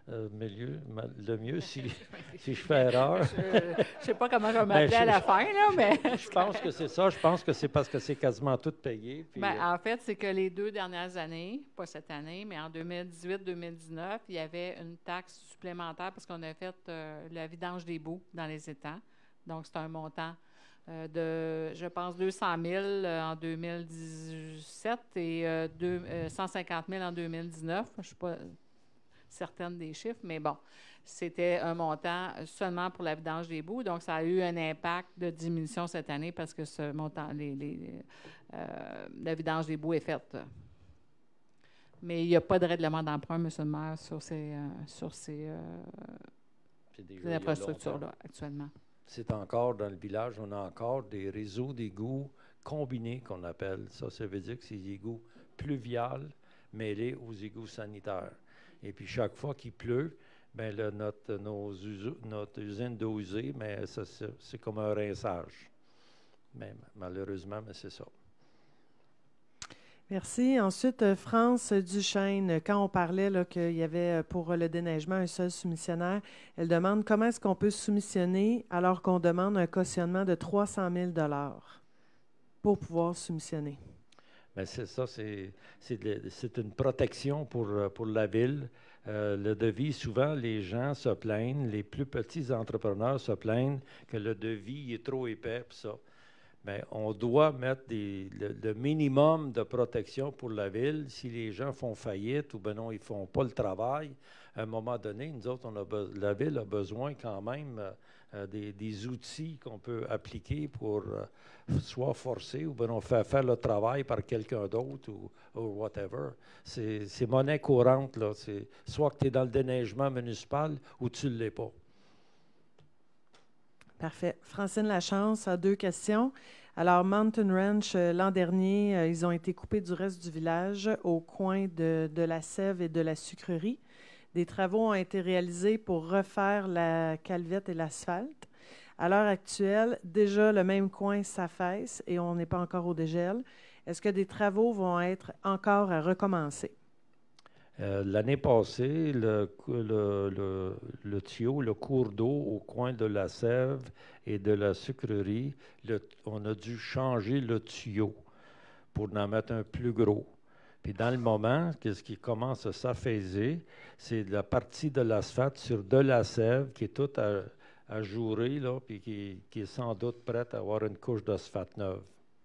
Lemieux, si je fais erreur. Je ne sais pas comment je vais m'appeler à la fin, là, mais... Je pense que c'est ça. Je pense que c'est parce que c'est quasiment tout payé. Puis, en fait, c'est que les 2 dernières années, pas cette année, mais en 2018-2019, il y avait une taxe supplémentaire parce qu'on a fait la vidange des boues dans les étangs. Donc, c'est un montant de, je pense, 200 000 en 2017 et 150 000 en 2019. Je ne suis pas certaine des chiffres, mais bon, c'était un montant seulement pour la vidange des boues. Donc, ça a eu un impact de diminution cette année parce que ce montant, la vidange des boues est faite. Mais il n'y a pas de règlement d'emprunt, M. le maire, sur ces infrastructures-là actuellement. C'est encore dans le village, on a encore des réseaux d'égouts combinés qu'on appelle. Ça veut dire que c'est des égouts pluviales mêlés aux égouts sanitaires. Et puis chaque fois qu'il pleut, bien, notre usine d'eau usée, mais c'est comme un rinçage. Mais malheureusement, mais c'est ça. Merci. Ensuite, France Duchesne, quand on parlait qu'il y avait pour le déneigement un seul soumissionnaire, elle demande comment est-ce qu'on peut soumissionner alors qu'on demande un cautionnement de 300 000 pour pouvoir soumissionner. Bien, c'est ça, c'est une protection pour la ville. Le devis, souvent, les gens se plaignent, les plus petits entrepreneurs se plaignent que le devis est trop épais, puis ça. Bien, on doit mettre le minimum de protection pour la ville. Si les gens font faillite ou ben non, ils ne font pas le travail, à un moment donné, nous autres, la ville a besoin quand même des outils qu'on peut appliquer pour soit forcer ou ben non, faire le travail par quelqu'un d'autre ou whatever. C'est monnaie courante, là. C'est soit que tu es dans le déneigement municipal ou tu ne l'es pas. Parfait. Francine Lachance a 2 questions. Alors, Mountain Ranch, l'an dernier, ils ont été coupés du reste du village au coin de la Sève et de la Sucrerie. Des travaux ont été réalisés pour refaire la calvette et l'asphalte. À l'heure actuelle, déjà, le même coin s'affaisse et on n'est pas encore au dégel. Est-ce que des travaux vont être encore à recommencer? L'année passée, le tuyau, le cours d'eau au coin de la Sève et de la Sucrerie, on a dû changer le tuyau pour en mettre un plus gros. Puis dans le moment, ce qui commence à s'affaiser, c'est la partie de l'asphalte sur de la Sève qui est toute ajourée, là, puis qui est sans doute prête à avoir une couche d'asphalte neuve.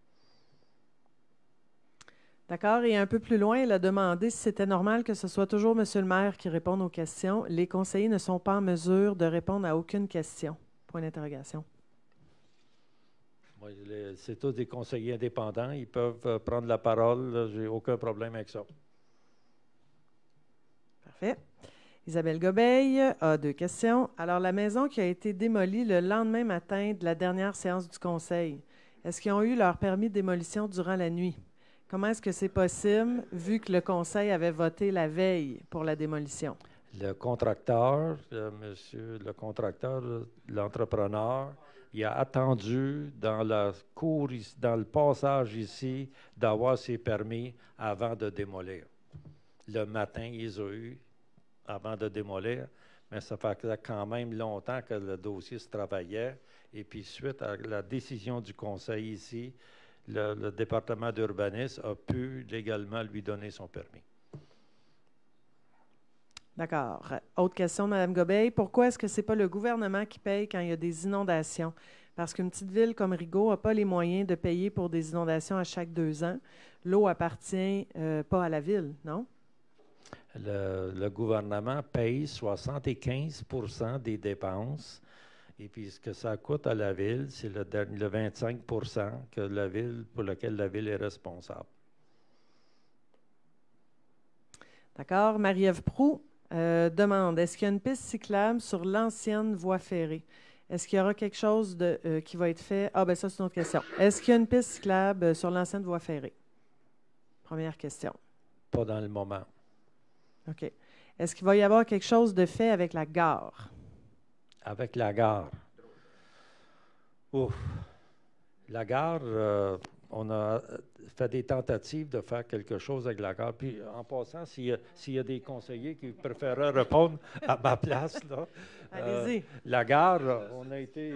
D'accord. Et un peu plus loin, il a demandé si c'était normal que ce soit toujours M. le maire qui réponde aux questions. Les conseillers ne sont pas en mesure de répondre à aucune question. Point d'interrogation. Oui, c'est tous des conseillers indépendants. Ils peuvent prendre la parole. Je n'ai aucun problème avec ça. Parfait. Isabelle Gobeil a 2 questions. Alors, la maison qui a été démolie le lendemain matin de la dernière séance du conseil, est-ce qu'ils ont eu leur permis de démolition durant la nuit? Comment est-ce que c'est possible, vu que le conseil avait voté la veille pour la démolition? Le contracteur, l'entrepreneur, il a attendu dans la cour, dans le passage ici, d'avoir ses permis avant de démolir. Le matin, ils les ont eu avant de démolir, mais ça fait quand même longtemps que le dossier se travaillait. Et puis, suite à la décision du conseil ici, le département d'urbanisme a pu légalement lui donner son permis. D'accord. Autre question, Mme Gobeil. Pourquoi est-ce que ce n'est pas le gouvernement qui paye quand il y a des inondations? Parce qu'une petite ville comme Rigaud n'a pas les moyens de payer pour des inondations à chaque 2 ans. L'eau appartient pas à la ville, non? Le gouvernement paye 75 % des dépenses. Et puis, ce que ça coûte à la ville, c'est le 25 % pour lequel la ville est responsable. D'accord. Marie-Ève Proulx demande, est-ce qu'il y a une piste cyclable sur l'ancienne voie ferrée? Est-ce qu'il y aura quelque chose qui va être fait? Ah, bien ça, c'est une autre question. Est-ce qu'il y a une piste cyclable sur l'ancienne voie ferrée? Première question. Pas dans le moment. OK. Est-ce qu'il va y avoir quelque chose de fait avec la gare? Avec la gare. Ouf. La gare, on a fait des tentatives de faire quelque chose avec la gare. Puis, en passant, s'il y a des conseillers qui préféraient répondre à ma place, là. Allez-y. La gare, on a été...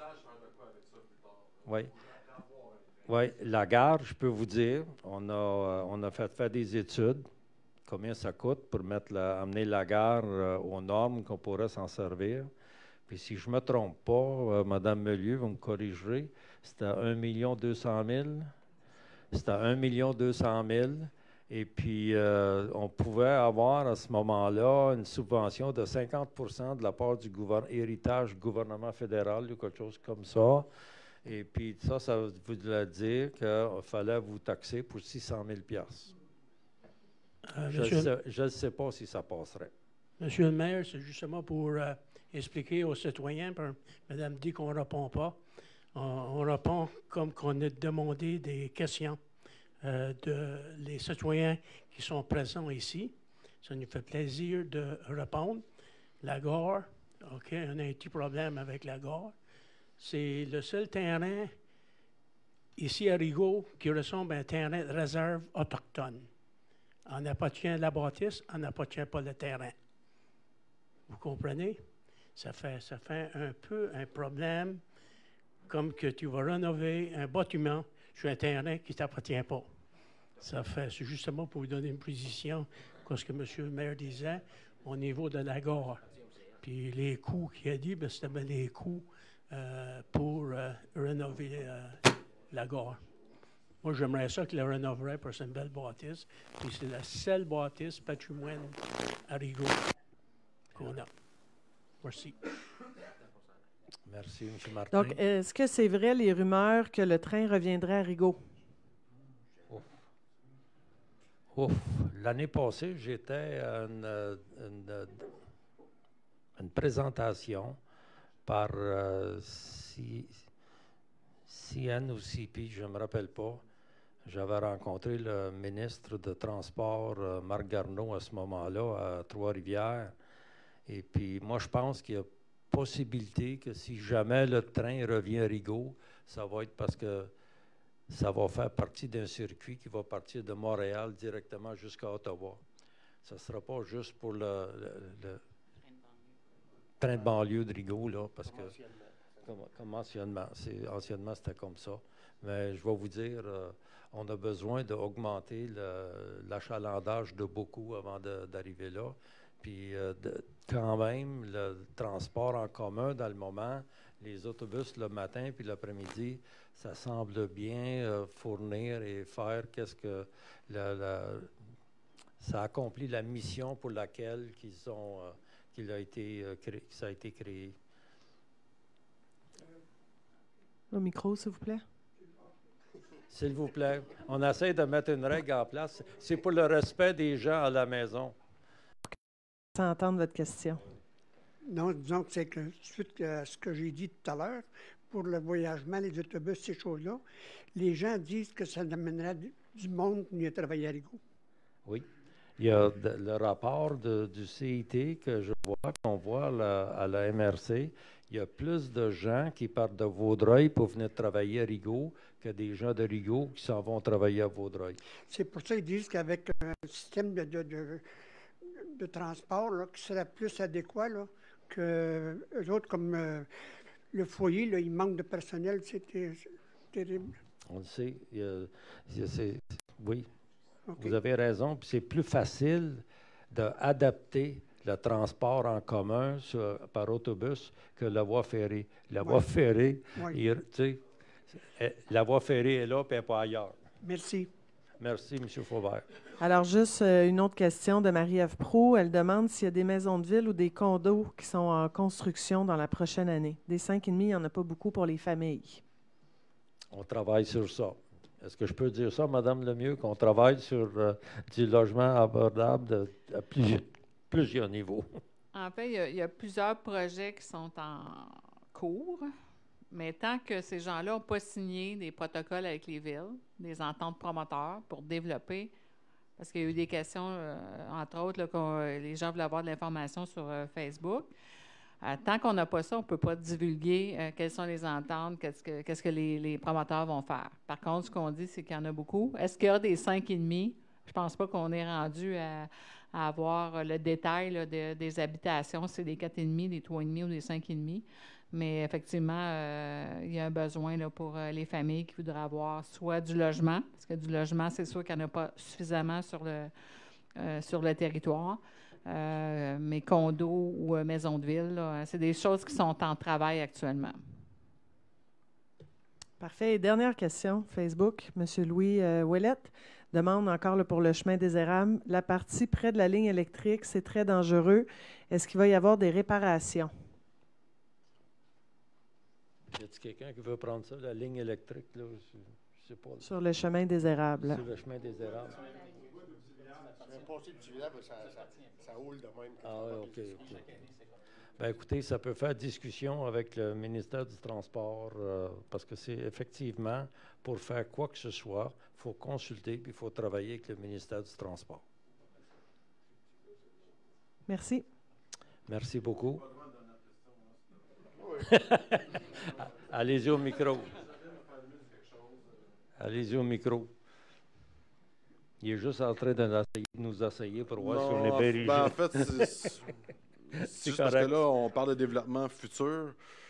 oui. Oui, la gare, je peux vous dire, on a fait des études. Combien ça coûte pour amener la gare aux normes qu'on pourrait s'en servir. Puis si je ne me trompe pas, Mme Melieu, vous me corrigerez, c'était à 1 200 000. C'était à 1 200 000. Et puis, on pouvait avoir à ce moment-là une subvention de 50 % de la part du héritage gouvernement fédéral ou quelque chose comme ça. Et puis, ça voulait dire qu'il fallait vous taxer pour 600 000 Je ne sais pas si ça passerait. Monsieur le maire, c'est justement pour expliquer aux citoyens, Madame dit qu'on ne répond pas. On répond comme qu'on a demandé des questions les citoyens qui sont présents ici. Ça nous fait plaisir de répondre. La gare, OK, on a un petit problème avec la gare. C'est le seul terrain ici à Rigaud, qui ressemble à un terrain de réserve autochtone. On appartient à la bâtisse, on n'appartient pas le terrain. Vous comprenez? Ça fait un peu un problème, comme que tu vas rénover un bâtiment sur un terrain qui ne t'appartient pas. C'est justement pour vous donner une position, comme ce que M. le maire disait, au niveau de la gare. Puis les coûts qu'il a dit, ben, c'était les coûts pour rénover la gare. Moi, j'aimerais ça qu'il la rénoverait parce que c'est une belle bâtisse. Puis c'est la seule bâtisse patrimoine à Rigaud qu'on a. Merci. Merci, M. Martin. Donc, est-ce que c'est vrai les rumeurs que le train reviendrait à Rigaud? Ouf. L'année passée, j'étais à une présentation par CN ou CP, je ne me rappelle pas. J'avais rencontré le ministre de Transport, Marc Garneau, à ce moment-là, à Trois-Rivières. Et puis, moi, je pense qu'il y a possibilité que si jamais le train revient à Rigaud, ça va être parce que ça va faire partie d'un circuit qui va partir de Montréal directement jusqu'à Ottawa. Ça ne sera pas juste pour le train de banlieue de Rigaud, là, parce que comme anciennement, c'était comme ça. Mais je vais vous dire, on a besoin d'augmenter l'achalandage de beaucoup avant d'arriver là. Puis quand même, le transport en commun, dans le moment, les autobus le matin puis l'après-midi, ça semble bien fournir et faire qu'est-ce que ça accomplit la mission pour laquelle ça a été créé. Au micro, s'il vous plaît. S'il vous plaît. On essaie de mettre une règle en place. C'est pour le respect des gens à la maison. Sans entendre votre question. Non, disons que c'est que suite à ce que j'ai dit tout à l'heure, pour le voyagement, les autobus, ces choses-là, les gens disent que ça amènerait du monde venir travailler à Rigaud. Oui. Il y a le rapport du CIT qu'on voit à la MRC. Il y a plus de gens qui partent de Vaudreuil pour venir travailler à Rigaud que des gens de Rigaud qui s'en vont travailler à Vaudreuil. C'est pour ça qu'ils disent qu'avec un système de transport là, qui serait plus adéquat, là, que eux autres, comme le foyer, là, il manque de personnel, c'est terrible. On le sait. Oui, Okay. Vous avez raison. Puis c'est plus facile d'adapter le transport en commun par autobus que la voie ferrée. La voie ferrée, la voie ferrée est là, puis elle n'est pas ailleurs. Merci. Merci, M. Faubert. Alors, juste une autre question de Marie-Ève Proulx. Elle demande s'il y a des maisons de ville ou des condos qui sont en construction dans la prochaine année. Des 5,5, il n'y en a pas beaucoup pour les familles. On travaille sur ça. Est-ce que je peux dire ça, Mme Lemieux, qu'on travaille sur du logement abordable à plusieurs niveaux? En fait, il y a plusieurs projets qui sont en cours, mais tant que ces gens-là n'ont pas signé des protocoles avec les villes, des ententes promoteurs pour développer, parce qu'il y a eu des questions, entre autres, là, que les gens voulaient avoir de l'information sur Facebook. Tant qu'on n'a pas ça, on ne peut pas divulguer quelles sont les ententes, qu'est-ce que les promoteurs vont faire. Par contre, ce qu'on dit, c'est qu'il y en a beaucoup. Est-ce qu'il y a des 5,5? Je ne pense pas qu'on est rendu à avoir le détail là, des habitations, c'est des 4,5, des 3,5 ou des 5,5. Mais effectivement, il y a un besoin là, pour les familles qui voudraient avoir soit du logement, parce que du logement, c'est sûr qu'il n'y en a pas suffisamment sur le territoire. Mais condos ou maisons de ville, c'est des choses qui sont en travail actuellement. Parfait. Et dernière question, Facebook. M. Louis Ouellette demande encore là, pour le chemin des Érables. La partie près de la ligne électrique, c'est très dangereux. Est-ce qu'il va y avoir des réparations? Y a-t-il quelqu'un qui veut prendre ça, la ligne électrique? Là? Je sais pas. Sur le chemin des Érables. Sur le chemin des Érables. Ça roule de même. Ah oui, OK. Bien, écoutez, ça peut faire discussion avec le ministère du Transport parce que c'est effectivement, pour faire quoi que ce soit, il faut consulter puis il faut travailler avec le ministère du Transport. Merci. Merci beaucoup. Allez-y au micro. Allez-y au micro. Il est juste en train de nous essayer pour voir si on est Non, bien rigide. en fait, c'est juste parce que là, on parle de développement futur,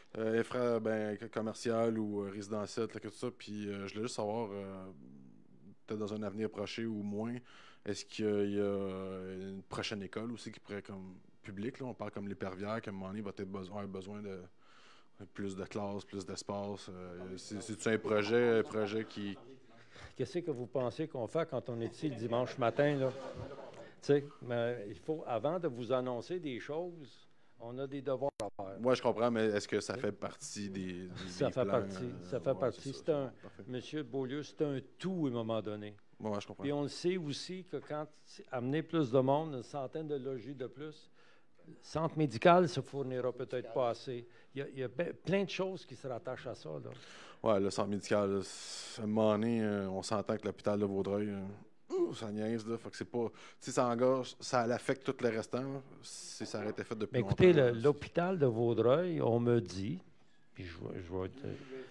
commercial ou résidentiel, tout ça. Puis je voulais juste savoir, peut-être dans un avenir proche ou moins, est-ce qu'il y a une prochaine école aussi qui pourrait, comme publique, là, on parle comme l'Épervière, qu'à un moment donné, va peut-être avoir besoin de plus de classes, plus d'espace. C'est-tu un projet qui... Qu'est-ce que vous pensez qu'on fait quand on est ici le dimanche matin, là? Tu sais, mais il faut, avant de vous annoncer des choses, on a des devoirs à faire. Moi, je comprends, mais est-ce que ça fait partie des ça fait plans, partie. Ça fait partie. C'est un, Monsieur Beaulieu, c'est un tout à un moment donné. Moi, je comprends. Puis on le sait aussi que quand amener plus de monde, une centaine de logis de plus, le centre médical se fournira peut-être pas assez. Il y a plein de choses qui se rattachent à ça, là. Oui, le centre médical, à un moment donné, on s'entend que l'hôpital de Vaudreuil, ça niaise, là. Fait que c'est pas... Si ça engage, ça affecte tout le restant, là, si ça aurait été fait depuis longtemps. Écoutez, l'hôpital de Vaudreuil, on me dit, puis je vais être...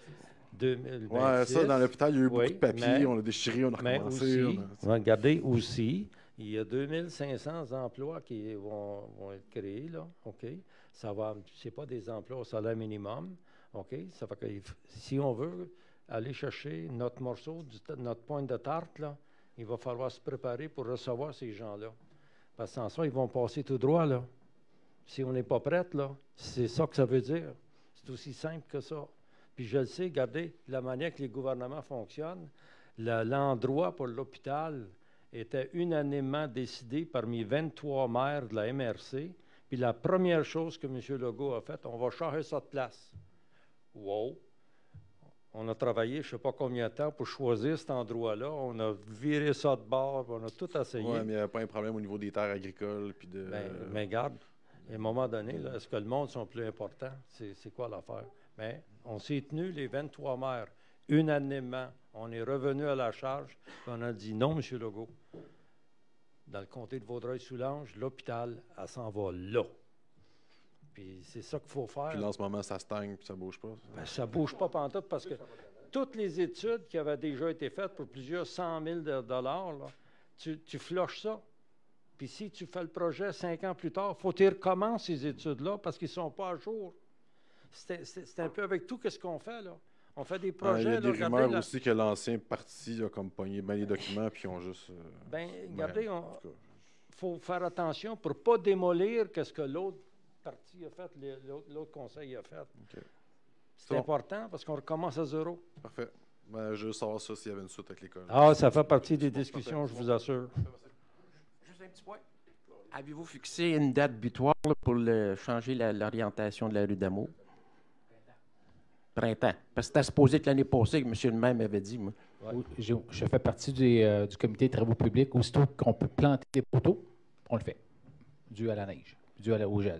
2026. Oui, ça, dans l'hôpital, il y a eu beaucoup de papiers, on a déchiré, on a recommencé. Aussi, regardez aussi, il y a 2500 emplois qui vont être créés, là, OK? Ça va, c'est pas des emplois au salaire minimum, OK? Ça fait que si on veut aller chercher notre morceau, notre pointe de tarte, là, il va falloir se préparer pour recevoir ces gens-là. Parce que sans ça, ils vont passer tout droit, là. Si on n'est pas prête, là, c'est ça que ça veut dire. C'est aussi simple que ça. Puis je le sais, regardez, la manière que les gouvernements fonctionnent, l'endroit pour l'hôpital était unanimement décidé parmi 23 maires de la MRC. Puis la première chose que M. Legault a faite, on va changer ça de place. Wow! On a travaillé je ne sais pas combien de temps pour choisir cet endroit-là. On a viré ça de bord, on a tout essayé. Oui, mais il n'y a pas un problème au niveau des terres agricoles. Puis de... Mais regarde, à un moment donné, là, est-ce que le monde sont plus importants? C'est quoi l'affaire? Mais on s'est tenu, les 23 maires, unanimement. On est revenu à la charge. On a dit non, M. Legault. Dans le comté de Vaudreuil-Soulanges, l'hôpital, elle s'en va là. Puis c'est ça qu'il faut faire. Puis là, en ce moment, ça stagne puis ça ne bouge pas. Ça ne bouge pas pantoute parce que toutes les études qui avaient déjà été faites pour plusieurs 100 000 $, là, tu floches ça. Puis si tu fais le projet 5 ans plus tard, il faut que tu recommences ces études-là parce qu'ils ne sont pas à jour. C'est un peu avec tout ce qu'on fait, là. On fait des projets. Il y a des rumeurs aussi que l'ancien parti a comme pogné bien les documents puis ils ont juste... regardez, il faut faire attention pour ne pas démolir ce que l'autre parti a fait, l'autre conseil a fait. Okay. C'est important parce qu'on recommence à zéro. Parfait. Je veux savoir ça s'il y avait une suite avec l'école. Ah, ça fait partie des discussions, je vous assure. Juste un petit point. Avez-vous fixé une date butoir là, pour changer l'orientation de la rue d'Amour? Printemps. Parce que c'était supposé que l'année passée, que M. le maire m'avait dit. Moi. Ouais. Je fais partie du comité de travaux publics. Aussitôt qu'on peut planter des poteaux, on le fait. Dû à la neige, dû au gel.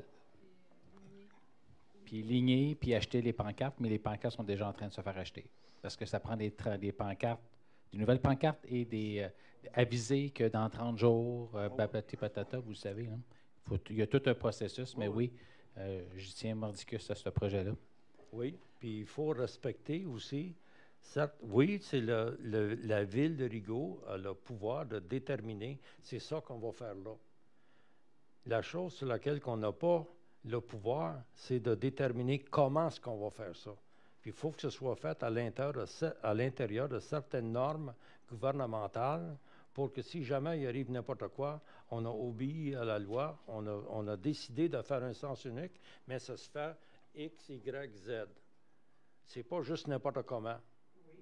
Puis ligner, puis acheter les pancartes, mais les pancartes sont déjà en train de se faire acheter. Parce que ça prend des pancartes, des nouvelles pancartes et aviser que dans 30 jours, patata, vous le savez. Hein? Il y a tout un processus, mais oui, je tiens mordicus à ce projet-là. Oui, puis il faut respecter aussi, certes, oui, c'est la ville de Rigaud a le pouvoir de déterminer, c'est ça qu'on va faire là. La chose sur laquelle on n'a pas le pouvoir, c'est de déterminer comment est-ce qu'on va faire ça. Puis il faut que ce soit fait à l'intérieur de certaines normes gouvernementales pour que si jamais il arrive n'importe quoi, on a obéi à la loi, on a décidé de faire un sens unique, mais ça se fait X, Y, Z. C'est pas juste n'importe comment. Oui.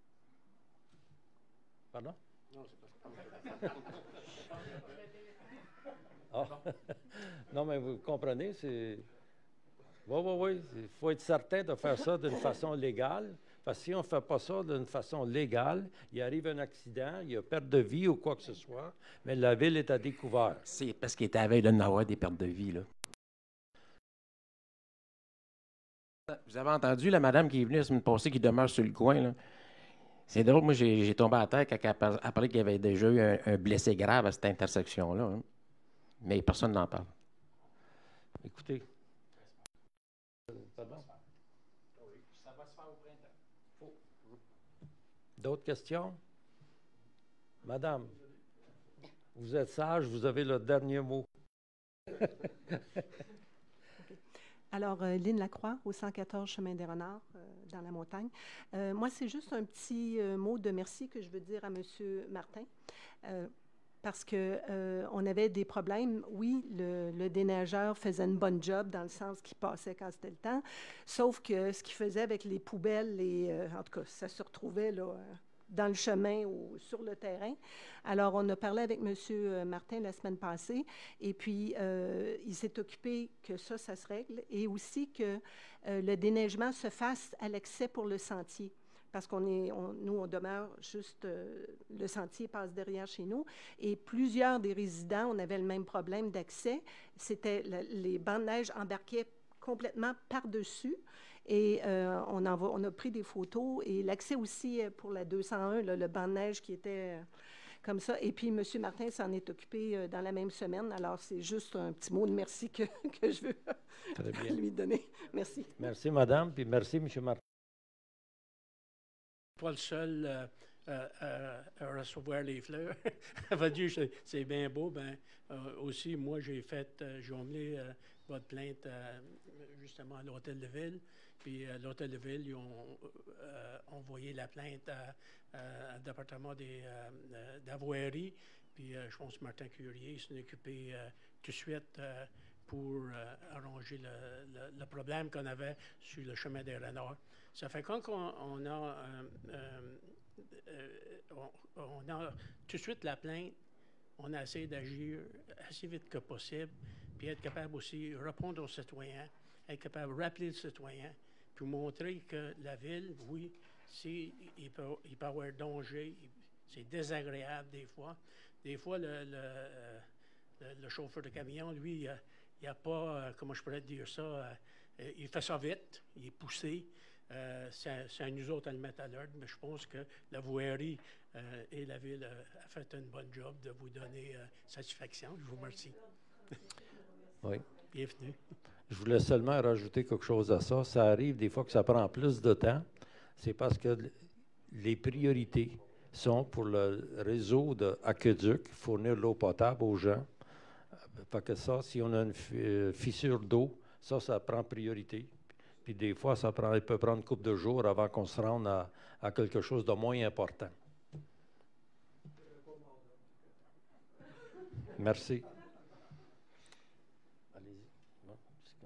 Pardon? Non, c'est pas ça. Non, mais vous comprenez, c'est... Oui. Il faut être certain de faire ça d'une façon légale. Parce que si on ne fait pas ça d'une façon légale, il arrive un accident, il y a perte de vie ou quoi que ce soit, mais la ville est à découvert. C'est parce qu'il était à veille de n'avoir des pertes de vie, là. Vous avez entendu la madame qui est venue la semaine passée, qui demeure sur le coin, là. C'est drôle, moi, j'ai tombé à terre quand elle a parlé qu'il y avait déjà eu un blessé grave à cette intersection-là. Hein. Mais personne n'en parle. Écoutez. Pardon? Ça va se faire au printemps. D'autres questions? Madame, vous êtes sage, vous avez le dernier mot. Alors, Lynne Lacroix, au 114 Chemin des Renards, dans la montagne. Moi, c'est juste un petit mot de merci que je veux dire à M. Martin, parce qu'on avait des problèmes. Oui, le déneigeur faisait une bonne job dans le sens qu'il passait quand c'était le temps, sauf que ce qu'il faisait avec les poubelles, en tout cas, ça se retrouvait là, dans le chemin ou sur le terrain. Alors, on a parlé avec M. Martin la semaine passée, et puis il s'est occupé que ça se règle, et aussi que le déneigement se fasse à l'accès pour le sentier, parce nous, on demeure juste, le sentier passe derrière chez nous, et plusieurs des résidents, on avait le même problème d'accès. C'était les bancs de neige embarquaient complètement par-dessus. Et on a pris des photos, et l'accès aussi pour la 201, là, le banc de neige qui était comme ça. Et puis, M. Martin s'en est occupé dans la même semaine. Alors, c'est juste un petit mot de merci que je veux lui donner. Merci. Merci, madame, puis merci, M. Martin. Pas le seul à recevoir les fleurs. Votre Dieu, c'est bien beau. Ben, aussi, moi, j'ai emmené votre plainte justement à l'Hôtel de Ville. Puis l'Hôtel de Ville, ils ont envoyé la plainte au département d'avoirie. Puis je pense que Martin Curier s'en est occupé tout de suite pour arranger le problème qu'on avait sur le chemin des Renards. Ça fait quand on a tout de suite la plainte, on a essayé d'agir assez vite que possible, puis être capable aussi de répondre aux citoyens, être capable de rappeler le citoyen, puis montrer que la ville, oui, il peut y avoir danger, c'est désagréable des fois. Des fois, le chauffeur de camion, lui, il n'a pas, comment je pourrais dire ça, il fait ça vite, il est poussé. C'est à nous autres à le mettre à l'ordre, mais je pense que la voirie et la ville a fait une bonne job de vous donner satisfaction. Je vous remercie. Oui. Bienvenue. Je voulais seulement rajouter quelque chose à ça. Ça arrive des fois que ça prend plus de temps. C'est parce que les priorités sont pour le réseau d'aqueduc, fournir l'eau potable aux gens. Fait que ça, si on a une fissure d'eau, ça prend priorité. Puis des fois, il peut prendre une couple de jours avant qu'on se rende à quelque chose de moins important. Merci. Allez-y. Bon,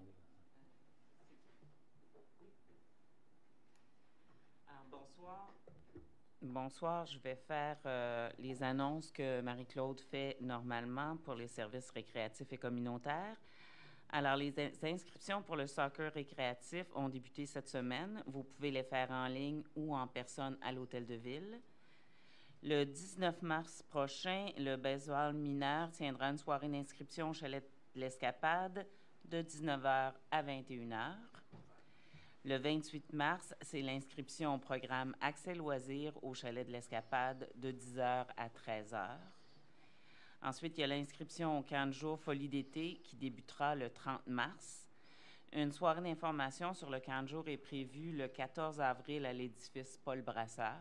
bonsoir. Bonsoir, je vais faire les annonces que Marie-Claude fait normalement pour les services récréatifs et communautaires. Alors, les inscriptions pour le soccer récréatif ont débuté cette semaine. Vous pouvez les faire en ligne ou en personne à l'Hôtel de Ville. Le 19 mars prochain, le baseball mineur tiendra une soirée d'inscription au chalet de l'Escapade de 19h à 21h. Le 28 mars, c'est l'inscription au programme Accès loisirs au chalet de l'Escapade de 10h à 13h. Ensuite, il y a l'inscription au camp de jour Folie d'été qui débutera le 30 mars. Une soirée d'information sur le camp de jour est prévue le 14 avril à l'édifice Paul Brasseur.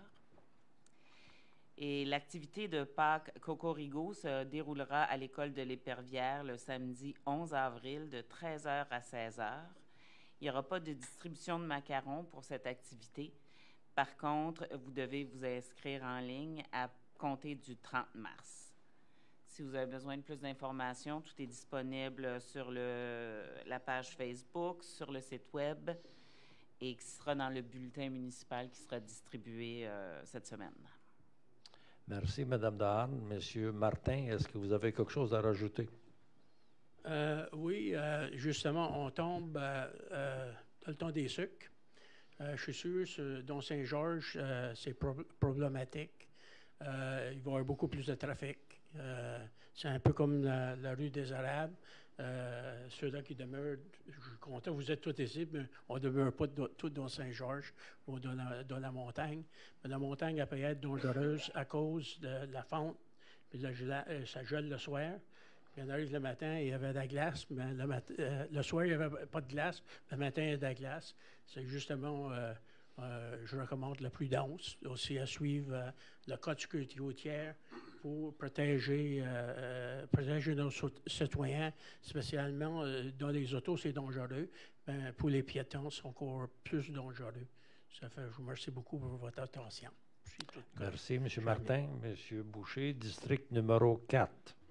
Et l'activité de Pâques Cocorigo se déroulera à l'école de l'Épervière le samedi 11 avril de 13h à 16h. Il n'y aura pas de distribution de macarons pour cette activité. Par contre, vous devez vous inscrire en ligne à compter du 30 mars. Si vous avez besoin de plus d'informations, tout est disponible sur la page Facebook, sur le site web et qui sera dans le bulletin municipal qui sera distribué cette semaine. Merci, Mme Dahan. Monsieur Martin, est-ce que vous avez quelque chose à rajouter? Oui, justement, on tombe dans le temps des sucres. Je suis sûr, dans Saint-Georges, c'est problématique. Il va y avoir beaucoup plus de trafic. C'est un peu comme la rue des Arabes. Ceux-là qui demeurent, je suis content, vous êtes tous ici, mais on ne demeure pas tous dans Saint-Georges ou dans la montagne. Mais la montagne, elle peut être dangereuse à cause de la fonte, puis ça gèle le soir. Puis on arrive le matin, il y avait de la glace, mais le soir, il n'y avait pas de glace. Le matin, il y a de la glace. C'est justement je recommande la prudence, aussi à suivre le code de sécurité routière pour protéger nos citoyens, spécialement dans les autos, c'est dangereux. Ben, pour les piétons, c'est encore plus dangereux. Ça fait, je vous remercie beaucoup pour votre attention. Merci, M. Martin. M. Boucher, district numéro 4.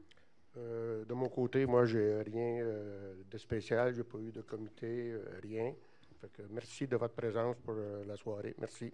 De mon côté, moi, j'ai rien de spécial. Je n'ai pas eu de comité, rien. Fait que merci de votre présence pour la soirée. Merci.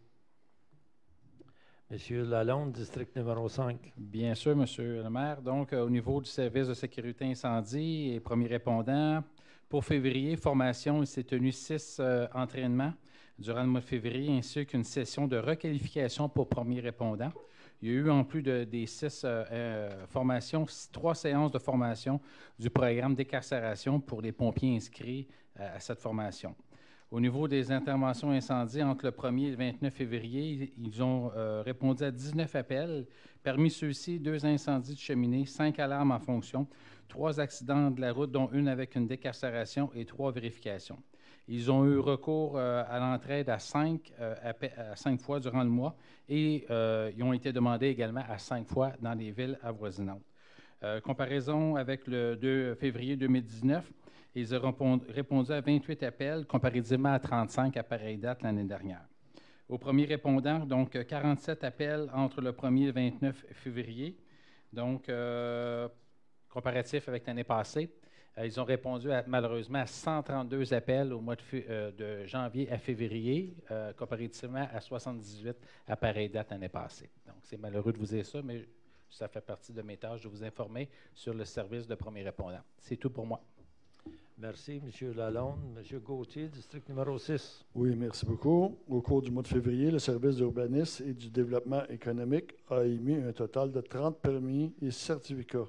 Monsieur Lalonde, district numéro 5. Bien sûr, Monsieur le maire. Donc, au niveau du service de sécurité incendie et premiers répondants, pour février, formation, il s'est tenu 6 entraînements durant le mois de février, ainsi qu'une session de requalification pour premiers répondants. Il y a eu, en plus des 6 formations, 3 séances de formation du programme décarcération pour les pompiers inscrits à cette formation. Au niveau des interventions incendies, entre le 1er et le 29 février, ils ont répondu à 19 appels. Parmi ceux-ci, 2 incendies de cheminée, 5 alarmes en fonction, 3 accidents de la route, dont une avec une décarcération et 3 vérifications. Ils ont eu recours à l'entraide à 5 fois durant le mois et ils ont été demandés également à 5 fois dans les villes avoisinantes. Comparaison avec le 2 février 2019, ils ont répondu à 28 appels, comparativement à 35 à pareille date l'année dernière. Aux premiers répondants, donc 47 appels entre le 1er et le 29 février, donc comparatif avec l'année passée. Ils ont répondu malheureusement à 132 appels au mois de janvier à février, comparativement à 78 à pareille date l'année passée. Donc, c'est malheureux de vous dire ça, mais ça fait partie de mes tâches de vous informer sur le service de premiers répondants. C'est tout pour moi. Merci, M. Lalonde. M. Gauthier, district numéro 6. Oui, merci beaucoup. Au cours du mois de février, le service d'urbanisme et du développement économique a émis un total de 30 permis et certificats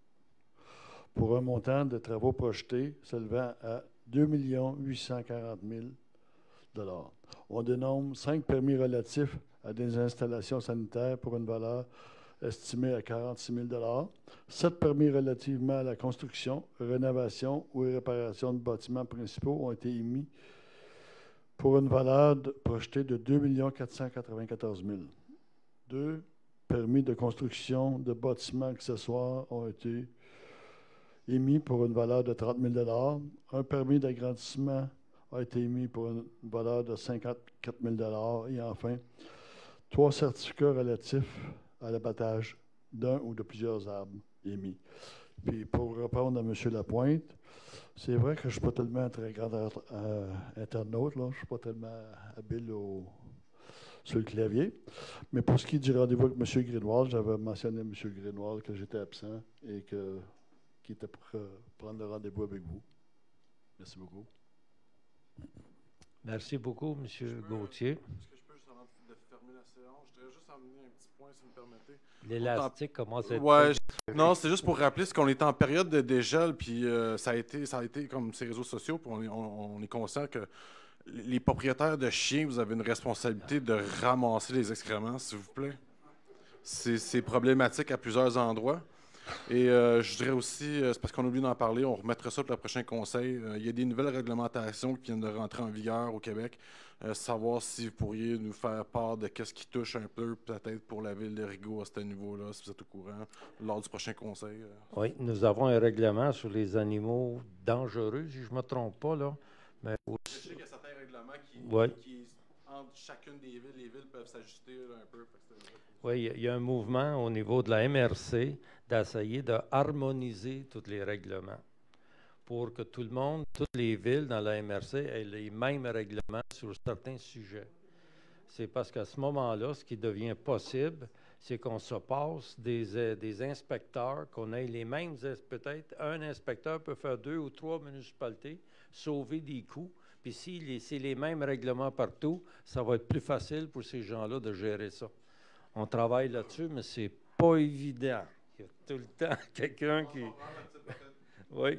pour un montant de travaux projetés s'élevant à 2 840 000 $. On dénombre 5 permis relatifs à des installations sanitaires pour une valeur estimée à 46 000 $, 7 permis relativement à la construction, rénovation ou réparation de bâtiments principaux ont été émis pour une valeur projetée de 2 494 000 $. 2 permis de construction de bâtiments accessoires ont été émis pour une valeur de 30 000 $. Un permis d'agrandissement a été émis pour une valeur de 54 000 $. Et enfin, 3 certificats relatifs à l'abattage d'un ou de plusieurs arbres émis. Puis pour répondre à M. Lapointe, c'est vrai que je ne suis pas tellement un très grand internaute, là. Je ne suis pas tellement habile sur le clavier. Mais pour ce qui est du rendez-vous avec M. Greenwald, j'avais mentionné à M. Greenwald que j'étais absent et qui était pour prendre le rendez-vous avec vous. Merci beaucoup. Merci beaucoup, M. Gauthier. Est-ce que je peux juste avant de fermer la séance, je voudrais juste amener un petit point, si vous me permettez. L'élastique commence à être... Ouais, non, c'est juste pour rappeler ce qu'on est en période de dégel, puis ça a été comme ces réseaux sociaux, puis on est conscient que les propriétaires de chiens, vous avez une responsabilité de ramasser les excréments, s'il vous plaît. C'est problématique à plusieurs endroits. Et je dirais aussi, c'est parce qu'on oublie d'en parler, on remettra ça pour le prochain conseil. Il y a des nouvelles réglementations qui viennent de rentrer en vigueur au Québec. Savoir si vous pourriez nous faire part de ce qui touche un peu, peut-être pour la ville de Rigaud à ce niveau-là, si vous êtes au courant, lors du prochain conseil. Oui, nous avons un règlement sur les animaux dangereux, si je ne me trompe pas, là. Mais aussi... Je sais qu'il y a certains règlements qui entre chacune des villes, les villes peuvent s'ajuster un peu. Oui, il y a un mouvement au niveau de la MRC d'essayer de harmoniser tous les règlements pour que tout le monde, toutes les villes dans la MRC aient les mêmes règlements sur certains sujets. C'est parce qu'à ce moment-là, ce qui devient possible, c'est qu'on se passe des inspecteurs, qu'on ait les mêmes, peut-être un inspecteur peut faire 2 ou 3 municipalités, sauver des coûts, puis si c'est les mêmes règlements partout, ça va être plus facile pour ces gens-là de gérer ça. On travaille là-dessus, mais c'est pas évident. Il y a tout le temps quelqu'un qui... Oui.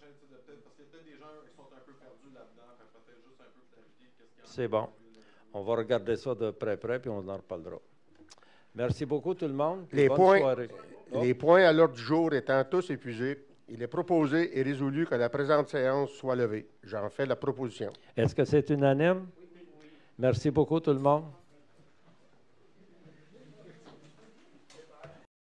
C'est bon. On va regarder ça de près, puis on en reparlera. Merci beaucoup, tout le monde. Bonne soirée. Les points à l'ordre du jour étant tous épuisés, il est proposé et résolu que la présente séance soit levée. J'en fais la proposition. Est-ce que c'est unanime? Merci beaucoup, tout le monde.